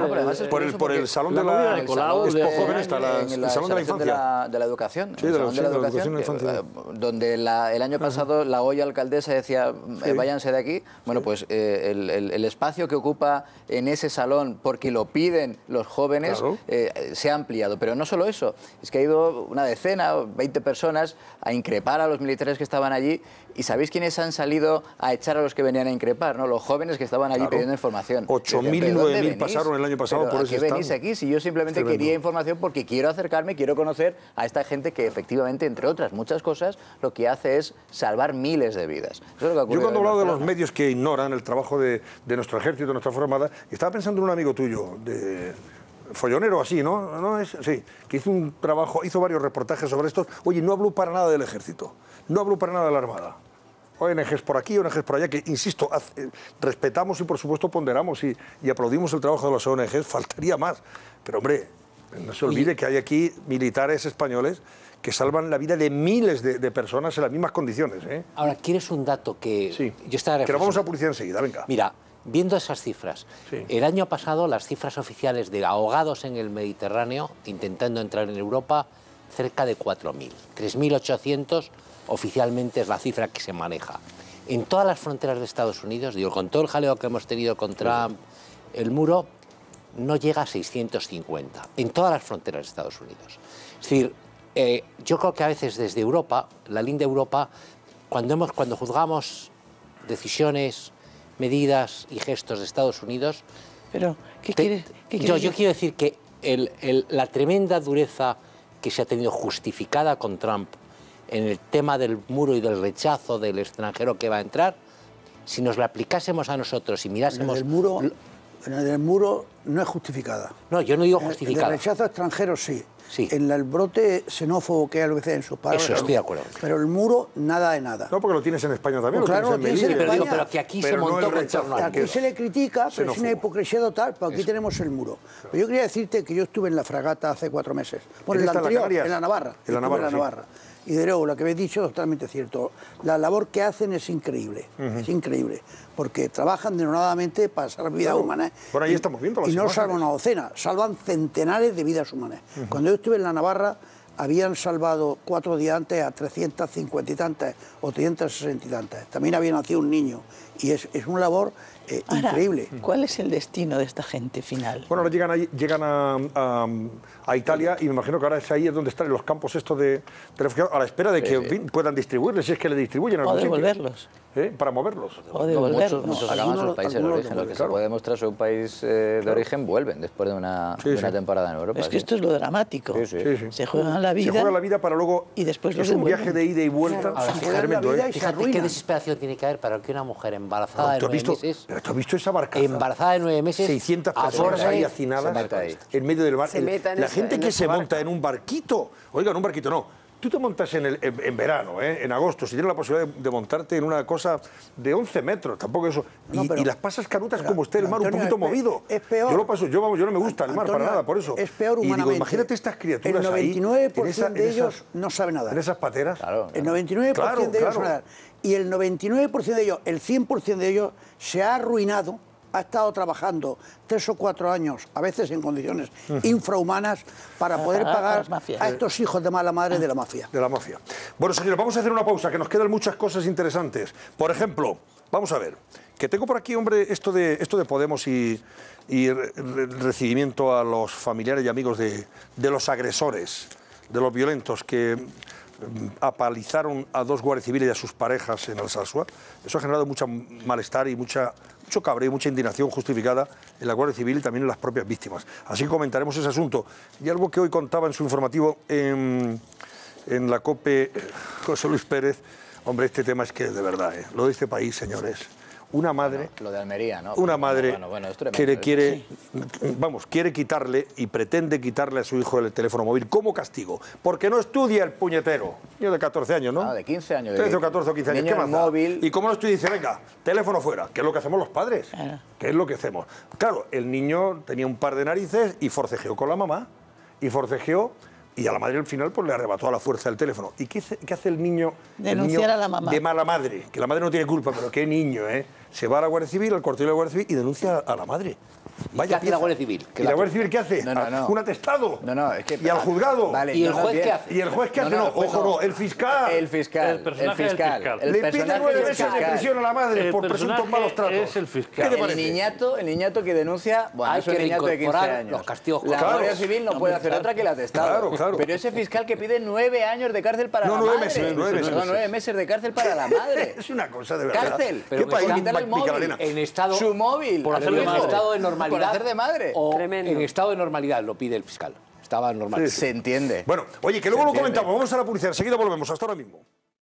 Speaker 1: Por el salón de la Expo Joven está el salón de la infancia.
Speaker 6: De la educación.
Speaker 1: Sí, de la educación de la infancia.
Speaker 6: Donde el año pasado la hoy alcaldesa decía váyanse de aquí. Bueno, pues el espacio que ocupa en ese salón, porque lo piden los jóvenes, se ha ampliado. Pero no solo eso, es que ha ido una decena, 20 personas a increpar a los militares que estaban allí. ¿Y sabéis quiénes han salido a echar a los que venían a increpar? ¿No? Los jóvenes que estaban allí pidiendo información.
Speaker 1: 8.000 y 9.000 pasaron el año pasado por ese stand.
Speaker 6: ¿A qué venís aquí? Si yo simplemente quería información porque quiero acercarme, quiero conocer a esta gente que efectivamente, entre otras muchas cosas, lo que hace es salvar miles de vidas. Eso es lo que
Speaker 1: yo cuando he hablado de los medios que ignoran el trabajo de nuestro ejército, de nuestra Fuerza Armada, estaba pensando en un amigo tuyo, de follonero así, ¿no? Sí, que hizo varios reportajes sobre esto. Oye, no habló para nada del ejército, no habló para nada de la Armada. ONGs por aquí, ONGs por allá, que, insisto, respetamos y, por supuesto, ponderamos y aplaudimos el trabajo de las ONGs, faltaría más. Pero, hombre, no se olvide que hay aquí militares españoles que salvan la vida de miles de personas en las mismas condiciones.
Speaker 3: Ahora, ¿quieres un dato que yo estaba reflexionando?
Speaker 1: Que nos vamos a publicidad enseguida, venga.
Speaker 3: Mira, viendo esas cifras, el año pasado las cifras oficiales de ahogados en el Mediterráneo, intentando entrar en Europa, cerca de 4.000. 3.800 oficialmente es la cifra que se maneja. En todas las fronteras de Estados Unidos, digo, con todo el jaleo que hemos tenido con Trump, el muro no llega a 650, en todas las fronteras de Estados Unidos. Es decir, yo creo que a veces desde Europa, la linda Europa, cuando juzgamos decisiones, medidas y gestos de Estados Unidos...
Speaker 9: Pero, ¿qué quiere
Speaker 3: yo quiero decir que la tremenda dureza que se ha tenido justificada con Trump en el tema del muro y del rechazo del extranjero que va a entrar, si nos la aplicásemos a nosotros y mirásemos...
Speaker 8: En el muro no es justificada.
Speaker 3: No, yo no digo justificada.
Speaker 8: El rechazo extranjero sí. En el brote xenófobo que hay a veces en sus palabras.
Speaker 3: Eso, estoy de acuerdo.
Speaker 8: Pero el muro, nada de nada.
Speaker 1: No, porque lo tienes en España también.
Speaker 8: Pues claro, lo tienes en España.
Speaker 3: Pero que aquí se montó con torno al
Speaker 8: Aquí se le critica, pero es una hipocresía total, pero aquí tenemos el muro. Pero yo quería decirte que yo estuve en la fragata hace 4 meses. Bueno, en la anterior, en la Navarra.
Speaker 1: En la Navarra.
Speaker 8: Y de nuevo, lo que habéis dicho es totalmente cierto. La labor que hacen es increíble, es increíble, porque trabajan denodadamente para salvar vidas humanas.
Speaker 1: Bueno, ahí estamos viendo las
Speaker 8: y no
Speaker 1: imágenes.
Speaker 8: salvan una docena, salvan centenares de vidas humanas. Cuando yo estuve en la Navarra, habían salvado 4 días antes a 350 y tantas o 360 y tantas. También había nacido un niño. Y es una labor increíble.
Speaker 9: ¿Cuál es el destino de esta gente final?
Speaker 1: Bueno, ahora llegan a Italia y me imagino que ahora es ahí donde están los campos estos de refugiados, a la espera de que puedan distribuirles, si es que le distribuyen.
Speaker 9: O devolverlos.
Speaker 1: Para moverlos.
Speaker 9: O devolverlos.
Speaker 6: Muchos acaban sus países de origen. Los que se puede demostrar su país de origen vuelven después de una temporada en Europa.
Speaker 9: Es que esto es lo dramático. Se juegan la vida.
Speaker 1: Se juega la vida para luego...
Speaker 9: Y después
Speaker 1: es un viaje de ida y vuelta.
Speaker 3: Fíjate qué desesperación tiene que haber para que una mujer embarazada de 9 meses...
Speaker 1: ¿Pero tú has visto esa barcaza?
Speaker 3: Embarazada de 9 meses...
Speaker 1: 600 personas ahí hacinadas en medio del mar. La gente que se monta en un barquito... Oiga, en un barquito no. Tú te montas en verano, en agosto, si tienes la posibilidad de montarte en una cosa de 11 metros, tampoco eso. Y las pasas canutas como esté el mar, Antonio, un poquito movido.
Speaker 8: Es peor.
Speaker 1: Yo lo paso, yo no me gusta el mar para nada, por eso.
Speaker 8: Es peor humanamente.
Speaker 1: Y digo, imagínate estas criaturas
Speaker 8: ahí. El 99% de ellos no sabe nadar.
Speaker 1: En esas pateras.
Speaker 6: Claro.
Speaker 8: El 99% de ellos sabe nadar. Y el 99% de ellos, el 100% de ellos, se ha arruinado. Ha estado trabajando 3 o 4 años, a veces en condiciones infrahumanas, para poder pagar a estos hijos de mala madre de la mafia.
Speaker 1: De la mafia. Bueno, señores, vamos a hacer una pausa, que nos quedan muchas cosas interesantes. Por ejemplo, vamos a ver, que tengo por aquí, hombre, esto de Podemos y recibimiento a los familiares y amigos de los agresores, de los violentos, que apalizaron a 2 guardias civiles y a sus parejas en Alsasua. Eso ha generado mucho malestar y mucho cabreo y mucha indignación justificada en la Guardia Civil y también en las propias víctimas. Así que comentaremos ese asunto. Y algo que hoy contaba en su informativo en la COPE José Luis Pérez, hombre, este tema es que de verdad, lo de este país, señores, una madre...
Speaker 6: Lo de Almería, ¿no?
Speaker 1: Una madre que quiere quitarle y pretende quitarle a su hijo el teléfono móvil como castigo, porque no estudia el puñetero. Niño de 14 años, ¿no?
Speaker 6: De 15 años.
Speaker 1: 13 o 14 o 15 años.
Speaker 6: Niño
Speaker 1: ¿Qué más da?
Speaker 6: móvil.
Speaker 1: Y como no estudia, dice, venga, teléfono fuera, que es lo que hacemos los padres. Que es lo que hacemos. Claro, el niño tenía un par de narices y forcejeó con la mamá, y forcejeó... Y a la madre al final pues le arrebató a la fuerza el teléfono. ¿Y qué hace el niño?
Speaker 9: Denunciar a la mamá.
Speaker 1: De mala madre, que la madre no tiene culpa, pero qué niño, ¿eh? Se va a la Guardia Civil, al cuartel de la Guardia Civil y denuncia a la madre.
Speaker 3: Vaya, ¿qué hace la Guardia Civil?
Speaker 1: ¿Y la Guardia Civil qué hace? Un atestado.
Speaker 6: Es que,
Speaker 1: y al juzgado.
Speaker 6: Vale,
Speaker 3: ¿Y el juez qué hace?
Speaker 1: ¿Y el juez qué hace? El fiscal.
Speaker 6: El fiscal.
Speaker 4: El personaje del fiscal.
Speaker 1: Le pide 9 meses de prisión a la madre por presuntos malos tratos.
Speaker 4: Es el fiscal.
Speaker 1: ¿Qué te parece?
Speaker 6: El niñato que denuncia, bueno, es un niñato de 15 años.
Speaker 3: Los castigos.
Speaker 6: La Guardia Civil no puede hacer otra que el atestado.
Speaker 1: Claro.
Speaker 6: Pero ese fiscal que pide 9 años de cárcel para la madre. 9 meses de cárcel para la madre.
Speaker 1: Es una cosa de verdad.
Speaker 6: Cárcel.
Speaker 1: ¿Qué país?
Speaker 6: Quitarle el móvil.
Speaker 3: En estado...
Speaker 6: Su móvil.
Speaker 3: Por hacerlo en estado de normalidad.
Speaker 6: Por hacer de madre.
Speaker 3: O
Speaker 11: Tremendo.
Speaker 3: en estado de normalidad lo pide el fiscal. Estaba normal.
Speaker 6: Se entiende.
Speaker 1: Bueno, oye, que luego lo comentamos. Vamos a la publicidad. Enseguida volvemos. Hasta ahora mismo.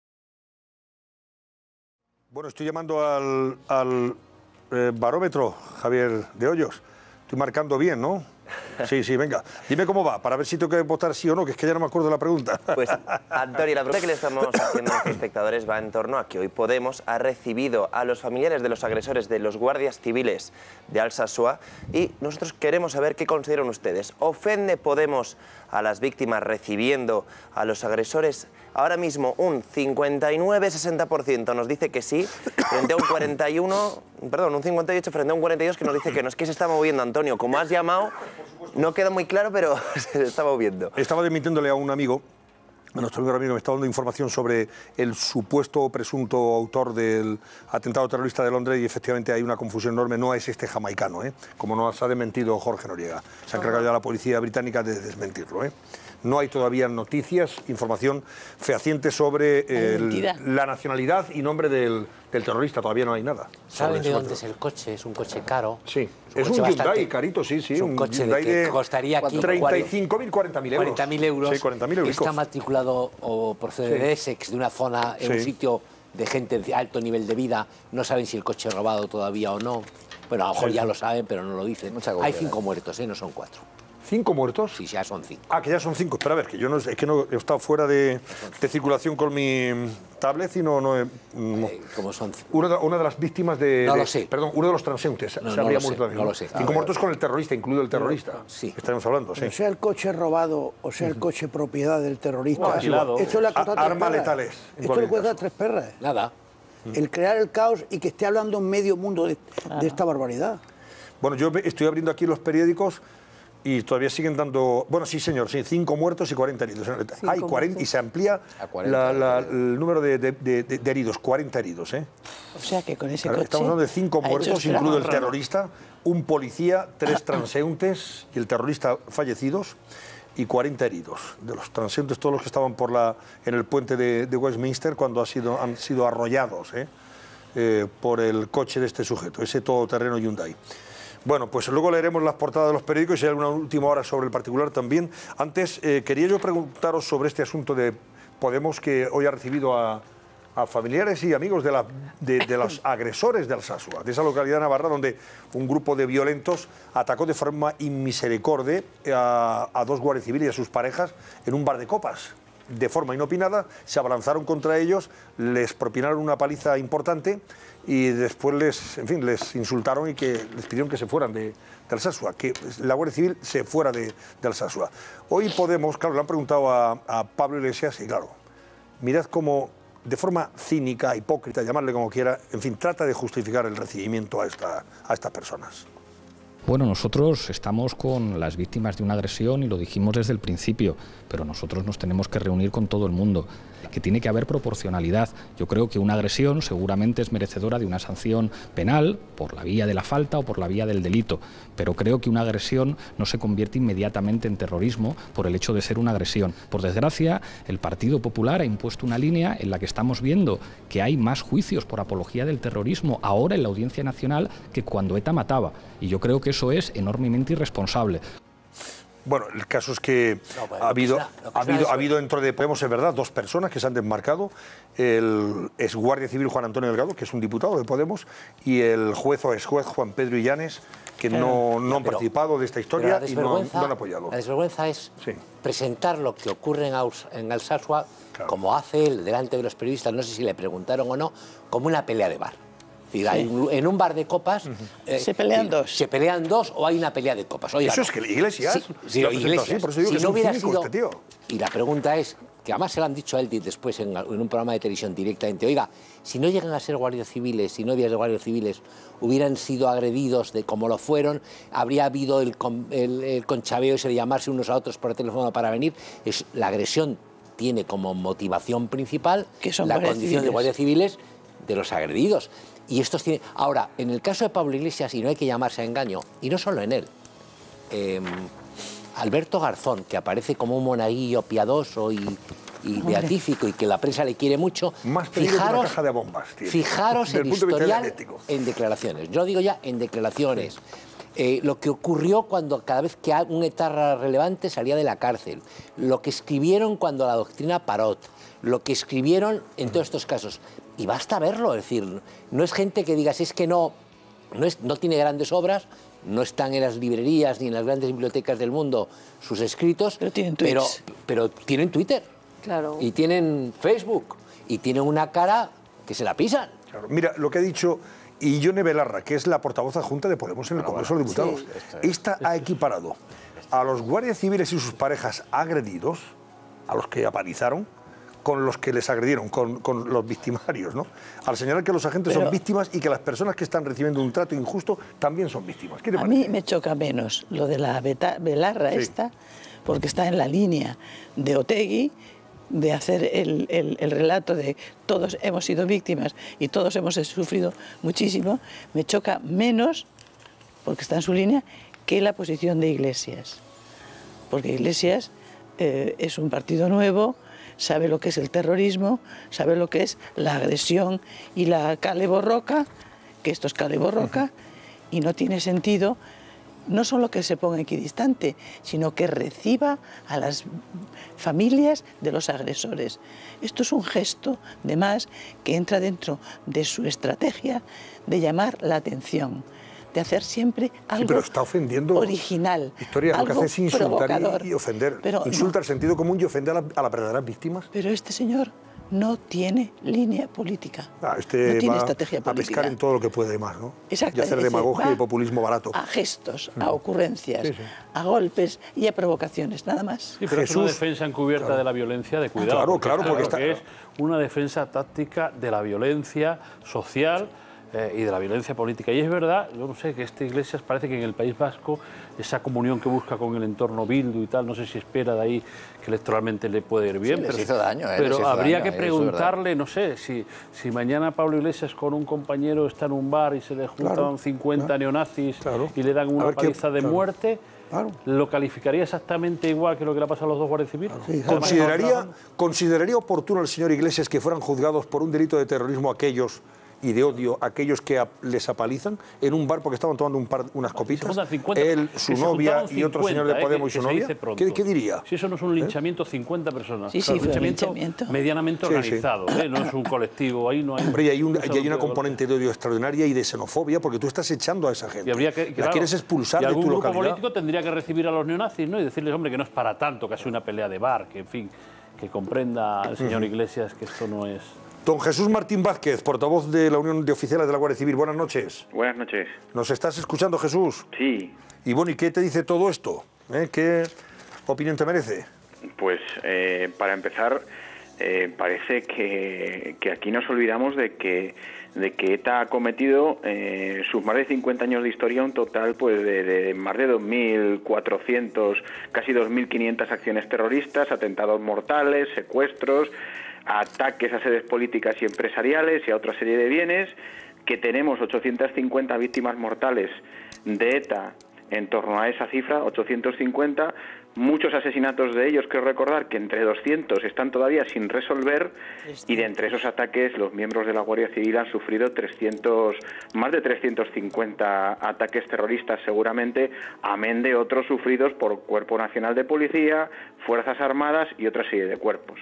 Speaker 1: Bueno, estoy llamando al barómetro, Javier de Hoyos. Estoy marcando bien, ¿no? Sí, venga. Dime cómo va, para ver si tengo que votar sí o no, que es que ya no me acuerdo de la pregunta.
Speaker 2: Pues, Antonio, la pregunta que le estamos haciendo a nuestros espectadores va en torno a que hoy Podemos ha recibido a los familiares de los agresores de los guardias civiles de Alsasua y nosotros queremos saber qué consideran ustedes. ¿Ofende Podemos a las víctimas recibiendo a los agresores? Ahora mismo un 59-60% nos dice que sí, frente a un 58 frente a un 42 que nos dice que no. Es que se está moviendo, Antonio. Como has llamado, no queda muy claro, pero se está moviendo.
Speaker 1: Estaba demitiéndole a un amigo, a nuestro amigo me estaba dando información sobre el supuesto o presunto autor del atentado terrorista de Londres y efectivamente hay una confusión enorme, no es este jamaicano, como nos ha desmentido Jorge Noriega. Se ha encargado ya la policía británica de desmentirlo. No hay todavía noticias, información fehaciente sobre la nacionalidad y nombre del terrorista, todavía no hay nada.
Speaker 3: ¿Saben de dónde es el coche? Es un coche caro.
Speaker 1: Sí, es un Hyundai carito, sí.
Speaker 3: Es un coche que costaría aquí
Speaker 1: 35.000, 40.000 euros.
Speaker 3: 40.000 euros.
Speaker 1: Sí, 40.000 euros.
Speaker 3: Está matriculado o procede de Essex, de una zona, en un sitio de gente de alto nivel de vida. No saben si el coche es robado todavía o no. Bueno, a lo mejor ya lo saben, pero no lo dicen. Hay 5 muertos, no son 4.
Speaker 1: ¿5 muertos?
Speaker 3: Sí, ya son 5.
Speaker 1: Ah, que ya son 5. Espera, a ver, que yo no, es que no he estado fuera de circulación con mi tablet y no he...
Speaker 3: ¿Cómo son?
Speaker 1: Una de las víctimas de...
Speaker 3: No lo sé.
Speaker 1: Perdón, uno de los transeúntes se habría muerto también.
Speaker 3: No lo sé.
Speaker 1: 5 muertos con el terrorista, incluido el terrorista.
Speaker 3: Sí.
Speaker 1: Estaremos hablando, sí.
Speaker 8: O sea el coche robado o sea el coche propiedad del terrorista.
Speaker 1: Esto
Speaker 8: le ha costado
Speaker 1: armas letales.
Speaker 8: Esto le cuesta 3 perras.
Speaker 3: Nada.
Speaker 8: El crear el caos y que esté hablando en medio mundo de esta barbaridad.
Speaker 1: Bueno, yo estoy abriendo aquí los periódicos y todavía siguen dando... Bueno, sí, señor, sí, 5 muertos y 40 heridos. Hay 40 y se amplía el número de heridos, 40 heridos.
Speaker 9: O sea que con ese
Speaker 1: coche... Estamos hablando de 5 muertos, incluido el terrorista, un policía, 3 transeúntes y el terrorista fallecidos y 40 heridos. De los transeúntes, todos los que estaban en el puente de Westminster cuando han sido arrollados por el coche de este sujeto, ese todoterreno Hyundai. Bueno, pues luego leeremos las portadas de los periódicos y si hay alguna última hora sobre el particular también. Antes, quería yo preguntaros sobre este asunto de Podemos, que hoy ha recibido a familiares y amigos de los agresores de Alsasua, de esa localidad navarra donde un grupo de violentos atacó de forma inmisericorde a 2 guardias civiles y a sus parejas en un bar de copas. De forma inopinada, se abalanzaron contra ellos, les propinaron una paliza importante y después les insultaron y les pidieron que se fueran de Alsasua, que la Guardia Civil se fuera de Alsasua. Hoy Podemos, claro, le han preguntado a Pablo Iglesias y claro, mirad cómo de forma cínica, hipócrita, llamarle como quiera, en fin, trata de justificar el recibimiento a estas personas.
Speaker 14: Bueno, nosotros estamos con las víctimas de una agresión y lo dijimos desde el principio, pero nosotros nos tenemos que reunir con todo el mundo, que tiene que haber proporcionalidad. Yo creo que una agresión seguramente es merecedora de una sanción penal por la vía de la falta o por la vía del delito, pero creo que una agresión no se convierte inmediatamente en terrorismo por el hecho de ser una agresión. Por desgracia, el Partido Popular ha impuesto una línea en la que estamos viendo que hay más juicios por apología del terrorismo ahora en la Audiencia Nacional que cuando ETA mataba, y yo creo que eso es enormemente irresponsable.
Speaker 1: Bueno, el caso es que ha habido dentro de Podemos, es verdad, 2 personas que se han desmarcado, el exguardia civil Juan Antonio Delgado, que es un diputado de Podemos, y el juez o exjuez Juan Pedro Illanes, que no han participado de esta historia y no han apoyado.
Speaker 3: La desvergüenza es presentar lo que ocurre en Alsasua, como hace él delante de los periodistas, no sé si le preguntaron o no, como una pelea de bar. En un bar de copas
Speaker 9: se pelean dos.
Speaker 3: Se pelean 2 o hay una pelea de copas. Oiga,
Speaker 1: eso es que la Iglesias...
Speaker 3: Iglesias,
Speaker 1: por eso digo
Speaker 3: si
Speaker 1: que
Speaker 3: no
Speaker 1: es un
Speaker 3: hubiera
Speaker 1: cínico
Speaker 3: sido,
Speaker 1: este tío.
Speaker 3: Y la pregunta es, que además se lo han dicho a él después en un programa de televisión directamente, oiga, si no llegan a ser guardias civiles, si no hubiera guardias civiles, hubieran sido agredidos de como lo fueron, habría habido el conchabeo ese de llamarse unos a otros por teléfono para venir. La agresión tiene como motivación principal la condición de guardias civiles de los agredidos. Y estos tienen... Ahora, en el caso de Pablo Iglesias, y no hay que llamarse a engaño, y no solo en él, Alberto Garzón, que aparece como un monaguillo piadoso y beatífico y que la prensa le quiere mucho,
Speaker 1: más fijaros, una caja de bombas,
Speaker 3: fijaros el historial en declaraciones. Yo digo ya en declaraciones. Lo que ocurrió cuando cada vez que un etarra relevante salía de la cárcel, lo que escribieron cuando la doctrina Parot, lo que escribieron en todos estos casos. Y basta verlo, es decir, no es gente que digas, es que no tiene grandes obras, no están en las librerías ni en las grandes bibliotecas del mundo sus escritos, pero tienen Twitter, y tienen Facebook, y tienen una cara que se la pisan.
Speaker 1: Claro. Mira, lo que ha dicho Ione Belarra, que es la portavoz adjunta de Podemos en el Congreso de los Diputados, esta ha equiparado a los guardias civiles y sus parejas agredidos, a los que apalizaron, con los que les agredieron, con los victimarios, ¿no? Al señalar que los agentes son víctimas y que las personas que están recibiendo un trato injusto también son víctimas. ¿Qué te parece?
Speaker 9: A mí me choca menos lo de la Belarra esta, porque está en la línea de Otegi, de hacer el relato de todos hemos sido víctimas y todos hemos sufrido muchísimo. Me choca menos, porque está en su línea, que la posición de Iglesias. Porque Iglesias es un partido nuevo, sabe lo que es el terrorismo, sabe lo que es la agresión y la cale borroca, que esto es cale borroca, y no tiene sentido no solo que se ponga equidistante, sino que reciba a las familias de los agresores. Esto es un gesto, de más, que entra dentro de su estrategia de llamar la atención, de hacer siempre algo
Speaker 1: pero está ofendiendo
Speaker 9: original.
Speaker 1: Historia, lo que hace es insultar y ofender.
Speaker 9: Pero
Speaker 1: insulta el sentido común y ofende a las verdaderas víctimas.
Speaker 9: Pero este señor no tiene línea política.
Speaker 1: No
Speaker 9: tiene estrategia política.
Speaker 1: A pescar en todo lo que puede más, ¿no?
Speaker 9: Exacto.
Speaker 1: Y hacer demagogia y populismo barato.
Speaker 9: A gestos, a ocurrencias, a golpes y a provocaciones, nada más.
Speaker 4: Sí, pero es una defensa encubierta de la violencia, de cuidado. Porque es una defensa táctica de la violencia social y de la violencia política. Y es verdad, yo no sé, que esta Iglesias parece que en el País Vasco, esa comunión que busca con el entorno Bildu y tal, no sé si espera de ahí que electoralmente le puede ir bien.
Speaker 6: Sí, pero les hizo daño,
Speaker 4: pero habría que preguntarle, no sé, si mañana Pablo Iglesias con un compañero está en un bar y se le juntan 50 neonazis y le dan una paliza de muerte, ¿lo calificaría exactamente igual que lo que le ha pasado a los 2 guardias civiles?
Speaker 1: Sí, ¿Consideraría oportuno al señor Iglesias que fueran juzgados por un delito de terrorismo aquellos y de odio aquellos que les apalizan en un bar porque estaban tomando unas copitas?
Speaker 4: 50,
Speaker 1: él, su novia y otro señor de Podemos y su novia. ¿Qué diría?
Speaker 4: Si eso no es un linchamiento, 50 personas.
Speaker 9: Sí,
Speaker 4: un linchamiento medianamente organizado. No es un colectivo, ahí no hay...
Speaker 1: Hombre, y hay una componente de odio extraordinaria y de xenofobia porque tú estás echando a esa gente. La quieres expulsar de tu localidad.
Speaker 4: Y algún grupo político tendría que recibir a los neonazis, ¿no? Y decirles, hombre, que no es para tanto, que ha sido una pelea de bar, que en fin, que comprenda el señor Iglesias que esto no es...
Speaker 1: Don Jesús Martín Vázquez, portavoz de la Unión de Oficiales de la Guardia Civil. Buenas noches.
Speaker 15: Buenas noches.
Speaker 1: ¿Nos estás escuchando, Jesús?
Speaker 15: Sí.
Speaker 1: Y bueno, ¿y qué te dice todo esto? ¿Qué opinión te merece?
Speaker 15: Pues, para empezar, parece que aquí nos olvidamos de que ETA ha cometido sus más de 50 años de historia un total pues de más de 2.400, casi 2.500 acciones terroristas, atentados mortales, secuestros, ataques a sedes políticas y empresariales y a otra serie de bienes, que tenemos 850 víctimas mortales de ETA en torno a esa cifra, 850, muchos asesinatos de ellos, quiero recordar que entre 200 están todavía sin resolver, y de entre esos ataques los miembros de la Guardia Civil han sufrido más de 350 ataques terroristas seguramente, amén de otros sufridos por Cuerpo Nacional de Policía, Fuerzas Armadas y otra serie de cuerpos.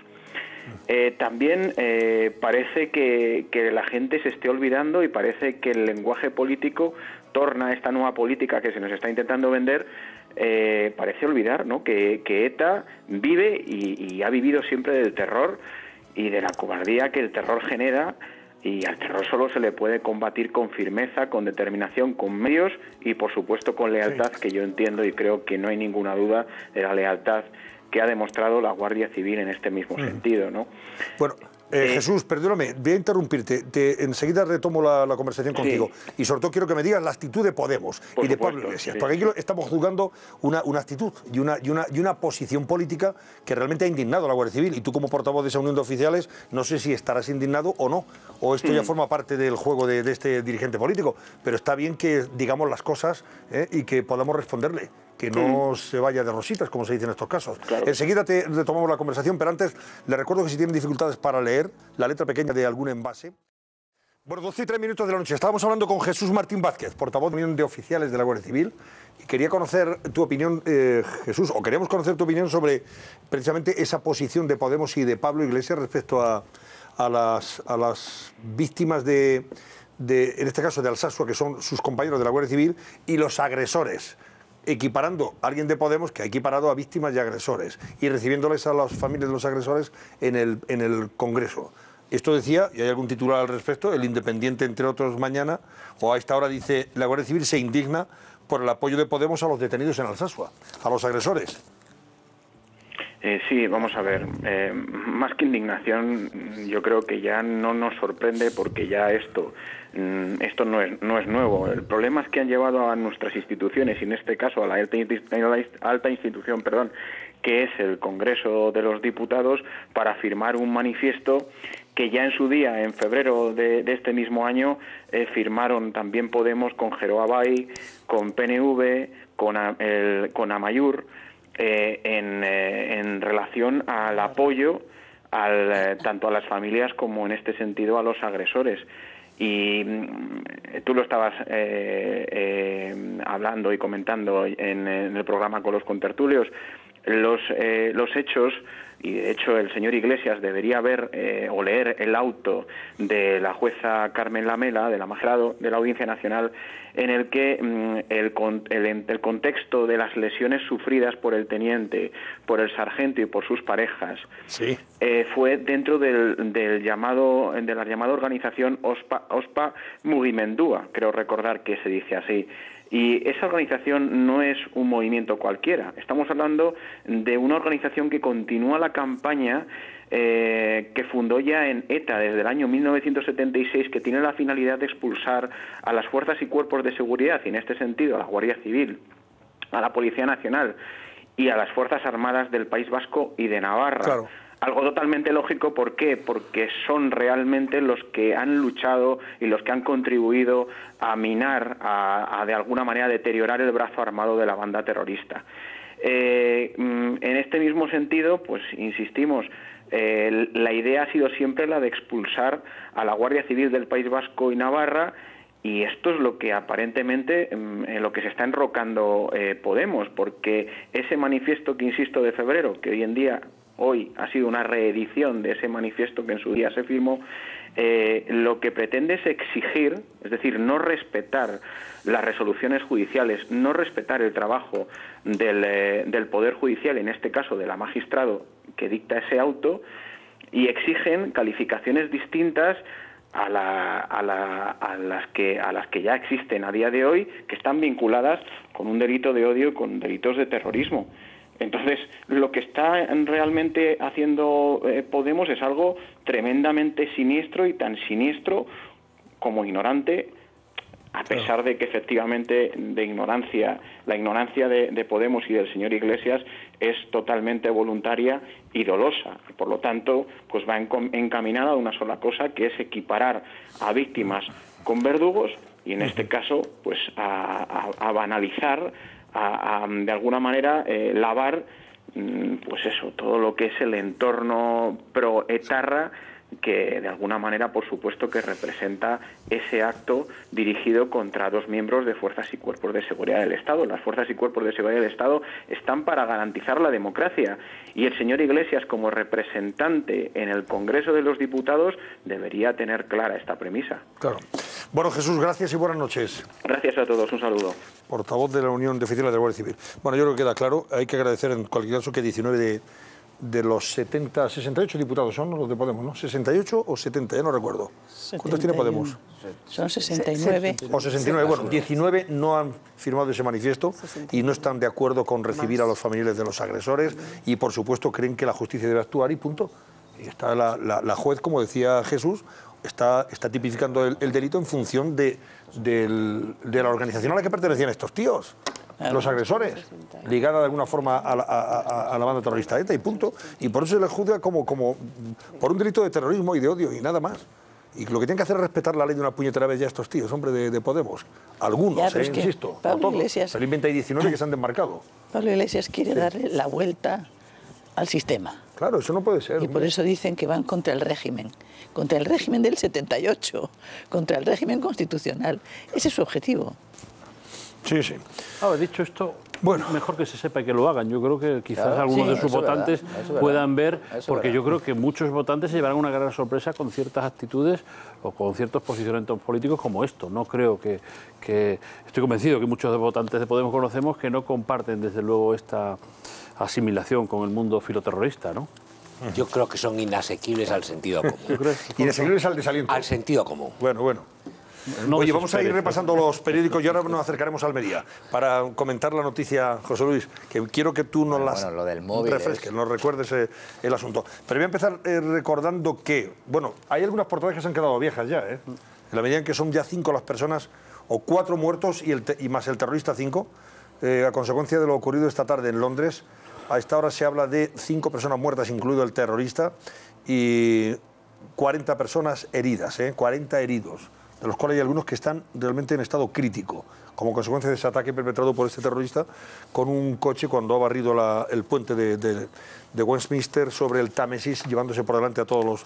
Speaker 15: También parece que la gente se esté olvidando, y parece que el lenguaje político torna esta nueva política que se nos está intentando vender, parece olvidar, ¿no?, que ETA vive y ha vivido siempre del terror y de la cobardía que el terror genera, y al terror solo se le puede combatir con firmeza, con determinación, con medios y por supuesto con lealtad, que yo entiendo y creo que no hay ninguna duda de la lealtad que ha demostrado la Guardia Civil en este mismo sentido, ¿no?
Speaker 1: Bueno, Jesús, perdóname, voy a interrumpirte. Enseguida retomo la conversación contigo. Sí. Y sobre todo quiero que me digas la actitud de Podemos y de Pablo Iglesias. Sí. Porque aquí estamos juzgando una actitud y una posición política que realmente ha indignado a la Guardia Civil. Y tú, como portavoz de esa unión de oficiales, no sé si estarás indignado o no. O esto ya forma parte del juego de este dirigente político. Pero está bien que digamos las cosas y que podamos responderle. Que no se vaya de rositas, como se dice en estos casos. Claro. Enseguida retomamos la conversación, pero antes les recuerdo que si tienen dificultades para leer la letra pequeña de algún envase. Bueno, 12:03 de la noche. Estábamos hablando con Jesús Martín Vázquez, portavoz de la Unión de Oficiales de la Guardia Civil, y quería conocer tu opinión, Jesús, o queremos conocer tu opinión sobre precisamente esa posición de Podemos y de Pablo Iglesias respecto a las víctimas en este caso de Alsasua, que son sus compañeros de la Guardia Civil, y los agresores, equiparando a alguien de Podemos que ha equiparado a víctimas y agresores y recibiéndoles a las familias de los agresores en el Congreso. Esto decía, y hay algún titular al respecto, El Independiente, entre otros, mañana, o a esta hora dice, la Guardia Civil se indigna por el apoyo de Podemos a los detenidos en Alsasua, a los agresores.
Speaker 15: Sí, vamos a ver, más que indignación, yo creo que ya no nos sorprende, porque ya esto no es nuevo. El problema es que han llevado a nuestras instituciones, y en este caso a la alta institución, que es el Congreso de los Diputados, para firmar un manifiesto que ya en su día, en febrero de este mismo año, firmaron también Podemos con Geroa Bay, con PNV, con Amaiur, en relación al apoyo tanto a las familias como, en este sentido, a los agresores. Y tú lo estabas hablando y comentando en el programa con los contertulios, los hechos, y de hecho el señor Iglesias debería ver o leer el auto de la jueza Carmen Lamela, de la magistrado de la Audiencia Nacional, en el que el contexto de las lesiones sufridas por el teniente, por el sargento y por sus parejas, sí, fue dentro de la llamada organización OSPA Mugimendua, creo recordar que se dice así. Y esa organización no es un movimiento cualquiera. Estamos hablando de una organización que continúa la campaña que fundó ya en ETA desde el año 1976, que tiene la finalidad de expulsar a las fuerzas y cuerpos de seguridad, y en este sentido a la Guardia Civil, a la Policía Nacional y a las Fuerzas Armadas del País Vasco y de Navarra. Claro. Algo totalmente lógico, ¿por qué? Porque son realmente los que han luchado y los que han contribuido a minar, a de alguna manera deteriorar el brazo armado de la banda terrorista. En este mismo sentido, pues insistimos, la idea ha sido siempre la de expulsar a la Guardia Civil del País Vasco y Navarra, y esto es lo que aparentemente, en lo que se está enrocando Podemos, porque ese manifiesto que, insisto, de febrero, que hoy ha sido una reedición de ese manifiesto que en su día se firmó, lo que pretende es exigir, es decir, no respetar las resoluciones judiciales, no respetar el trabajo del Poder Judicial, en este caso de la magistrado que dicta ese auto, y exigen calificaciones distintas a las que ya existen a día de hoy, que están vinculadas con un delito de odio y con delitos de terrorismo. Entonces, lo que está realmente haciendo Podemos es algo tremendamente siniestro, y tan siniestro como ignorante, a pesar de que efectivamente la ignorancia de Podemos y del señor Iglesias es totalmente voluntaria y dolosa. Y por lo tanto, pues va encaminada a una sola cosa, que es equiparar a víctimas con verdugos, y en este caso, pues a banalizar, de alguna manera lavar, pues eso, todo lo que es el entorno pro-etarra, que de alguna manera, por supuesto, que representa ese acto dirigido contra dos miembros de fuerzas y cuerpos de seguridad del Estado. Las fuerzas y cuerpos de seguridad del Estado están para garantizar la democracia, y el señor Iglesias, como representante en el Congreso de los Diputados, debería tener clara esta premisa.
Speaker 1: Claro. Bueno, Jesús, gracias y buenas noches.
Speaker 15: Gracias a todos, un saludo.
Speaker 1: Portavoz de la Unión de Oficiales de la Guardia Civil. Bueno, yo creo que queda claro, hay que agradecer en cualquier caso que 19 de los 68 diputados son los de Podemos, ¿no? 68 o 70, ya no recuerdo. ¿Cuántos tiene Podemos?
Speaker 9: Son 69.
Speaker 1: O 69, bueno, 19 no han firmado ese manifiesto y no están de acuerdo con recibir a los familiares de los agresores, y por supuesto creen que la justicia debe actuar y punto. Y está la juez, como decía Jesús, está tipificando el delito en función de la organización a la que pertenecían estos tíos, los agresores, ligada de alguna forma a la banda terrorista ETA, y punto. Y por eso se les juzga como por un delito de terrorismo y de odio y nada más. Y lo que tienen que hacer es respetar la ley de una puñetera vez ya estos tíos, hombre, de Podemos. Algunos, insisto, no todos. Felizmente hay 19 que se han desmarcado.
Speaker 9: Pablo Iglesias quiere darle la vuelta al sistema.
Speaker 1: Claro, eso no puede ser.
Speaker 9: Y por eso dicen que van contra el régimen del 78, contra el régimen constitucional. Ese es su objetivo.
Speaker 1: Sí, sí.
Speaker 4: Ahora, dicho esto, bueno, mejor que se sepa y que lo hagan. Yo creo que quizás algunos de sus votantes puedan ver, porque yo creo que muchos votantes se llevarán una gran sorpresa con ciertas actitudes o con ciertos posicionamientos políticos como esto. No creo que estoy convencido que muchos de votantes de Podemos conocemos que no comparten desde luego esta asimilación con el mundo filoterrorista, ¿no?
Speaker 3: Yo creo que son inasequibles al sentido común.
Speaker 1: Inasequibles al desaliento.
Speaker 3: Al sentido común.
Speaker 1: Bueno. Oye, vamos a ir repasando los periódicos y ahora nos acercaremos a Almería para comentar la noticia, José Luis, que quiero que tú nos
Speaker 6: lo del móvil
Speaker 1: refresques, nos recuerdes el asunto. Pero voy a empezar recordando que, bueno, hay algunas portadas que se han quedado viejas ya, en la medida en que son ya 5 las personas, o 4 muertos y más el terrorista 5, a consecuencia de lo ocurrido esta tarde en Londres. A esta hora se habla de 5 personas muertas, incluido el terrorista, y 40 personas heridas, 40 heridos, de los cuales hay algunos que están realmente en estado crítico, como consecuencia de ese ataque perpetrado por este terrorista con un coche cuando ha barrido el puente de Westminster sobre el Támesis, llevándose por delante a todos los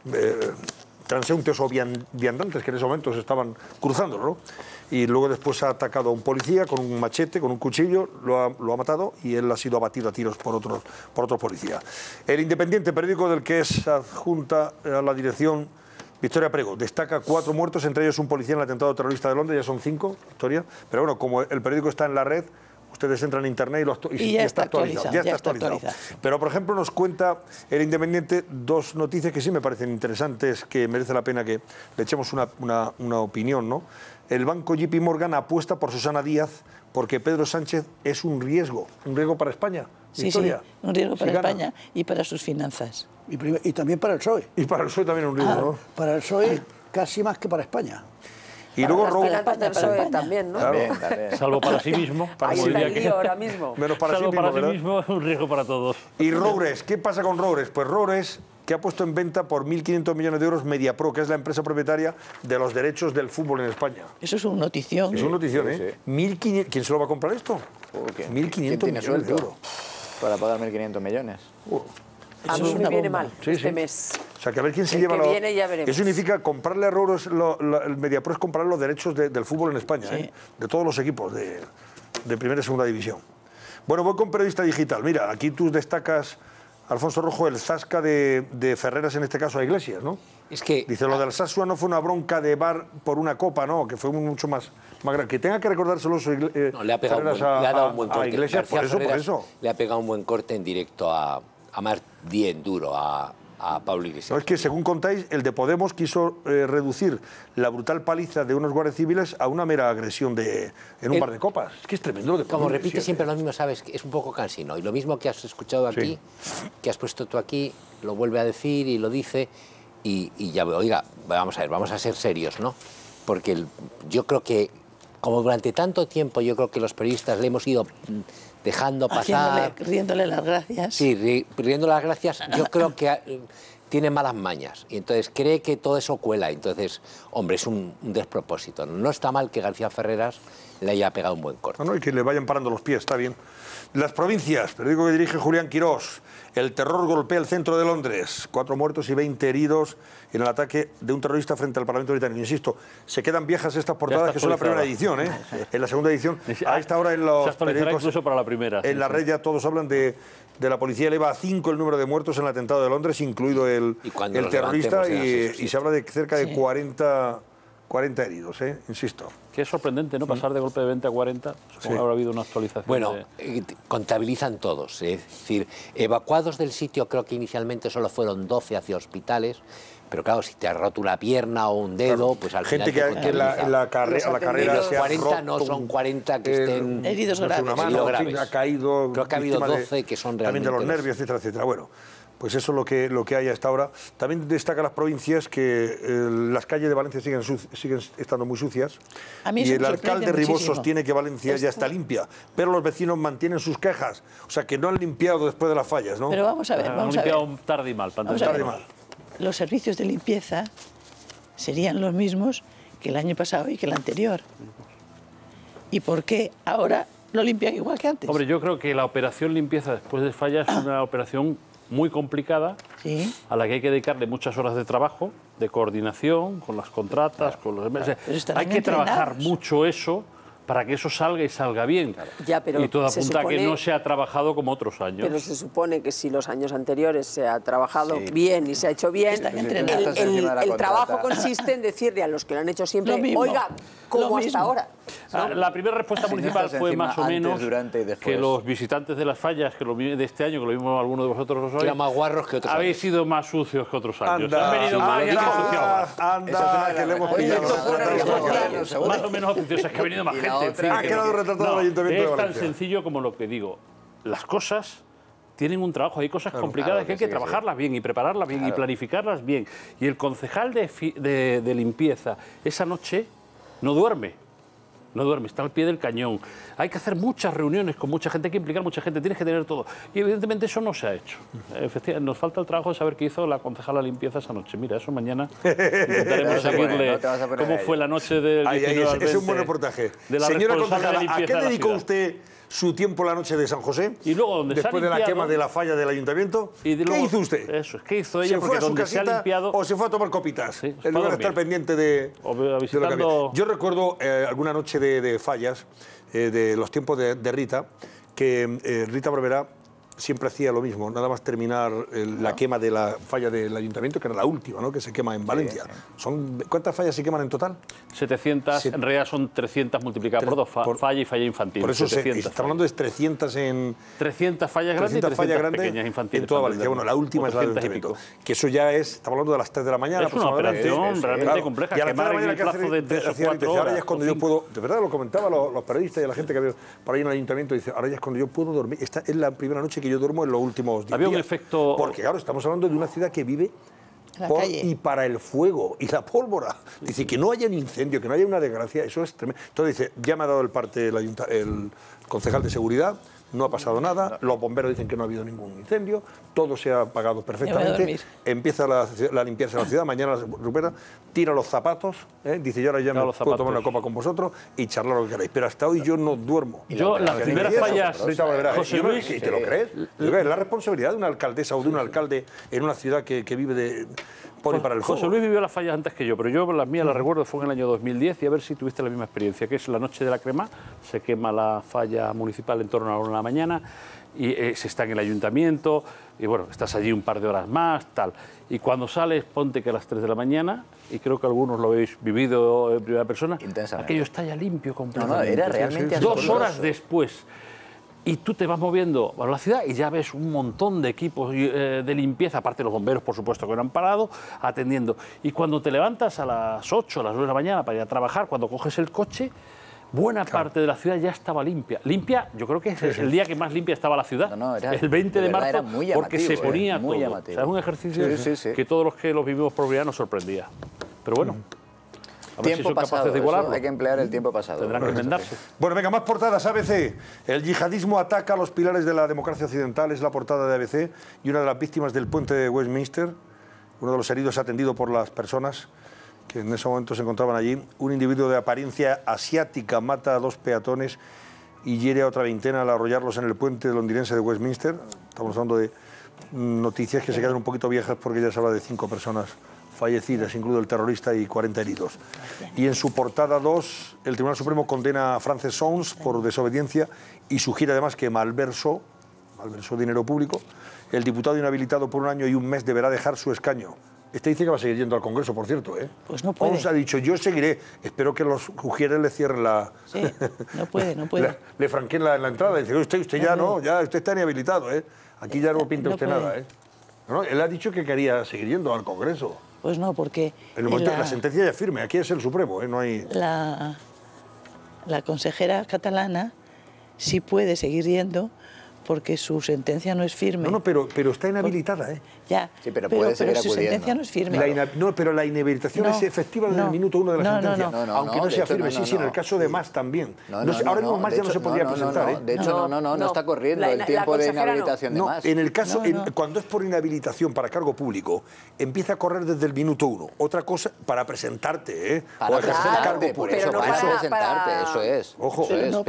Speaker 1: transeúntes o viandantes que en ese momento se estaban cruzando, ¿no? Y luego después ha atacado a un policía con un machete, con un cuchillo, lo ha matado, y él ha sido abatido a tiros por otro policía. El Independiente, periódico del que es adjunta a la dirección Victoria Prego, destaca 4 muertos, entre ellos un policía en el atentado terrorista de Londres, ya son 5, Victoria, pero bueno, como el periódico está en la red, ustedes entran en internet y ya está actualizado. Ya está actualizado. Pero, por ejemplo, nos cuenta el Independiente 2 noticias que sí me parecen interesantes, que merece la pena que le echemos una opinión, ¿no? El banco JP Morgan apuesta por Susana Díaz porque Pedro Sánchez es un riesgo para España. Victoria.
Speaker 9: Sí, un riesgo para España y para sus finanzas.
Speaker 8: Y también para el PSOE.
Speaker 1: Y para el PSOE también un riesgo, ¿no?
Speaker 8: Para el PSOE casi más que para España.
Speaker 11: Y luego España también, ¿no?
Speaker 1: Claro.
Speaker 4: También. Salvo para sí mismo.
Speaker 11: Ahí está el lío ahora mismo.
Speaker 1: Menos para
Speaker 4: Salvo
Speaker 1: sí mismo,
Speaker 4: para sí mismo es un riesgo para todos.
Speaker 1: Y Roures, ¿qué pasa con Roures? Pues Roures, que ha puesto en venta por 1.500 millones de euros Mediapro, que es la empresa propietaria de los derechos del fútbol en España.
Speaker 9: Eso es un notición.
Speaker 1: Es un notición, ¿eh? 1.500. ¿Quién se lo va a comprar esto? 1.500 millones de euros.
Speaker 6: Para pagar 1.500 millones.
Speaker 11: A mí me viene mal este mes.
Speaker 1: O sea, que a ver quién se lleva
Speaker 11: los... Eso
Speaker 1: significa comprarle a Roures, el Mediapro es comprar los derechos del fútbol en España, de todos los equipos de primera y segunda división. Bueno, voy con Periodista Digital. Mira, aquí tú destacas, Alfonso Rojo, el zasca de Ferreras, en este caso a Iglesias, ¿no?
Speaker 3: Es que...
Speaker 1: Dice, lo del Sasua no fue una bronca de bar por una copa, no, que fue mucho más grande. Que tenga que recordárselo
Speaker 3: le ha pegado le ha dado un buen corte.
Speaker 1: A Iglesias, por eso.
Speaker 3: Le ha pegado un buen corte en directo a Marc Dien duro, a a Pablo Iglesias.
Speaker 1: No, es que, según contáis, el de Podemos quiso reducir la brutal paliza de unos guardias civiles a una mera agresión en un bar de copas. Es que es tremendo lo de
Speaker 3: Como
Speaker 1: Podemos,
Speaker 3: repite
Speaker 1: sí.
Speaker 3: siempre lo mismo, sabes, que es un poco cansino. Y lo mismo que has escuchado aquí, que has puesto tú aquí, lo vuelve a decir y lo dice. Y ya, oiga, vamos a ver, vamos a ser serios, ¿no? Porque yo creo que, como durante tanto tiempo, yo creo que los periodistas le hemos ido dejando pasar...
Speaker 9: Riéndole las gracias.
Speaker 3: Sí, riéndole las gracias, yo creo que tiene malas mañas. Y entonces cree que todo eso cuela. Entonces, hombre, es un despropósito. No está mal que García Ferreras le haya pegado un buen corte.
Speaker 1: No, y que le vayan parando los pies, está bien. Las provincias, periódico que dirige Julián Quirós. El terror golpea el centro de Londres. 4 muertos y 20 heridos en el ataque de un terrorista frente al Parlamento británico. Insisto, se quedan viejas estas portadas, que son la primera edición, ¿eh? En la segunda edición, a esta hora en los periódicos,
Speaker 4: incluso para la primera.
Speaker 1: En la red ya todos hablan de la policía eleva a 5 el número de muertos en el atentado de Londres, incluido el terrorista, y se habla de cerca de 40 heridos, insisto.
Speaker 4: Que es sorprendente, ¿no? Pasar de golpe de 20 a 40, como habrá habido una actualización.
Speaker 3: Bueno, contabilizan todos, es decir, evacuados del sitio creo que inicialmente solo fueron 12 hacia hospitales, pero claro, si te has roto una pierna o un dedo, pues al
Speaker 1: gente
Speaker 3: final
Speaker 1: que a la carrera
Speaker 3: los
Speaker 1: se
Speaker 3: 40
Speaker 1: ha roto,
Speaker 3: no son 40 que estén
Speaker 9: heridos graves.
Speaker 1: Una mano, ha caído,
Speaker 3: creo que ha habido 12 que son realmente...
Speaker 1: También de los nervios, etcétera, etcétera. Bueno, pues eso es lo que hay hasta ahora. También destaca las provincias que las calles de Valencia siguen estando muy sucias. Y el alcalde Ribós sostiene que Valencia ya está limpia, pero los vecinos mantienen sus quejas. O sea, que no han limpiado después de las fallas, ¿no?
Speaker 9: Pero vamos a ver,
Speaker 4: Han limpiado tarde y mal.
Speaker 9: Los servicios de limpieza serían los mismos que el año pasado y que el anterior. ¿Y por qué ahora lo limpian igual que antes?
Speaker 4: Hombre, yo creo que la operación limpieza después de fallas es una operación muy complicada, a la que hay que dedicarle muchas horas de trabajo, de coordinación, con las contratas, con los... hay que trabajar mucho eso para que eso salga y salga bien.
Speaker 11: Ya, pero
Speaker 4: y todo apunta a que
Speaker 11: supone,
Speaker 4: no se ha trabajado como otros años.
Speaker 11: Pero se supone que si los años anteriores se ha trabajado bien y se ha hecho bien, el trabajo consiste en decirle a los que lo han hecho siempre, oiga, como hasta ahora. ¿No?
Speaker 4: La primera respuesta municipal fue más o menos que los visitantes de las fallas de este año, que lo vimos algunos de vosotros hoy,
Speaker 3: eran más guarros que otros
Speaker 4: habéis sido más sucios que otros años. Han venido más y han ensuciado más.
Speaker 1: Que le hemos pillado.
Speaker 4: Más o menos oficiosos, es que ha venido más gente.
Speaker 1: Ha quedado retratado el Ayuntamiento de
Speaker 4: Valencia. Es tan
Speaker 1: Valencia.
Speaker 4: sencillo como lo que digo. Las cosas tienen un trabajo, hay cosas complicadas que hay que trabajarlas bien y prepararlas bien y planificarlas bien. Y el concejal de limpieza esa noche no duerme. No duerme, está al pie del cañón. Hay que hacer muchas reuniones con mucha gente, hay que implicar mucha gente, tienes que tener todo. Y evidentemente eso no se ha hecho. Efectivamente, nos falta el trabajo de saber qué hizo la concejala de limpieza esa noche. Mira, eso mañana intentaremos seguirle cómo fue la noche del 19 al 20.
Speaker 1: Es un buen reportaje.
Speaker 4: De la
Speaker 1: Señora
Speaker 4: responsable
Speaker 1: concejala,
Speaker 4: de
Speaker 1: ¿a qué
Speaker 4: limpieza de la
Speaker 1: dedicó
Speaker 4: ciudad.
Speaker 1: usted su tiempo la noche de San José?
Speaker 4: Y luego, donde
Speaker 1: después
Speaker 4: se ha
Speaker 1: de la
Speaker 4: limpiado,
Speaker 1: quema de la falla del ayuntamiento,
Speaker 4: y
Speaker 1: ¿qué hizo usted?
Speaker 4: Eso es, ¿qué hizo ella?
Speaker 1: ¿Se fue
Speaker 4: Porque
Speaker 1: a su
Speaker 4: donde se ha
Speaker 1: casita
Speaker 4: limpiado...
Speaker 1: o se fue a tomar copitas?
Speaker 4: Sí,
Speaker 1: en lugar de estar pendiente de lo que había. Yo recuerdo alguna noche de fallas, de los tiempos de Rita, que Rita Barberá siempre hacía lo mismo, nada más terminar la quema de la falla del ayuntamiento, que era la última, ¿no?, que se quema en Valencia. ¿Cuántas fallas se queman en total?
Speaker 4: 700, en realidad son 300 multiplicadas por 2, falla y falla infantil.
Speaker 1: Por eso
Speaker 4: 700
Speaker 1: está hablando de 300 en...
Speaker 4: 300 fallas grandes y 300 pequeñas infantiles.
Speaker 1: En toda Valencia. Bueno, la última es la del ayuntamiento. Que eso ya es, estamos hablando de las 3 de la mañana.
Speaker 4: Es una operación realmente compleja.
Speaker 1: Y a las 3 de la mañana,
Speaker 4: en el plazo de 3 o 4 horas.
Speaker 1: Ahora ya es cuando yo puedo... De verdad, lo comentaban los periodistas y la gente que había por ahí en el ayuntamiento, dice, ahora ya es cuando yo puedo dormir. Esta es la primera noche que yo duermo en los últimos días.
Speaker 4: Había un efecto...
Speaker 1: Porque claro, estamos hablando de una ciudad que vive por y para el fuego y la pólvora. Dice que no haya un incendio, que no haya una desgracia, eso es tremendo. Entonces dice, ya me ha dado el parte el concejal de seguridad, no ha pasado nada, los bomberos dicen que no ha habido ningún incendio, todo se ha apagado perfectamente, empieza la limpieza de la ciudad, mañana la recupera, tira los zapatos, dice yo ahora ya me puedo tomar una copa con vosotros y charlar lo que queráis, pero hasta hoy yo no duermo.
Speaker 4: Yo las primeras fallas,
Speaker 1: José Luis, ¿te lo crees? Es la responsabilidad de una alcaldesa o de un alcalde en una ciudad que vive de... Para el
Speaker 4: José Luis vivió las fallas antes que yo, pero yo las mías las recuerdo, fue en el año 2010 y a ver si tuviste la misma experiencia, que es la noche de la crema, se quema la falla municipal en torno a la 1 de la mañana y se está en el ayuntamiento y bueno, estás allí un par de horas más, tal. Y cuando sales, ponte que a las 3 de la mañana, y creo que algunos lo habéis vivido en primera persona, aquello está ya limpio completamente.
Speaker 6: No, era realmente...
Speaker 4: 2 horas después. y tú te vas moviendo por la ciudad y ya ves un montón de equipos de limpieza, aparte de los bomberos, por supuesto, que no han parado, atendiendo. Y cuando te levantas a las 8, a las 9 de la mañana para ir a trabajar, cuando coges el coche, buena parte de la ciudad ya estaba limpia. Limpia, yo creo que es el día que más limpia estaba la ciudad, el 20 de marzo, porque se ponía todo. O sea, es un ejercicio que todos los que lo vivimos por primera nos sorprendía. Pero bueno... A ver
Speaker 6: tiempo
Speaker 4: si son
Speaker 6: pasado,
Speaker 4: capaces de igualarlo.
Speaker 6: hay que emplear el tiempo pasado.
Speaker 4: Tendrán que enmendarse.
Speaker 1: Bueno, venga, más portadas. ABC. El yihadismo ataca los pilares de la democracia occidental. Es la portada de ABC. Y una de las víctimas del puente de Westminster, uno de los heridos atendido por las personas que en ese momento se encontraban allí. Un individuo de apariencia asiática mata a 2 peatones y hiere a otra veintena al arrollarlos en el puente londinense de Westminster. Estamos hablando de noticias que se quedan un poquito viejas porque ya se habla de 5 personas fallecidas, incluido el terrorista, y 40 heridos. Y en su portada 2, el Tribunal Supremo condena a Frances Sons por desobediencia y sugiere además que malversó dinero público. El diputado inhabilitado por 1 año y 1 mes deberá dejar su escaño. Este dice que va a seguir yendo al Congreso, por cierto, ¿eh?
Speaker 9: Pues no puede.
Speaker 1: Sons ha dicho, yo seguiré. Espero que los Ujieres le cierren la...
Speaker 9: Sí, no puede, no puede.
Speaker 1: le franqueen la entrada. Dice, usted ya no, ya usted está inhabilitado, ¿eh? Aquí ya no pinta usted nada, ¿eh? No, él ha dicho que quería seguir yendo al Congreso.
Speaker 9: Pues no, porque...
Speaker 1: En el momento la sentencia ya es firme, aquí es el Supremo, ¿eh? No hay...
Speaker 9: La consejera catalana sí puede seguir yendo porque su sentencia no es firme.
Speaker 1: No, pero está inhabilitada, ¿eh?
Speaker 9: Ya,
Speaker 6: sí, pero puede seguir
Speaker 9: su sentencia no es firme.
Speaker 1: No, pero la inhabilitación es efectiva desde el minuto 1 de la sentencia, aunque no sea firme. Sí, en el caso de Mas también. Ahora mismo Mas ya no se podría presentar, ¿eh?
Speaker 6: De hecho, no está corriendo el tiempo de inhabilitación de Mas.
Speaker 1: En el caso, cuando es por inhabilitación para cargo público, empieza a correr desde el minuto 1. Otra cosa, para presentarte, ¿eh?
Speaker 6: Para presentarte, por eso, para presentarte, eso es.
Speaker 1: Ojo,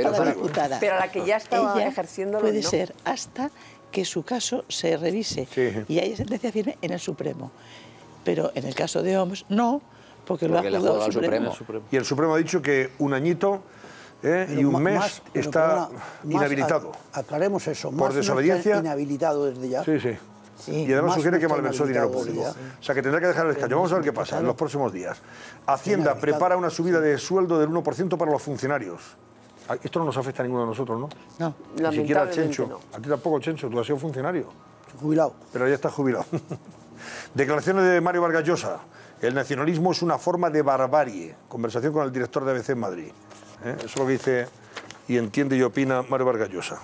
Speaker 11: pero la que ya estaba ejerciendo
Speaker 9: puede ser hasta que su caso se revise y haya sentencia firme en el Supremo. Pero en el caso de Homs, no, porque lo ha juzgado al Supremo.
Speaker 1: Y el Supremo ha dicho que 1 añito y 1 mes está inhabilitado.
Speaker 8: Aclaremos eso.
Speaker 1: Por desobediencia.
Speaker 8: Está inhabilitado desde ya.
Speaker 1: Sí. Y además sugiere que malversó dinero público. O sea, que tendrá que dejar el escaño. Vamos a ver qué pasa en los próximos días. Hacienda prepara una subida de sueldo del 1% para los funcionarios. Esto no nos afecta a ninguno de nosotros, ¿no?
Speaker 8: No.
Speaker 1: Ni siquiera al Chencho. No. A ti tampoco, Chencho. Tú has sido funcionario.
Speaker 8: Jubilado.
Speaker 1: Pero ya estás jubilado. Declaraciones de Mario Vargas Llosa. El nacionalismo es una forma de barbarie. Conversación con el director de ABC en Madrid. Eso es lo que dice y entiende y opina Mario Vargas Llosa.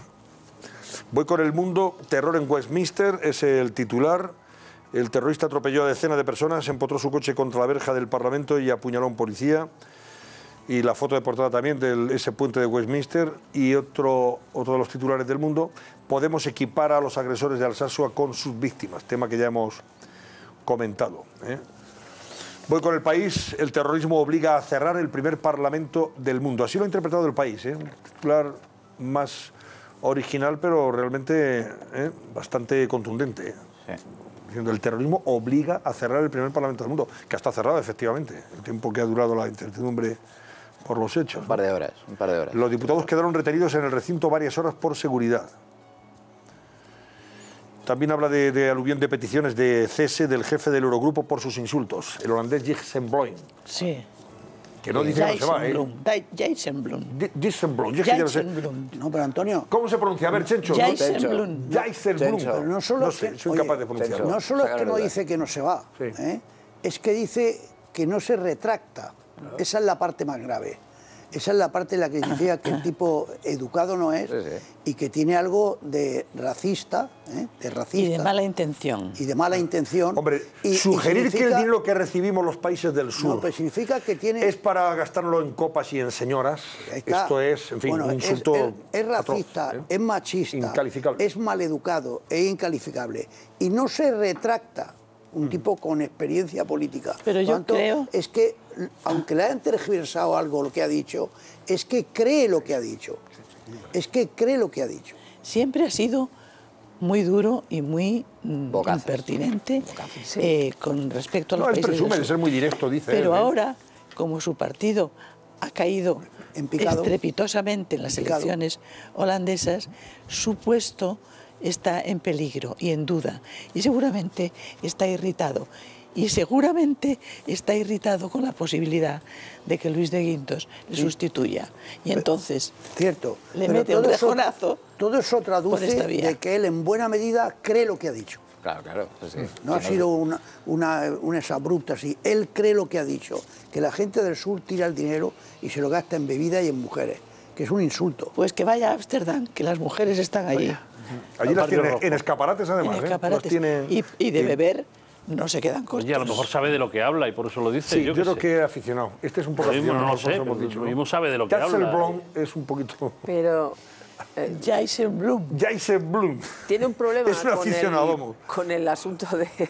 Speaker 1: Voy con El Mundo. Terror en Westminster es el titular. El terrorista atropelló a decenas de personas, empotró su coche contra la verja del Parlamento y apuñaló a un policía. Y la foto de portada también de ese puente de Westminster. Y otro de los titulares del Mundo. Podemos equipar a los agresores de Alsasua con sus víctimas. Tema que ya hemos comentado. Voy con El País. El terrorismo obliga a cerrar el primer parlamento del mundo. Así lo ha interpretado El País. Un titular más original, pero realmente bastante contundente. Diciendo, el terrorismo obliga a cerrar el primer parlamento del mundo, que está cerrado efectivamente, el tiempo que ha durado la incertidumbre por los hechos.
Speaker 6: Un par de horas.
Speaker 1: Los diputados quedaron retenidos en el recinto varias horas por seguridad. También habla de aluvión de peticiones de cese del jefe del Eurogrupo por sus insultos, el holandés Dijsselbloem.
Speaker 9: Sí.
Speaker 1: Que no dice que no se va,
Speaker 9: Dijsselbloem.
Speaker 1: Dijsselbloem. Yo es que ya no sé.
Speaker 8: No, pero Antonio.
Speaker 1: ¿Cómo se pronuncia? A ver, Chencho.
Speaker 9: Dijsselbloem.
Speaker 1: Dijsselbloem.
Speaker 8: Pero no solo
Speaker 1: no sé, soy capaz de pronunciarlo.
Speaker 8: No solo es que no dice que no se va, es que dice que no se retracta. Esa es la parte más grave. Esa es la parte en la que significa que el tipo educado no es y que tiene algo de racista,
Speaker 9: Y de mala intención.
Speaker 8: Y de mala intención.
Speaker 1: Hombre, sugerir que el dinero que recibimos los países del sur
Speaker 8: pues significa que tiene...
Speaker 1: es para gastarlo en copas y en señoras. Esto es, en fin, un insulto...
Speaker 8: Es racista,
Speaker 1: atroz,
Speaker 8: es machista,
Speaker 1: incalificable.
Speaker 8: Es maleducado, es incalificable. Y no se retracta un tipo con experiencia política.
Speaker 9: Pero yo creo...
Speaker 8: Es que, aunque le hayan tergiversado algo lo que ha dicho, es que cree lo que ha dicho. Es que cree lo que ha dicho.
Speaker 9: Siempre ha sido muy duro y muy impertinente con respecto a los países.
Speaker 1: Él presume de ser muy directo, dice.
Speaker 9: Pero ahora, como su partido ha caído estrepitosamente en las elecciones holandesas, su puesto está en peligro y en duda. Y seguramente está irritado. Y seguramente está irritado con la posibilidad de que Luis de Guindos le sustituya. Y entonces
Speaker 8: cierto,
Speaker 9: le mete un rejonazo.
Speaker 8: Todo eso traduce de que él en buena medida cree lo que ha dicho.
Speaker 6: Claro, claro. Sí.
Speaker 8: No ha sido una exabrupta así. Él cree lo que ha dicho, que la gente del sur tira el dinero y se lo gasta en bebida y en mujeres, que es un insulto.
Speaker 9: Pues que vaya a Ámsterdam, que las mujeres están allí.
Speaker 1: Allí las tienen en escaparates, además.
Speaker 9: En escaparates. Y de beber no se quedan cortos.
Speaker 4: Oye, a lo mejor sabe de lo que habla y por eso lo dice.
Speaker 1: Sí, yo creo que es aficionado. Este es un poco aficionado.
Speaker 4: No lo sé,
Speaker 1: hemos dicho,
Speaker 4: lo mismo sabe de lo que habla.
Speaker 1: Dijsselbloem es un poquito...
Speaker 11: Pero...
Speaker 1: Dijsselbloem.
Speaker 11: Tiene un problema
Speaker 1: es un aficionado,
Speaker 11: con el asunto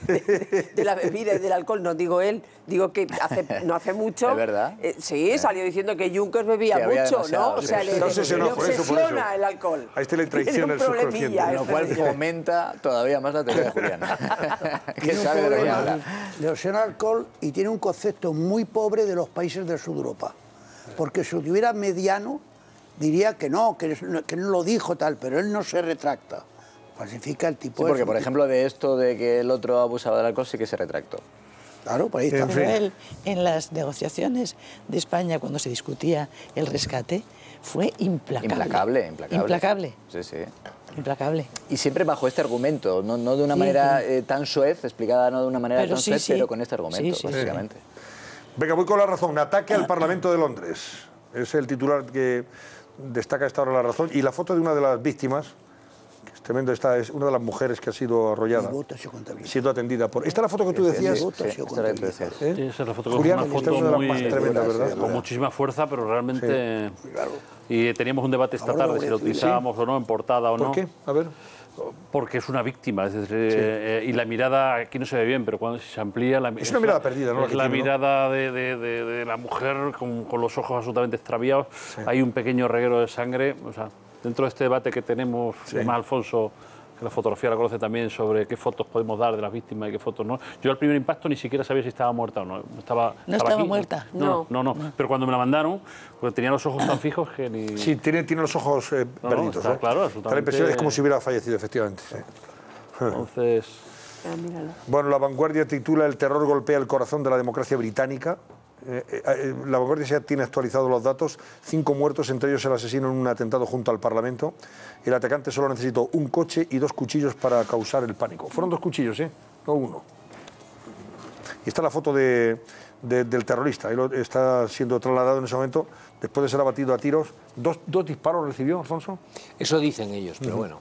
Speaker 11: de la bebida y del alcohol. No digo él, digo que no hace mucho.
Speaker 6: ¿Es verdad?
Speaker 11: Sí, salió diciendo que Juncker bebía mucho, ¿no? O sea, le obsesiona el alcohol.
Speaker 1: A este le traiciona el subconsciente.
Speaker 6: Lo cual fomenta todavía más la teoría de Julián. Que sabe de lo que habla.
Speaker 8: Le obsesiona el alcohol y tiene un concepto muy pobre de los países del sur de Europa. Porque si lo tuviera mediano, diría que no lo dijo tal, pero él no se retracta. Falsifica el tipo.
Speaker 6: Sí, porque, por ejemplo, de esto de que el otro abusaba del alcohol sí que se retractó.
Speaker 8: Claro, por ahí está.
Speaker 9: Pero él, en las negociaciones de España, cuando se discutía el rescate, fue implacable. Implacable.
Speaker 6: Sí, sí.
Speaker 9: Implacable.
Speaker 6: Y siempre bajo este argumento, no de una manera tan soez, explicada no de una manera tan soez, pero con este argumento, básicamente.
Speaker 1: Venga, voy con La Razón. Ataque al Parlamento de Londres. Es el titular que destaca esta hora La Razón. Y la foto de una de las víctimas, que es tremendo, esta es una de las mujeres que ha sido arrollada, siendo atendida por... ¿Esta es la foto que tú decías?
Speaker 4: Sí, esa es la foto, Julián, una foto muy tremenda, ¿verdad? Con muchísima fuerza, pero realmente... Sí. Y teníamos un debate esta tarde, si lo utilizábamos o no, en portada o no.
Speaker 1: ¿Por qué? A ver...
Speaker 4: Porque es una víctima, es decir, y la mirada, aquí no se ve bien, pero cuando se amplía...
Speaker 1: Es una mirada perdida, ¿no?
Speaker 4: Es la mirada de la mujer con los ojos absolutamente extraviados. Sí. Hay un pequeño reguero de sangre. O sea, dentro de este debate que tenemos, además Alfonso, que la fotografía la conoce también, sobre qué fotos podemos dar de las víctimas y qué fotos no. Yo al primer impacto ni siquiera sabía si estaba muerta o no.
Speaker 9: ¿No estaba muerta?
Speaker 4: No. Pero cuando me la mandaron, porque tenía los ojos tan fijos que ni...
Speaker 1: Sí, tiene los ojos perdidos.
Speaker 4: Está claro, absolutamente.
Speaker 1: La impresión es como si hubiera fallecido, efectivamente. Sí.
Speaker 4: Entonces...
Speaker 1: Bueno, La Vanguardia titula "El terror golpea el corazón de la democracia británica". La Vanguardia ya tiene actualizados los datos. 5 muertos, entre ellos el asesino en un atentado junto al Parlamento. El atacante solo necesitó un coche y 2 cuchillos para causar el pánico. Fueron 2 cuchillos, no uno. Y está la foto del terrorista. Él está siendo trasladado en ese momento, después de ser abatido a tiros. ¿Dos disparos recibió, Alfonso?
Speaker 3: Eso dicen ellos, pero bueno.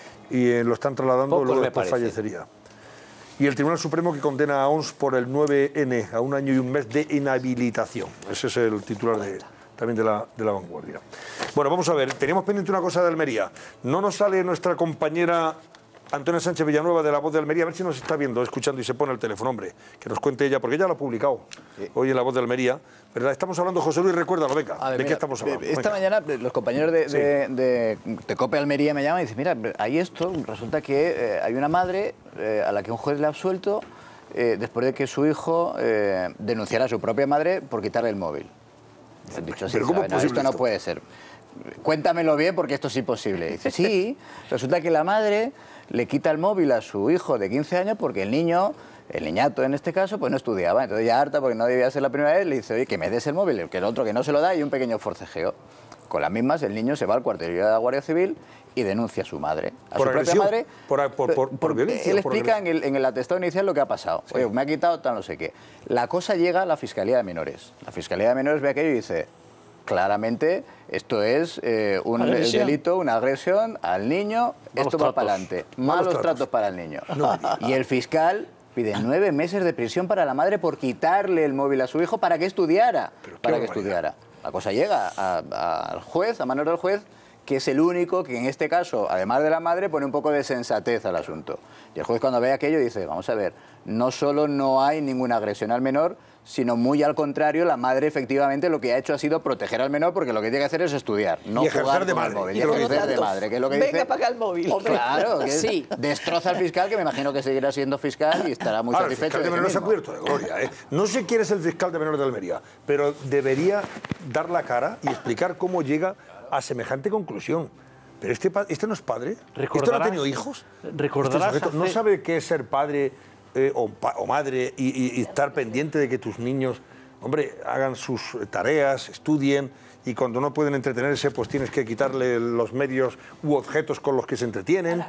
Speaker 1: Y lo están trasladando, luego después fallecería. Y el Tribunal Supremo que condena a ONS por el 9N a 1 año y 1 mes de inhabilitación. Ese es el titular también de la Vanguardia. Bueno, vamos a ver, teníamos pendiente una cosa de Almería. No nos sale nuestra compañera Antonia Sánchez Villanueva de La Voz de Almería, a ver si nos está viendo, escuchando y se pone el teléfono, hombre, que nos cuente ella, porque ella lo ha publicado hoy en La Voz de Almería, ¿verdad? Estamos hablando, José Luis, recuérdalo, venga, ¿de qué estamos hablando?
Speaker 6: Esta mañana los compañeros de COPE Almería me llaman y dicen, mira, hay esto, resulta que hay una madre a la que un juez le ha absuelto después de que su hijo denunciara a su propia madre por quitarle el móvil. Han dicho así,
Speaker 1: ¿Pero cómo es posible
Speaker 6: esto no puede ser. Cuéntamelo bien porque esto es imposible. Dice, sí, resulta que la madre le quita el móvil a su hijo de 15 años porque el niñato en este caso, pues no estudiaba. Entonces ya harta, porque no debía ser la primera vez, le dice, oye, que me des el móvil, que el otro que no se lo da, y un pequeño forcejeo. Con las mismas, el niño se va al cuartelillo de la Guardia Civil y denuncia a su madre. A su propia madre.
Speaker 1: Por violencia.
Speaker 6: Él explica en el atestado inicial lo que ha pasado. Sí. Oye, me ha quitado tal no sé qué. La cosa llega a la Fiscalía de Menores. La Fiscalía de Menores ve aquello y dice, claramente, esto es un delito, una agresión al niño, esto va para adelante. Malos tratos para el niño. Y el fiscal pide 9 meses de prisión para la madre por quitarle el móvil a su hijo para que estudiara. La cosa llega al juez, a manos del juez, que es el único que en este caso, además de la madre, pone un poco de sensatez al asunto. Y el juez cuando ve aquello dice, vamos a ver, no solo no hay ninguna agresión al menor, sino muy al contrario, la madre efectivamente lo que ha hecho ha sido proteger al menor porque lo que tiene que hacer es estudiar, no jugar con el móvil. Y ejercer de madre, que es lo que dice...
Speaker 9: Venga, paga el móvil.
Speaker 6: Claro, que sí. Destroza al fiscal, que me imagino que seguirá siendo fiscal y estará muy satisfecho.
Speaker 1: El fiscal de menores ha cubierto de gloria, ¿eh? No sé quién es el fiscal de menores de Almería, pero debería dar la cara y explicar cómo llega a semejante conclusión. Pero este no es padre. ¿Este no ha tenido hijos?
Speaker 4: ¿Recordarás
Speaker 1: ¿No sabe qué es ser padre o madre y estar pendiente de que tus niños, hombre, hagan sus tareas, estudien, y cuando no pueden entretenerse, pues tienes que quitarle los medios u objetos con los que se entretienen.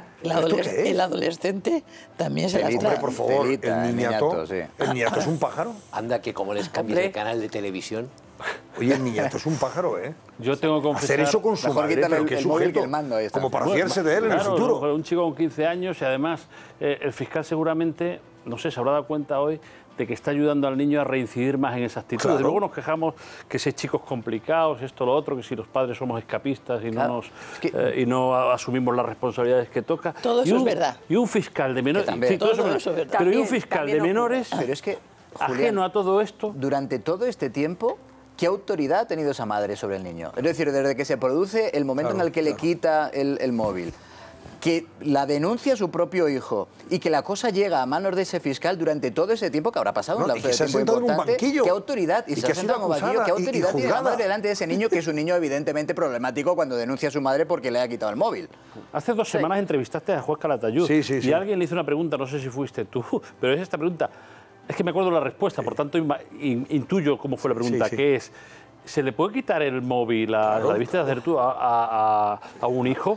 Speaker 9: El adolescente también se las
Speaker 1: Hombre,
Speaker 9: trae.
Speaker 1: por favor,
Speaker 6: Telita,
Speaker 1: el niñato es un pájaro.
Speaker 3: Anda, que como les cambies de canal de televisión...
Speaker 1: Oye, el niñato es un pájaro, ¿eh?
Speaker 4: Yo tengo que confesar...
Speaker 1: Hacer eso con su
Speaker 6: Mejor
Speaker 1: madre,
Speaker 6: quitarle
Speaker 1: pero qué
Speaker 6: el móvil
Speaker 1: sujeto,
Speaker 6: que el mando, ahí está.
Speaker 1: como para fiarse de él en el
Speaker 4: Claro,
Speaker 1: futuro.
Speaker 4: un chico con 15 años y además el fiscal seguramente, no sé, se habrá dado cuenta hoy de que está ayudando al niño a reincidir más en esa actitud.
Speaker 1: Claro.
Speaker 4: Luego nos quejamos que si chicos complicados, esto, lo otro, que si los padres somos escapistas y y no asumimos las responsabilidades que toca.
Speaker 9: Todo eso es verdad.
Speaker 4: Y un fiscal de menores...
Speaker 6: también.
Speaker 4: todo
Speaker 9: Todo eso es verdad.
Speaker 4: Pero y un
Speaker 11: También,
Speaker 4: fiscal de
Speaker 11: también
Speaker 4: menores,
Speaker 6: Pero es que, Julián,
Speaker 4: ajeno a todo esto...
Speaker 6: durante todo este tiempo, ¿qué autoridad ha tenido esa madre sobre el niño? Es decir, desde que se produce el momento en el que le quita el móvil, que la denuncia su propio hijo y que la cosa llega a manos de ese fiscal durante todo ese tiempo que habrá pasado, un
Speaker 1: No, y
Speaker 6: lapso
Speaker 1: que
Speaker 6: de
Speaker 1: se ha
Speaker 6: tiempo
Speaker 1: sentado en un
Speaker 6: importante,
Speaker 1: banquillo.
Speaker 6: ¿qué autoridad?
Speaker 1: Y
Speaker 6: se
Speaker 1: que
Speaker 6: ha
Speaker 1: ha sido
Speaker 6: sentado en un banquillo,
Speaker 1: acusada
Speaker 6: ¿qué
Speaker 1: y
Speaker 6: autoridad tiene la
Speaker 1: juzgada?
Speaker 6: madre delante de ese niño, que es un niño evidentemente problemático cuando denuncia a su madre porque le ha quitado el móvil?
Speaker 4: Hace 2 semanas entrevistaste a juez Calatayud
Speaker 1: Sí, sí, sí.
Speaker 4: y alguien le hizo una pregunta, no sé si fuiste tú, pero es esta pregunta, es que me acuerdo la respuesta, por tanto intuyo cómo fue la pregunta,
Speaker 1: Sí, sí.
Speaker 4: que es, ¿se le puede quitar el móvil a la vista de hacer tú a un hijo?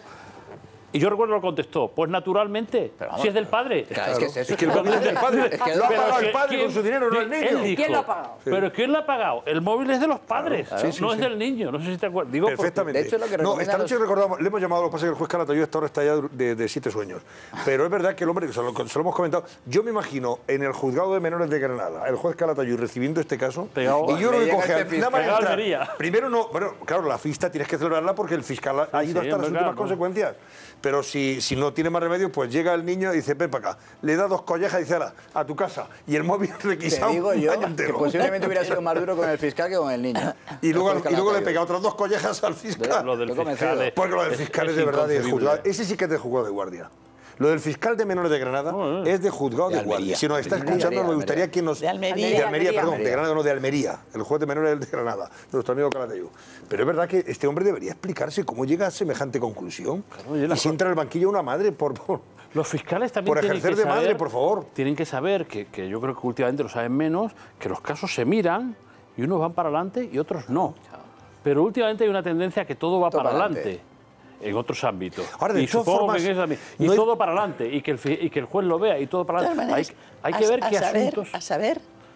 Speaker 4: Y yo recuerdo lo contestó, pues naturalmente, si es del padre.
Speaker 6: Claro, es que es eso.
Speaker 1: Es que el móvil es del padre.
Speaker 6: Es que
Speaker 1: Lo ha
Speaker 4: Pero
Speaker 1: pagado
Speaker 4: si-
Speaker 1: el padre
Speaker 4: ¿quién-
Speaker 1: con su dinero, no el niño.
Speaker 4: él dijo,
Speaker 11: ¿Quién lo ha pagado?
Speaker 4: ¿Pero quién lo ha pagado? El móvil es de los padres, no es del niño. No sé si te acuerdas. Digo,
Speaker 1: Perfectamente.
Speaker 6: de hecho, lo que
Speaker 1: no,
Speaker 6: recomiendan
Speaker 1: esta noche
Speaker 6: los-
Speaker 1: recordamos, le hemos llamado, lo que pasa es que el juez Calatayud hasta ahora está ya de 7 sueños. Pero es verdad que el hombre, se lo hemos comentado, yo me imagino en el juzgado de menores de Granada, el juez Calatayud recibiendo este caso,
Speaker 4: Pegado-
Speaker 1: y yo
Speaker 6: le
Speaker 1: creo que
Speaker 6: llega
Speaker 1: coge
Speaker 6: este
Speaker 1: nada más
Speaker 4: fiscal.
Speaker 1: entrar.
Speaker 4: Almería.
Speaker 1: Primero no, bueno, claro, la fiesta tienes que celebrarla porque el fiscal ha ido
Speaker 4: sí,
Speaker 1: hasta las
Speaker 4: hombre,
Speaker 1: últimas
Speaker 4: claro.
Speaker 1: consecuencias. Pero si no tiene más remedio, pues llega el niño y dice, ven para acá. Le da 2 collejas y dice, "Ala, a tu casa". Y el móvil
Speaker 6: Te
Speaker 1: requisado
Speaker 6: digo
Speaker 1: un
Speaker 6: yo
Speaker 1: año
Speaker 6: que
Speaker 1: entero.
Speaker 6: posiblemente hubiera sido más duro con el fiscal que con el niño.
Speaker 1: Y luego,
Speaker 6: El juez
Speaker 1: le
Speaker 6: Calatayud.
Speaker 1: pega otras 2 collejas al fiscal.
Speaker 4: Lo del
Speaker 6: Estoy
Speaker 4: fiscal
Speaker 6: convencido.
Speaker 4: es-
Speaker 1: Porque lo del fiscal es de verdad de
Speaker 4: inconcebible.
Speaker 1: juzgado. Ese sí que es de juzgado de guardia. Lo del fiscal de menores de Granada es de juzgado de,
Speaker 3: Almería.
Speaker 1: guardia. Si nos está
Speaker 6: De
Speaker 1: escuchando,
Speaker 6: Almería,
Speaker 1: me gustaría que nos...
Speaker 9: De Almería.
Speaker 1: De Almería, perdón,
Speaker 6: Almería.
Speaker 1: de Granada, no, de Almería. El juez de menores es el de Granada, nuestro amigo Calatayud. Pero es verdad que este hombre debería explicarse cómo llega a semejante conclusión.
Speaker 4: oye,
Speaker 1: Y si entra en el banquillo una madre
Speaker 4: Los fiscales también
Speaker 1: por
Speaker 4: tienen
Speaker 1: ejercer
Speaker 4: que
Speaker 1: de madre,
Speaker 4: saber-
Speaker 1: por favor.
Speaker 4: Tienen que saber, que yo creo que últimamente lo saben menos, que los casos se miran y unos van para adelante y otros no. Pero últimamente hay una tendencia a que todo va
Speaker 6: Todo
Speaker 4: para
Speaker 6: para
Speaker 4: adelante en otros ámbitos.
Speaker 1: Ahora, de
Speaker 4: y
Speaker 1: todas
Speaker 4: supongo
Speaker 1: formas,
Speaker 4: que en ese ámbito. Y
Speaker 1: no hay-
Speaker 4: todo para adelante, y que el juez lo vea y todo para
Speaker 9: De todas
Speaker 4: adelante.
Speaker 9: maneras,
Speaker 4: Hay que ver qué
Speaker 9: saber,
Speaker 4: asuntos...
Speaker 9: a saber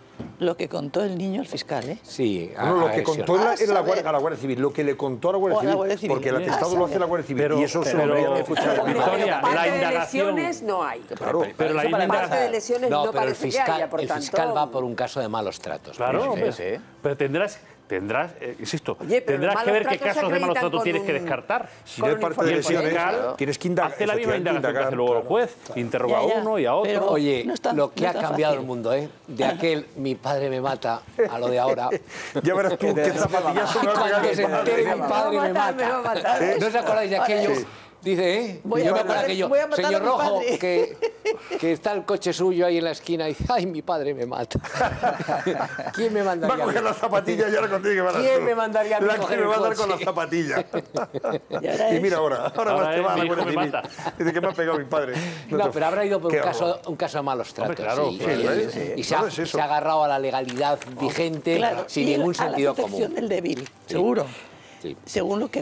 Speaker 9: lo que contó el niño al fiscal, ¿eh?
Speaker 3: Sí,
Speaker 1: No, lo que
Speaker 3: agresión.
Speaker 1: contó
Speaker 9: A
Speaker 1: a la Guardia Civil, lo que le contó a la Guardia
Speaker 9: O a la
Speaker 1: Civil,
Speaker 9: Guardia Civil.
Speaker 1: porque el
Speaker 9: Bien.
Speaker 1: atestado
Speaker 9: A
Speaker 1: lo hace la
Speaker 9: saber.
Speaker 1: Guardia Civil,
Speaker 4: Pero-
Speaker 1: y eso se
Speaker 4: pero-
Speaker 1: lo debería de escuchar.
Speaker 4: Victoria,
Speaker 11: Parte
Speaker 4: la
Speaker 11: de
Speaker 4: indagación...
Speaker 11: lesiones no hay.
Speaker 1: Claro.
Speaker 4: Pero la
Speaker 3: eso para
Speaker 4: indagación...
Speaker 11: Parte de lesiones no,
Speaker 3: No, pero el
Speaker 11: parece que
Speaker 3: fiscal,
Speaker 11: haya, por
Speaker 3: el
Speaker 11: tanto...
Speaker 3: fiscal va por un caso de malos tratos.
Speaker 4: Claro,
Speaker 6: Sí,
Speaker 4: hombre.
Speaker 6: sí.
Speaker 4: Pero tendrás insisto,
Speaker 11: Oye, pero
Speaker 4: tendrás
Speaker 11: los
Speaker 4: que ver
Speaker 11: malos
Speaker 4: qué
Speaker 11: tratos se
Speaker 4: casos de malos
Speaker 11: acreditan
Speaker 4: tratos
Speaker 11: con
Speaker 4: tienes que
Speaker 11: un-
Speaker 4: descartar.
Speaker 1: Si no es parte de
Speaker 4: Y el
Speaker 1: lesiones,
Speaker 4: fiscal
Speaker 1: tienes que indagar.
Speaker 4: hace la misma
Speaker 1: efectivamente,
Speaker 4: indagación que hace luego el juez, interroga
Speaker 9: Ya, ya,
Speaker 4: a uno y a otro.
Speaker 9: pero-
Speaker 3: Oye,
Speaker 9: No está-
Speaker 3: lo que
Speaker 9: no
Speaker 3: ha
Speaker 9: está
Speaker 3: cambiado
Speaker 9: fácil.
Speaker 3: el mundo, ¿eh? De aquel mi padre me mata a lo de ahora.
Speaker 1: Ya verás tú qué zapatillazo me va a pegar
Speaker 3: Cuando
Speaker 1: mi
Speaker 3: se
Speaker 1: padre.
Speaker 3: entere mi padre me
Speaker 11: Me va a
Speaker 3: mata.
Speaker 11: matar.
Speaker 3: ¿No os acordáis de aquello? Dice, ¿eh?
Speaker 9: Voy a
Speaker 3: Yo me
Speaker 9: matar-
Speaker 3: acuerdo aquello,
Speaker 9: voy a matar
Speaker 3: señor
Speaker 9: a mi
Speaker 3: Rojo,
Speaker 9: padre.
Speaker 3: que está el coche suyo ahí en la esquina y dice, ay, mi padre me mata. ¿Quién me
Speaker 1: Va
Speaker 3: mandaría
Speaker 1: a coger
Speaker 3: mí?
Speaker 1: las zapatillas y ahora contigo que van a
Speaker 3: ¿Quién me mandaría a mí
Speaker 1: La
Speaker 3: coger
Speaker 1: que me
Speaker 3: el
Speaker 1: va a dar con
Speaker 3: coche?
Speaker 1: las zapatillas.
Speaker 9: ahora
Speaker 1: Y
Speaker 9: es-
Speaker 1: mira ahora
Speaker 4: Ahora
Speaker 1: vas te
Speaker 4: es,
Speaker 1: va a
Speaker 4: mi
Speaker 1: la
Speaker 4: hijo
Speaker 1: Guardia
Speaker 4: me
Speaker 1: Civil.
Speaker 4: mata.
Speaker 1: Dice que me ha pegado mi padre.
Speaker 3: No, pero habrá ido por
Speaker 1: Qué
Speaker 3: un
Speaker 1: horror.
Speaker 3: caso de malos tratos.
Speaker 4: claro,
Speaker 3: sí,
Speaker 4: pues,
Speaker 3: sí,
Speaker 1: sí.
Speaker 3: y se
Speaker 1: No
Speaker 3: ha,
Speaker 1: es eso.
Speaker 3: se ha agarrado a la legalidad vigente
Speaker 9: Claro,
Speaker 3: sin
Speaker 9: y
Speaker 3: ningún
Speaker 9: a la
Speaker 3: sentido
Speaker 9: protección
Speaker 3: común.
Speaker 9: del débil, seguro.
Speaker 3: Sí.
Speaker 9: Según lo que,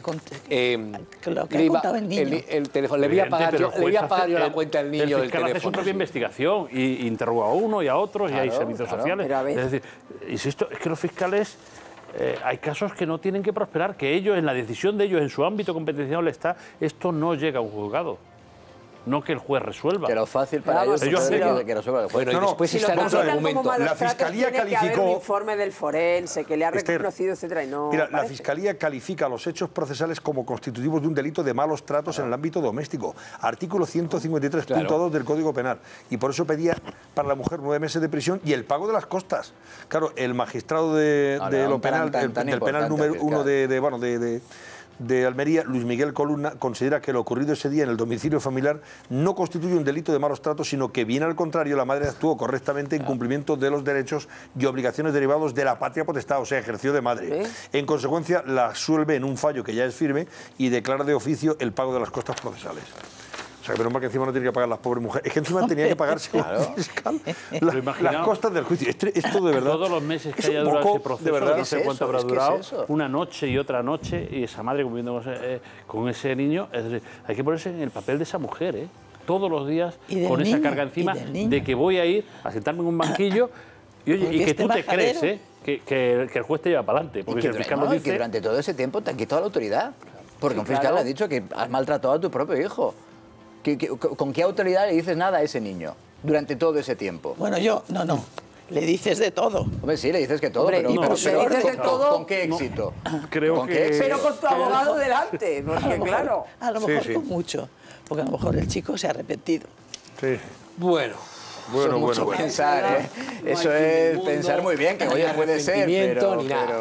Speaker 9: lo que
Speaker 3: Le
Speaker 9: ha
Speaker 3: iba-
Speaker 9: contado el niño.
Speaker 3: el teléfono, le voy a
Speaker 4: Evidente,
Speaker 3: pagar
Speaker 4: pero
Speaker 3: yo,
Speaker 4: el
Speaker 3: le voy
Speaker 4: juez
Speaker 3: a pagar yo
Speaker 4: hace-
Speaker 3: la cuenta al niño
Speaker 4: el
Speaker 3: del
Speaker 4: fiscal hace su
Speaker 3: teléfono.
Speaker 4: propia investigación y interroga a uno y a otros y hay servicios
Speaker 6: claro.
Speaker 4: sociales.
Speaker 11: Pero a ver.
Speaker 4: Es decir, insisto, es que los fiscales hay casos que no tienen que prosperar, que ellos, en la decisión de ellos, en su ámbito competencial está, esto no llega a un juzgado. No que el juez resuelva.
Speaker 6: Que lo fácil para
Speaker 11: Vamos,
Speaker 6: ellos
Speaker 4: ellos
Speaker 6: es
Speaker 4: hacen-
Speaker 6: que resuelva el juez.
Speaker 3: Bueno, y
Speaker 1: No, no,
Speaker 3: después
Speaker 11: Si lo
Speaker 3: está el otro
Speaker 11: califican como
Speaker 3: argumento.
Speaker 11: malos
Speaker 1: La
Speaker 11: tratos,
Speaker 1: Fiscalía
Speaker 11: tiene que haber
Speaker 1: calificó-
Speaker 11: un informe del forense que le ha
Speaker 1: Esther,
Speaker 11: reconocido, etcétera, y no
Speaker 1: Mira, la
Speaker 11: parece.
Speaker 1: Fiscalía califica los hechos procesales como constitutivos de un delito de malos tratos en el ámbito doméstico. Artículo 153.2 del Código Penal. Y por eso pedía para la mujer 9 meses de prisión y el pago de las costas. Claro, el magistrado de
Speaker 6: Ahora,
Speaker 1: lo
Speaker 6: un
Speaker 1: penal,
Speaker 6: tan
Speaker 1: del penal
Speaker 6: importante
Speaker 1: número
Speaker 6: fiscal.
Speaker 1: 1 de Almería, Luis Miguel Columna, considera que lo ocurrido ese día en el domicilio familiar no constituye un delito de malos tratos, sino que, bien al contrario, la madre actuó correctamente en cumplimiento de los derechos y obligaciones derivados de la patria potestad, o sea, ejerció de madre. En consecuencia, la absuelve en un fallo que ya es firme y declara de oficio el pago de las costas procesales. O O sea, que menos mal que encima no tiene que pagar las pobres mujeres. Es que encima tenía que pagarse fiscal las costas del juicio. Esto de verdad...
Speaker 4: Todos los meses que haya durado ese proceso,
Speaker 1: de verdad,
Speaker 4: no sé cuánto habrá durado, una noche y otra noche, y esa madre conviviendo con ese niño, es decir, hay que ponerse en el papel de esa mujer, ¿eh? Todos los días con esa carga encima de que voy a ir a sentarme en un banquillo y, oye, y que tú te crees, ¿eh? Que el juez te lleva para adelante. Porque el fiscal
Speaker 6: que durante todo ese tiempo te han quitado la autoridad. Porque un fiscal le ha dicho que has maltratado a tu propio hijo. ¿Con qué autoridad le dices nada a ese niño durante todo ese tiempo?
Speaker 9: Bueno, no. Le dices de todo.
Speaker 6: Hombre, sí, le dices que todo, pero ¿con qué éxito?
Speaker 4: Creo que...
Speaker 11: Pero con tu abogado delante, porque claro...
Speaker 9: A lo mejor con mucho, porque a lo mejor el chico se ha arrepentido.
Speaker 1: Sí.
Speaker 3: Bueno.
Speaker 6: Bueno. Pensar, ¿eh? Eso es pensar muy bien, que oye, puede ser, pero...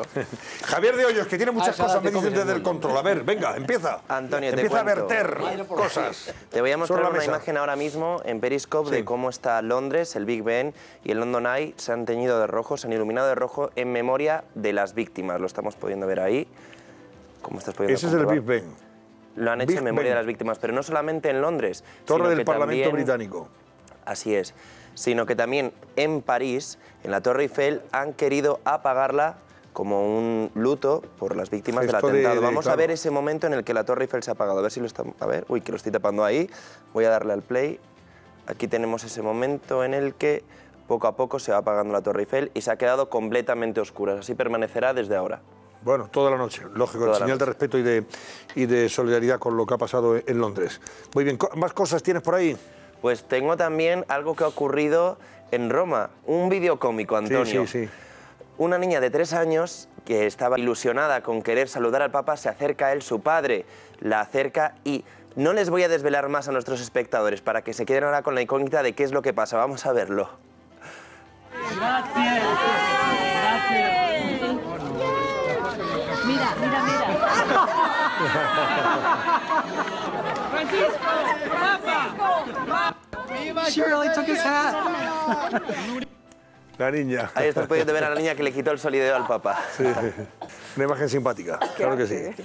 Speaker 1: Javier de Hoyos, que tiene muchas cosas, me dicen desde el control. A ver, venga, empieza.
Speaker 2: Antonio,
Speaker 1: empieza a verter cosas.
Speaker 2: Te voy a mostrar una imagen ahora mismo en Periscope de cómo está Londres, el Big Ben y el London Eye. Se han teñido de rojo, se han iluminado de rojo en memoria de las víctimas. Lo estamos pudiendo ver ahí. ¿Cómo estás pudiendo
Speaker 1: Ese es el Big Ben.
Speaker 2: Lo han hecho en memoria de las víctimas, pero no solamente en Londres.
Speaker 1: Torre del Parlamento británico.
Speaker 2: Así es, sino que también en París, en la Torre Eiffel, han querido apagarla como un luto por las víctimas del atentado. Vamos a ver ese momento en el que la Torre Eiffel se ha apagado. A ver si lo estamos... A ver, uy, que lo estoy tapando ahí. Voy a darle al play. Aquí tenemos ese momento en el que poco a poco se va apagando la Torre Eiffel y se ha quedado completamente oscura. Así permanecerá desde ahora.
Speaker 1: Bueno, toda la noche, lógico, en señal de respeto y de solidaridad con lo que ha pasado en Londres. Muy bien, ¿más cosas tienes por ahí?
Speaker 2: Pues tengo también algo que ha ocurrido en Roma, un vídeo cómico, Antonio.
Speaker 1: Sí.
Speaker 2: Una niña de 3 años que estaba ilusionada con querer saludar al Papa, se acerca a él, su padre la acerca y no les voy a desvelar más a nuestros espectadores para que se queden ahora con la incógnita de qué es lo que pasa. Vamos a verlo.
Speaker 16: Gracias. Mira.
Speaker 17: She really took his hat.
Speaker 1: La niña.
Speaker 2: Ahí estás pudiendo ver a la niña que le quitó el solideo al Papa.
Speaker 1: Sí. Una imagen simpática, claro que sí.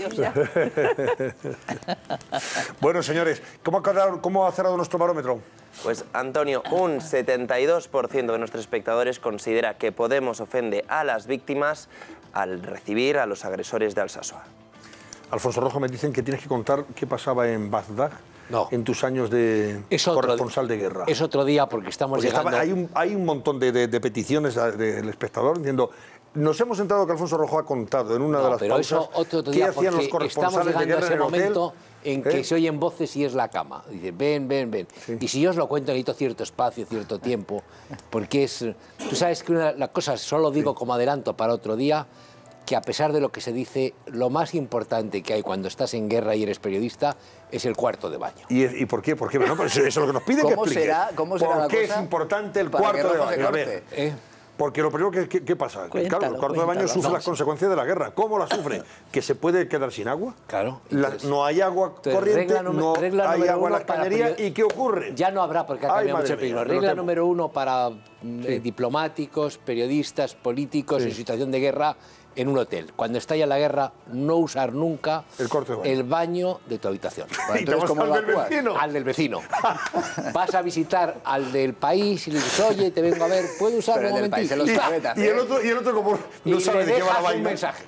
Speaker 1: Bueno, señores, ¿cómo ha cerrado nuestro barómetro?
Speaker 2: Pues, Antonio, un 72% de nuestros espectadores considera que Podemos ofende a las víctimas al recibir a los agresores de Alsasua.
Speaker 1: Alfonso Rojo, me dicen que tienes que contar qué pasaba en Bagdad en tus años de corresponsal de guerra.
Speaker 3: Es otro día porque estamos llegando...
Speaker 1: Hay un montón de peticiones del espectador diciendo... Nos hemos enterado que Alfonso Rojo ha contado en una de las pausas qué hacían los corresponsales de guerra en el hotel.
Speaker 3: Momento en que se oyen voces y es la cama. Dice, ven. Sí. Y si yo os lo cuento, necesito cierto espacio, cierto tiempo, porque es... Tú sabes que la cosa, solo digo como adelanto para otro día, que a pesar de lo que se dice, lo más importante que hay cuando estás en guerra y eres periodista es el cuarto de baño.
Speaker 1: ¿Y por qué? Bueno, pues eso es lo que nos pide que explique.
Speaker 6: ¿Cómo será
Speaker 1: ¿Por qué es importante el cuarto de baño? A ver, porque lo primero ¿qué pasa? Claro, el cuarto de baño sufre las consecuencias de la guerra. ¿Cómo la sufre? ¿Que se puede quedar sin agua?
Speaker 3: Claro.
Speaker 1: No hay agua corriente, no hay agua en las cañerías. ¿Y qué ocurre?
Speaker 3: Ya no habrá, porque ha cambiado mucho el peligro. Regla número 1 para diplomáticos, periodistas, políticos en situación de guerra en un hotel. Cuando estalla la guerra, no usar nunca el baño de tu habitación.
Speaker 1: Bueno, entonces, ¿cómo al del vecino?
Speaker 3: Al del vecino. Vas a visitar al del país y le dices, oye, te vengo a ver, ¿puedo usar un momentito?
Speaker 1: Y el otro como no sabe de qué va la vaina.
Speaker 3: Un mensaje.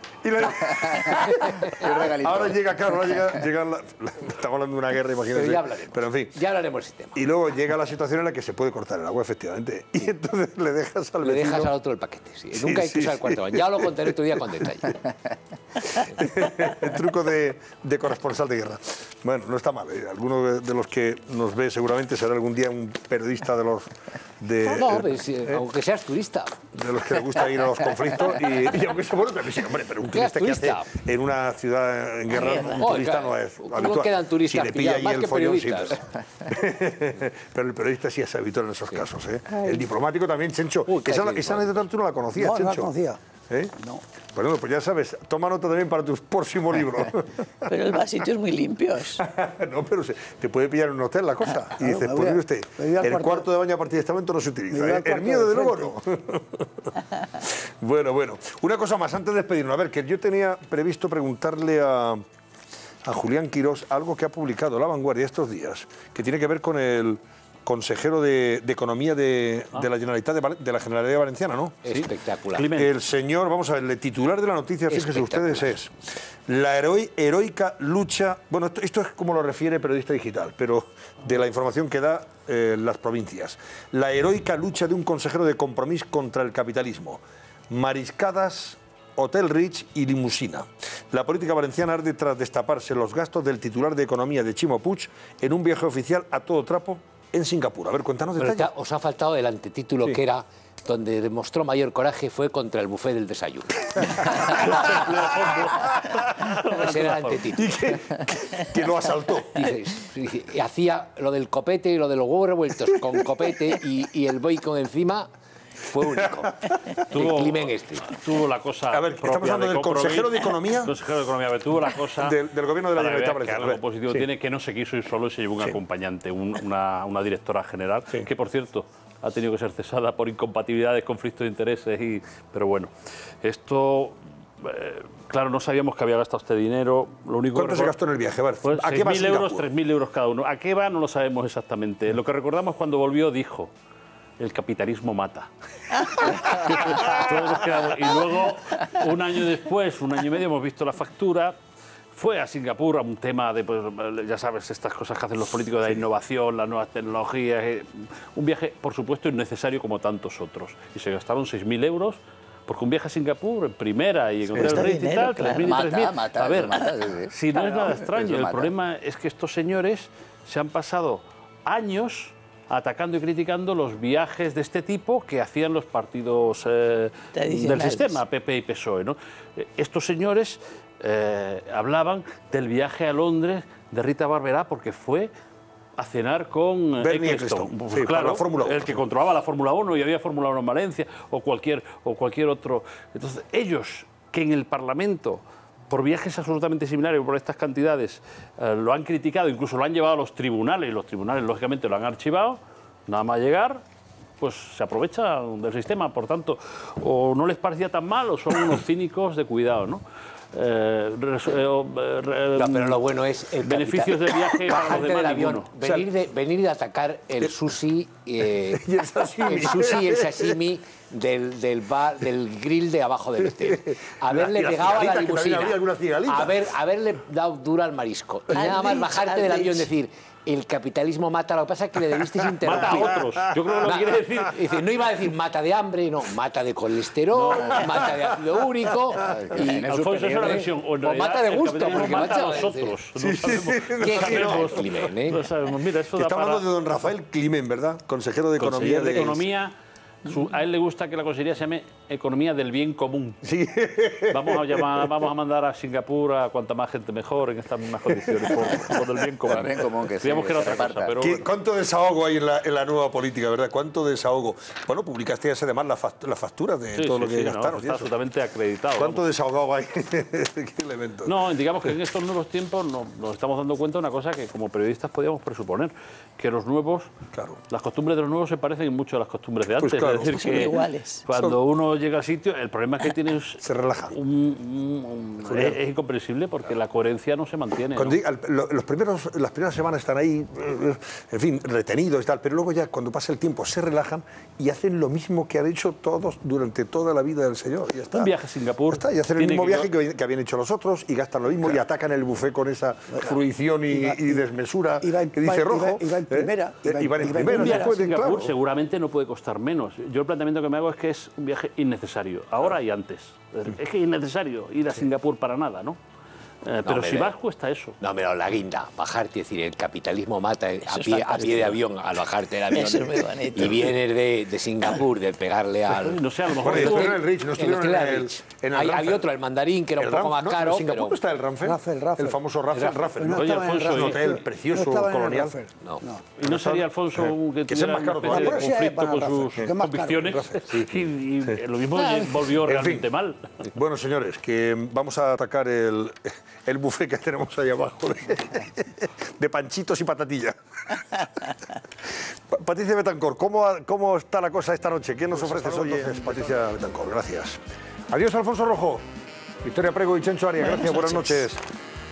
Speaker 1: Ahora llega, estamos hablando de una guerra, imagínate. Pero en fin.
Speaker 3: Ya hablaremos del tema.
Speaker 1: Y luego llega la situación en la que se se puede cortar el agua, efectivamente. Y entonces le dejas al vecino.
Speaker 3: Le dejas al otro el paquete, sí. Nunca hay que usar el cuarto baño. Ya lo contaré otro día con detalle.
Speaker 1: El truco de corresponsal de guerra. Bueno, no está mal. Alguno de los que nos ve seguramente será algún día un periodista de los...
Speaker 3: aunque seas turista.
Speaker 1: De los que le gusta ir a los conflictos. Y aunque sea bueno, pero un turista que hace en una ciudad en guerra, un turista no es habitual.
Speaker 3: No quedan turistas
Speaker 1: si le pilla
Speaker 3: más
Speaker 1: ahí
Speaker 3: que
Speaker 1: follón,
Speaker 3: periodistas.
Speaker 1: Pero el periodista sí es habitual en esos casos. El diplomático también, Chencho. Esa anécdota tú no la conocías, Chencho.
Speaker 8: No la conocía.
Speaker 1: No. Bueno, pues ya sabes, toma nota también para tu próximo libro.
Speaker 9: Pero el sitio es muy limpios.
Speaker 1: No, pero te puede pillar en un hotel la cosa. Y dices, pues mire usted, el cuarto de baño a partir de este momento no se utiliza. El mío, desde luego, no. Bueno. Una cosa más, antes de despedirnos. A ver, que yo tenía previsto preguntarle a a Julián Quirós algo que ha publicado La Vanguardia estos días, que tiene que ver con el consejero de Economía de la Generalitat de la Generalidad Valenciana, ¿no?
Speaker 3: Espectacular.
Speaker 1: Sí. El señor, vamos a ver, el titular de la noticia, fíjense ustedes, es la heroica lucha, bueno, esto es como lo refiere Periodista Digital, pero de la información que da las provincias. La heroica lucha de un consejero de Compromís contra el capitalismo. Mariscadas, Hotel Rich y limusina. La política valenciana arde tras destaparse los gastos del titular de Economía de Ximo Puig en un viaje oficial a todo trapo en Singapur. A ver, cuéntanos detalles.
Speaker 3: Os ha faltado el antetítulo, que era donde demostró mayor coraje fue contra el buffet del desayuno. Ese era el antetítulo.
Speaker 1: ¿Y que lo asaltó?
Speaker 3: Y hacía lo del copete y lo de los huevos revueltos con copete y el bacon encima. Fue único.
Speaker 4: Tuvo la cosa.
Speaker 1: A ver, estamos hablando del consejero de Economía.
Speaker 4: Consejero de Economía, pero tuvo la cosa.
Speaker 1: Del gobierno de la Generalitat
Speaker 4: Valenciana. Algo positivo tiene que no se quiso ir solo y se llevó un acompañante, una directora general, que por cierto ha tenido que ser cesada por incompatibilidades, conflictos de intereses. Pero bueno, esto. Claro, no sabíamos que había gastado este dinero. Lo único
Speaker 1: ¿Cuánto se gastó en el viaje? Pues,
Speaker 4: ¿a qué va 6.000 euros, 3.000 euros cada uno. ¿A qué va? No lo sabemos exactamente. Lo que recordamos cuando volvió dijo: el capitalismo mata. Todos nos quedamos. Y luego, un año después, un año y medio, hemos visto la factura. Fue a Singapur a un tema de, pues, ya sabes, estas cosas que hacen los políticos de la innovación, las nuevas tecnologías. Un viaje, por supuesto, innecesario como tantos otros. Y se gastaron 6.000 euros. Porque un viaje a Singapur en primera y en Hotel Rich y tal, 3.000 y 3.000. A ver, si no es nada extraño, el problema es que estos señores se han pasado años atacando y criticando los viajes de este tipo que hacían los partidos del sistema, PP y PSOE, ¿no? Estos señores hablaban del viaje a Londres de Rita Barberá porque fue a cenar con Ecclestone, pues, claro, el que controlaba la Fórmula 1 y había Fórmula 1 en Valencia o cualquier otro. Entonces, ellos que en el Parlamento, por viajes absolutamente similares, por estas cantidades, lo han criticado, incluso lo han llevado a los tribunales, y los tribunales, lógicamente, lo han archivado, nada más llegar, pues se aprovechan del sistema. Por tanto, o no les parecía tan mal, o son unos cínicos de cuidado, ¿no?
Speaker 3: No, pero lo bueno es el
Speaker 4: beneficios del viaje para los demás,
Speaker 3: avión, venir de atacar el sushi y el sashimi del grill de abajo del hotel, haberle pegado a la limusina, haberle dado dura al marisco y nada más bajarte del avión y decir: el capitalismo mata. Lo que pasa es que le debiste interrumpir.
Speaker 4: Mata a otros. Yo creo que lo que quiere decir.
Speaker 3: No iba a decir mata de hambre, no, mata de colesterol, mata de ácido úrico. Y
Speaker 4: Alfonso, es una versión. O
Speaker 3: mata de gusto, porque
Speaker 4: mata a nosotros. No sabemos. Mira, esto
Speaker 1: Estamos hablando de don Rafael Climent, ¿verdad? Consejero de Economía.
Speaker 4: De Economía. A él le gusta que la consejería se llame Economía del Bien Común.
Speaker 1: Sí.
Speaker 4: Vamos a mandar a Singapur a cuanta más gente mejor en estas mismas condiciones, por el bien común.
Speaker 6: Bien común que
Speaker 4: creíamos que era otra cosa, pero bueno.
Speaker 1: ¿Cuánto desahogo hay en la nueva política, verdad? ¿Cuánto desahogo? Bueno, publicaste además las facturas de todo lo que gastaron.
Speaker 4: No, está absolutamente acreditado.
Speaker 1: ¿Cuánto desahogado hay? ¿Qué elementos?
Speaker 4: No, digamos que en estos nuevos tiempos nos estamos dando cuenta de una cosa que como periodistas podíamos presuponer, que los nuevos, las costumbres de los nuevos se parecen mucho a las costumbres de antes.
Speaker 1: Pues claro,
Speaker 4: es decir, que
Speaker 9: iguales.
Speaker 4: Cuando uno llega al sitio, el problema que tiene es...
Speaker 1: Se relaja.
Speaker 4: Es incomprensible porque la coherencia no se mantiene.
Speaker 1: Las primeras semanas están ahí, en fin, retenidos y tal, pero luego ya cuando pasa el tiempo se relajan y hacen lo mismo que han hecho todos durante toda la vida del señor. Y ya está.
Speaker 4: Un viaje a Singapur.
Speaker 1: Y hacen el mismo viaje que habían hecho los otros y gastan lo mismo y atacan el buffet con esa fruición y desmesura que dice Rojo.
Speaker 8: Iba en primera.
Speaker 4: Un viaje a Singapur seguramente no puede costar menos. Yo el planteamiento que me hago es que es un viaje innecesario, ahora y antes. Es que es innecesario ir a Singapur para nada, ¿no? Pero si vas, cuesta eso.
Speaker 3: No, pero la guinda, bajarte, es decir, el capitalismo mata a pie de avión al bajarte del avión. Y vienes de Singapur, de pegarle al...
Speaker 4: No sé, a lo mejor...
Speaker 1: Estuvieron en el Rich, no estuvieron en el
Speaker 3: Había otro, el mandarín, que era un poco más caro.
Speaker 1: ¿En Singapur está el Raffel? El famoso Raffel.
Speaker 4: Oye, Alfonso,
Speaker 1: un hotel precioso, colonial.
Speaker 4: ¿Y no sería Alfonso que tuviera una especie de conflicto con sus convicciones? Y lo mismo volvió realmente mal.
Speaker 1: Bueno, señores, que vamos a atacar el buffet que tenemos ahí abajo de panchitos y patatillas. Patricia Betancor, ¿cómo está la cosa esta noche? ¿Qué nos ofreces hoy? Patricia Betancor, gracias. Adiós, Alfonso Rojo. Victoria Prego y Chencho Arias, gracias, buenas noches.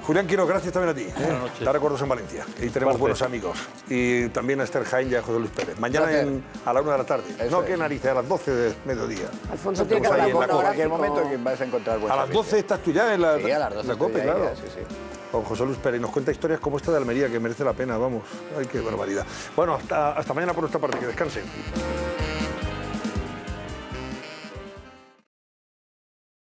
Speaker 1: Julián Quiro, gracias también a ti.
Speaker 4: Buenas noches.
Speaker 1: Da recuerdos en Valencia. Y tenemos buenos amigos. Y también a Esther Jaén y a José Luis Pérez. Mañana a la 1 de la tarde.
Speaker 6: Eso
Speaker 1: qué narices, a las 12 de mediodía.
Speaker 11: Alfonso tiene que
Speaker 6: En cualquier momento que vas a encontrar buen
Speaker 1: A las
Speaker 6: servicio.
Speaker 1: 12 estás tú ya en la,
Speaker 6: Sí, a las 12
Speaker 1: la COPE,
Speaker 6: estoy ahí,
Speaker 1: claro.
Speaker 6: sí, sí.
Speaker 1: Con José Luis Pérez. Nos cuenta historias como esta de Almería, que merece la pena, vamos. Ay, qué barbaridad. Bueno, hasta mañana por nuestra parte. Que descansen.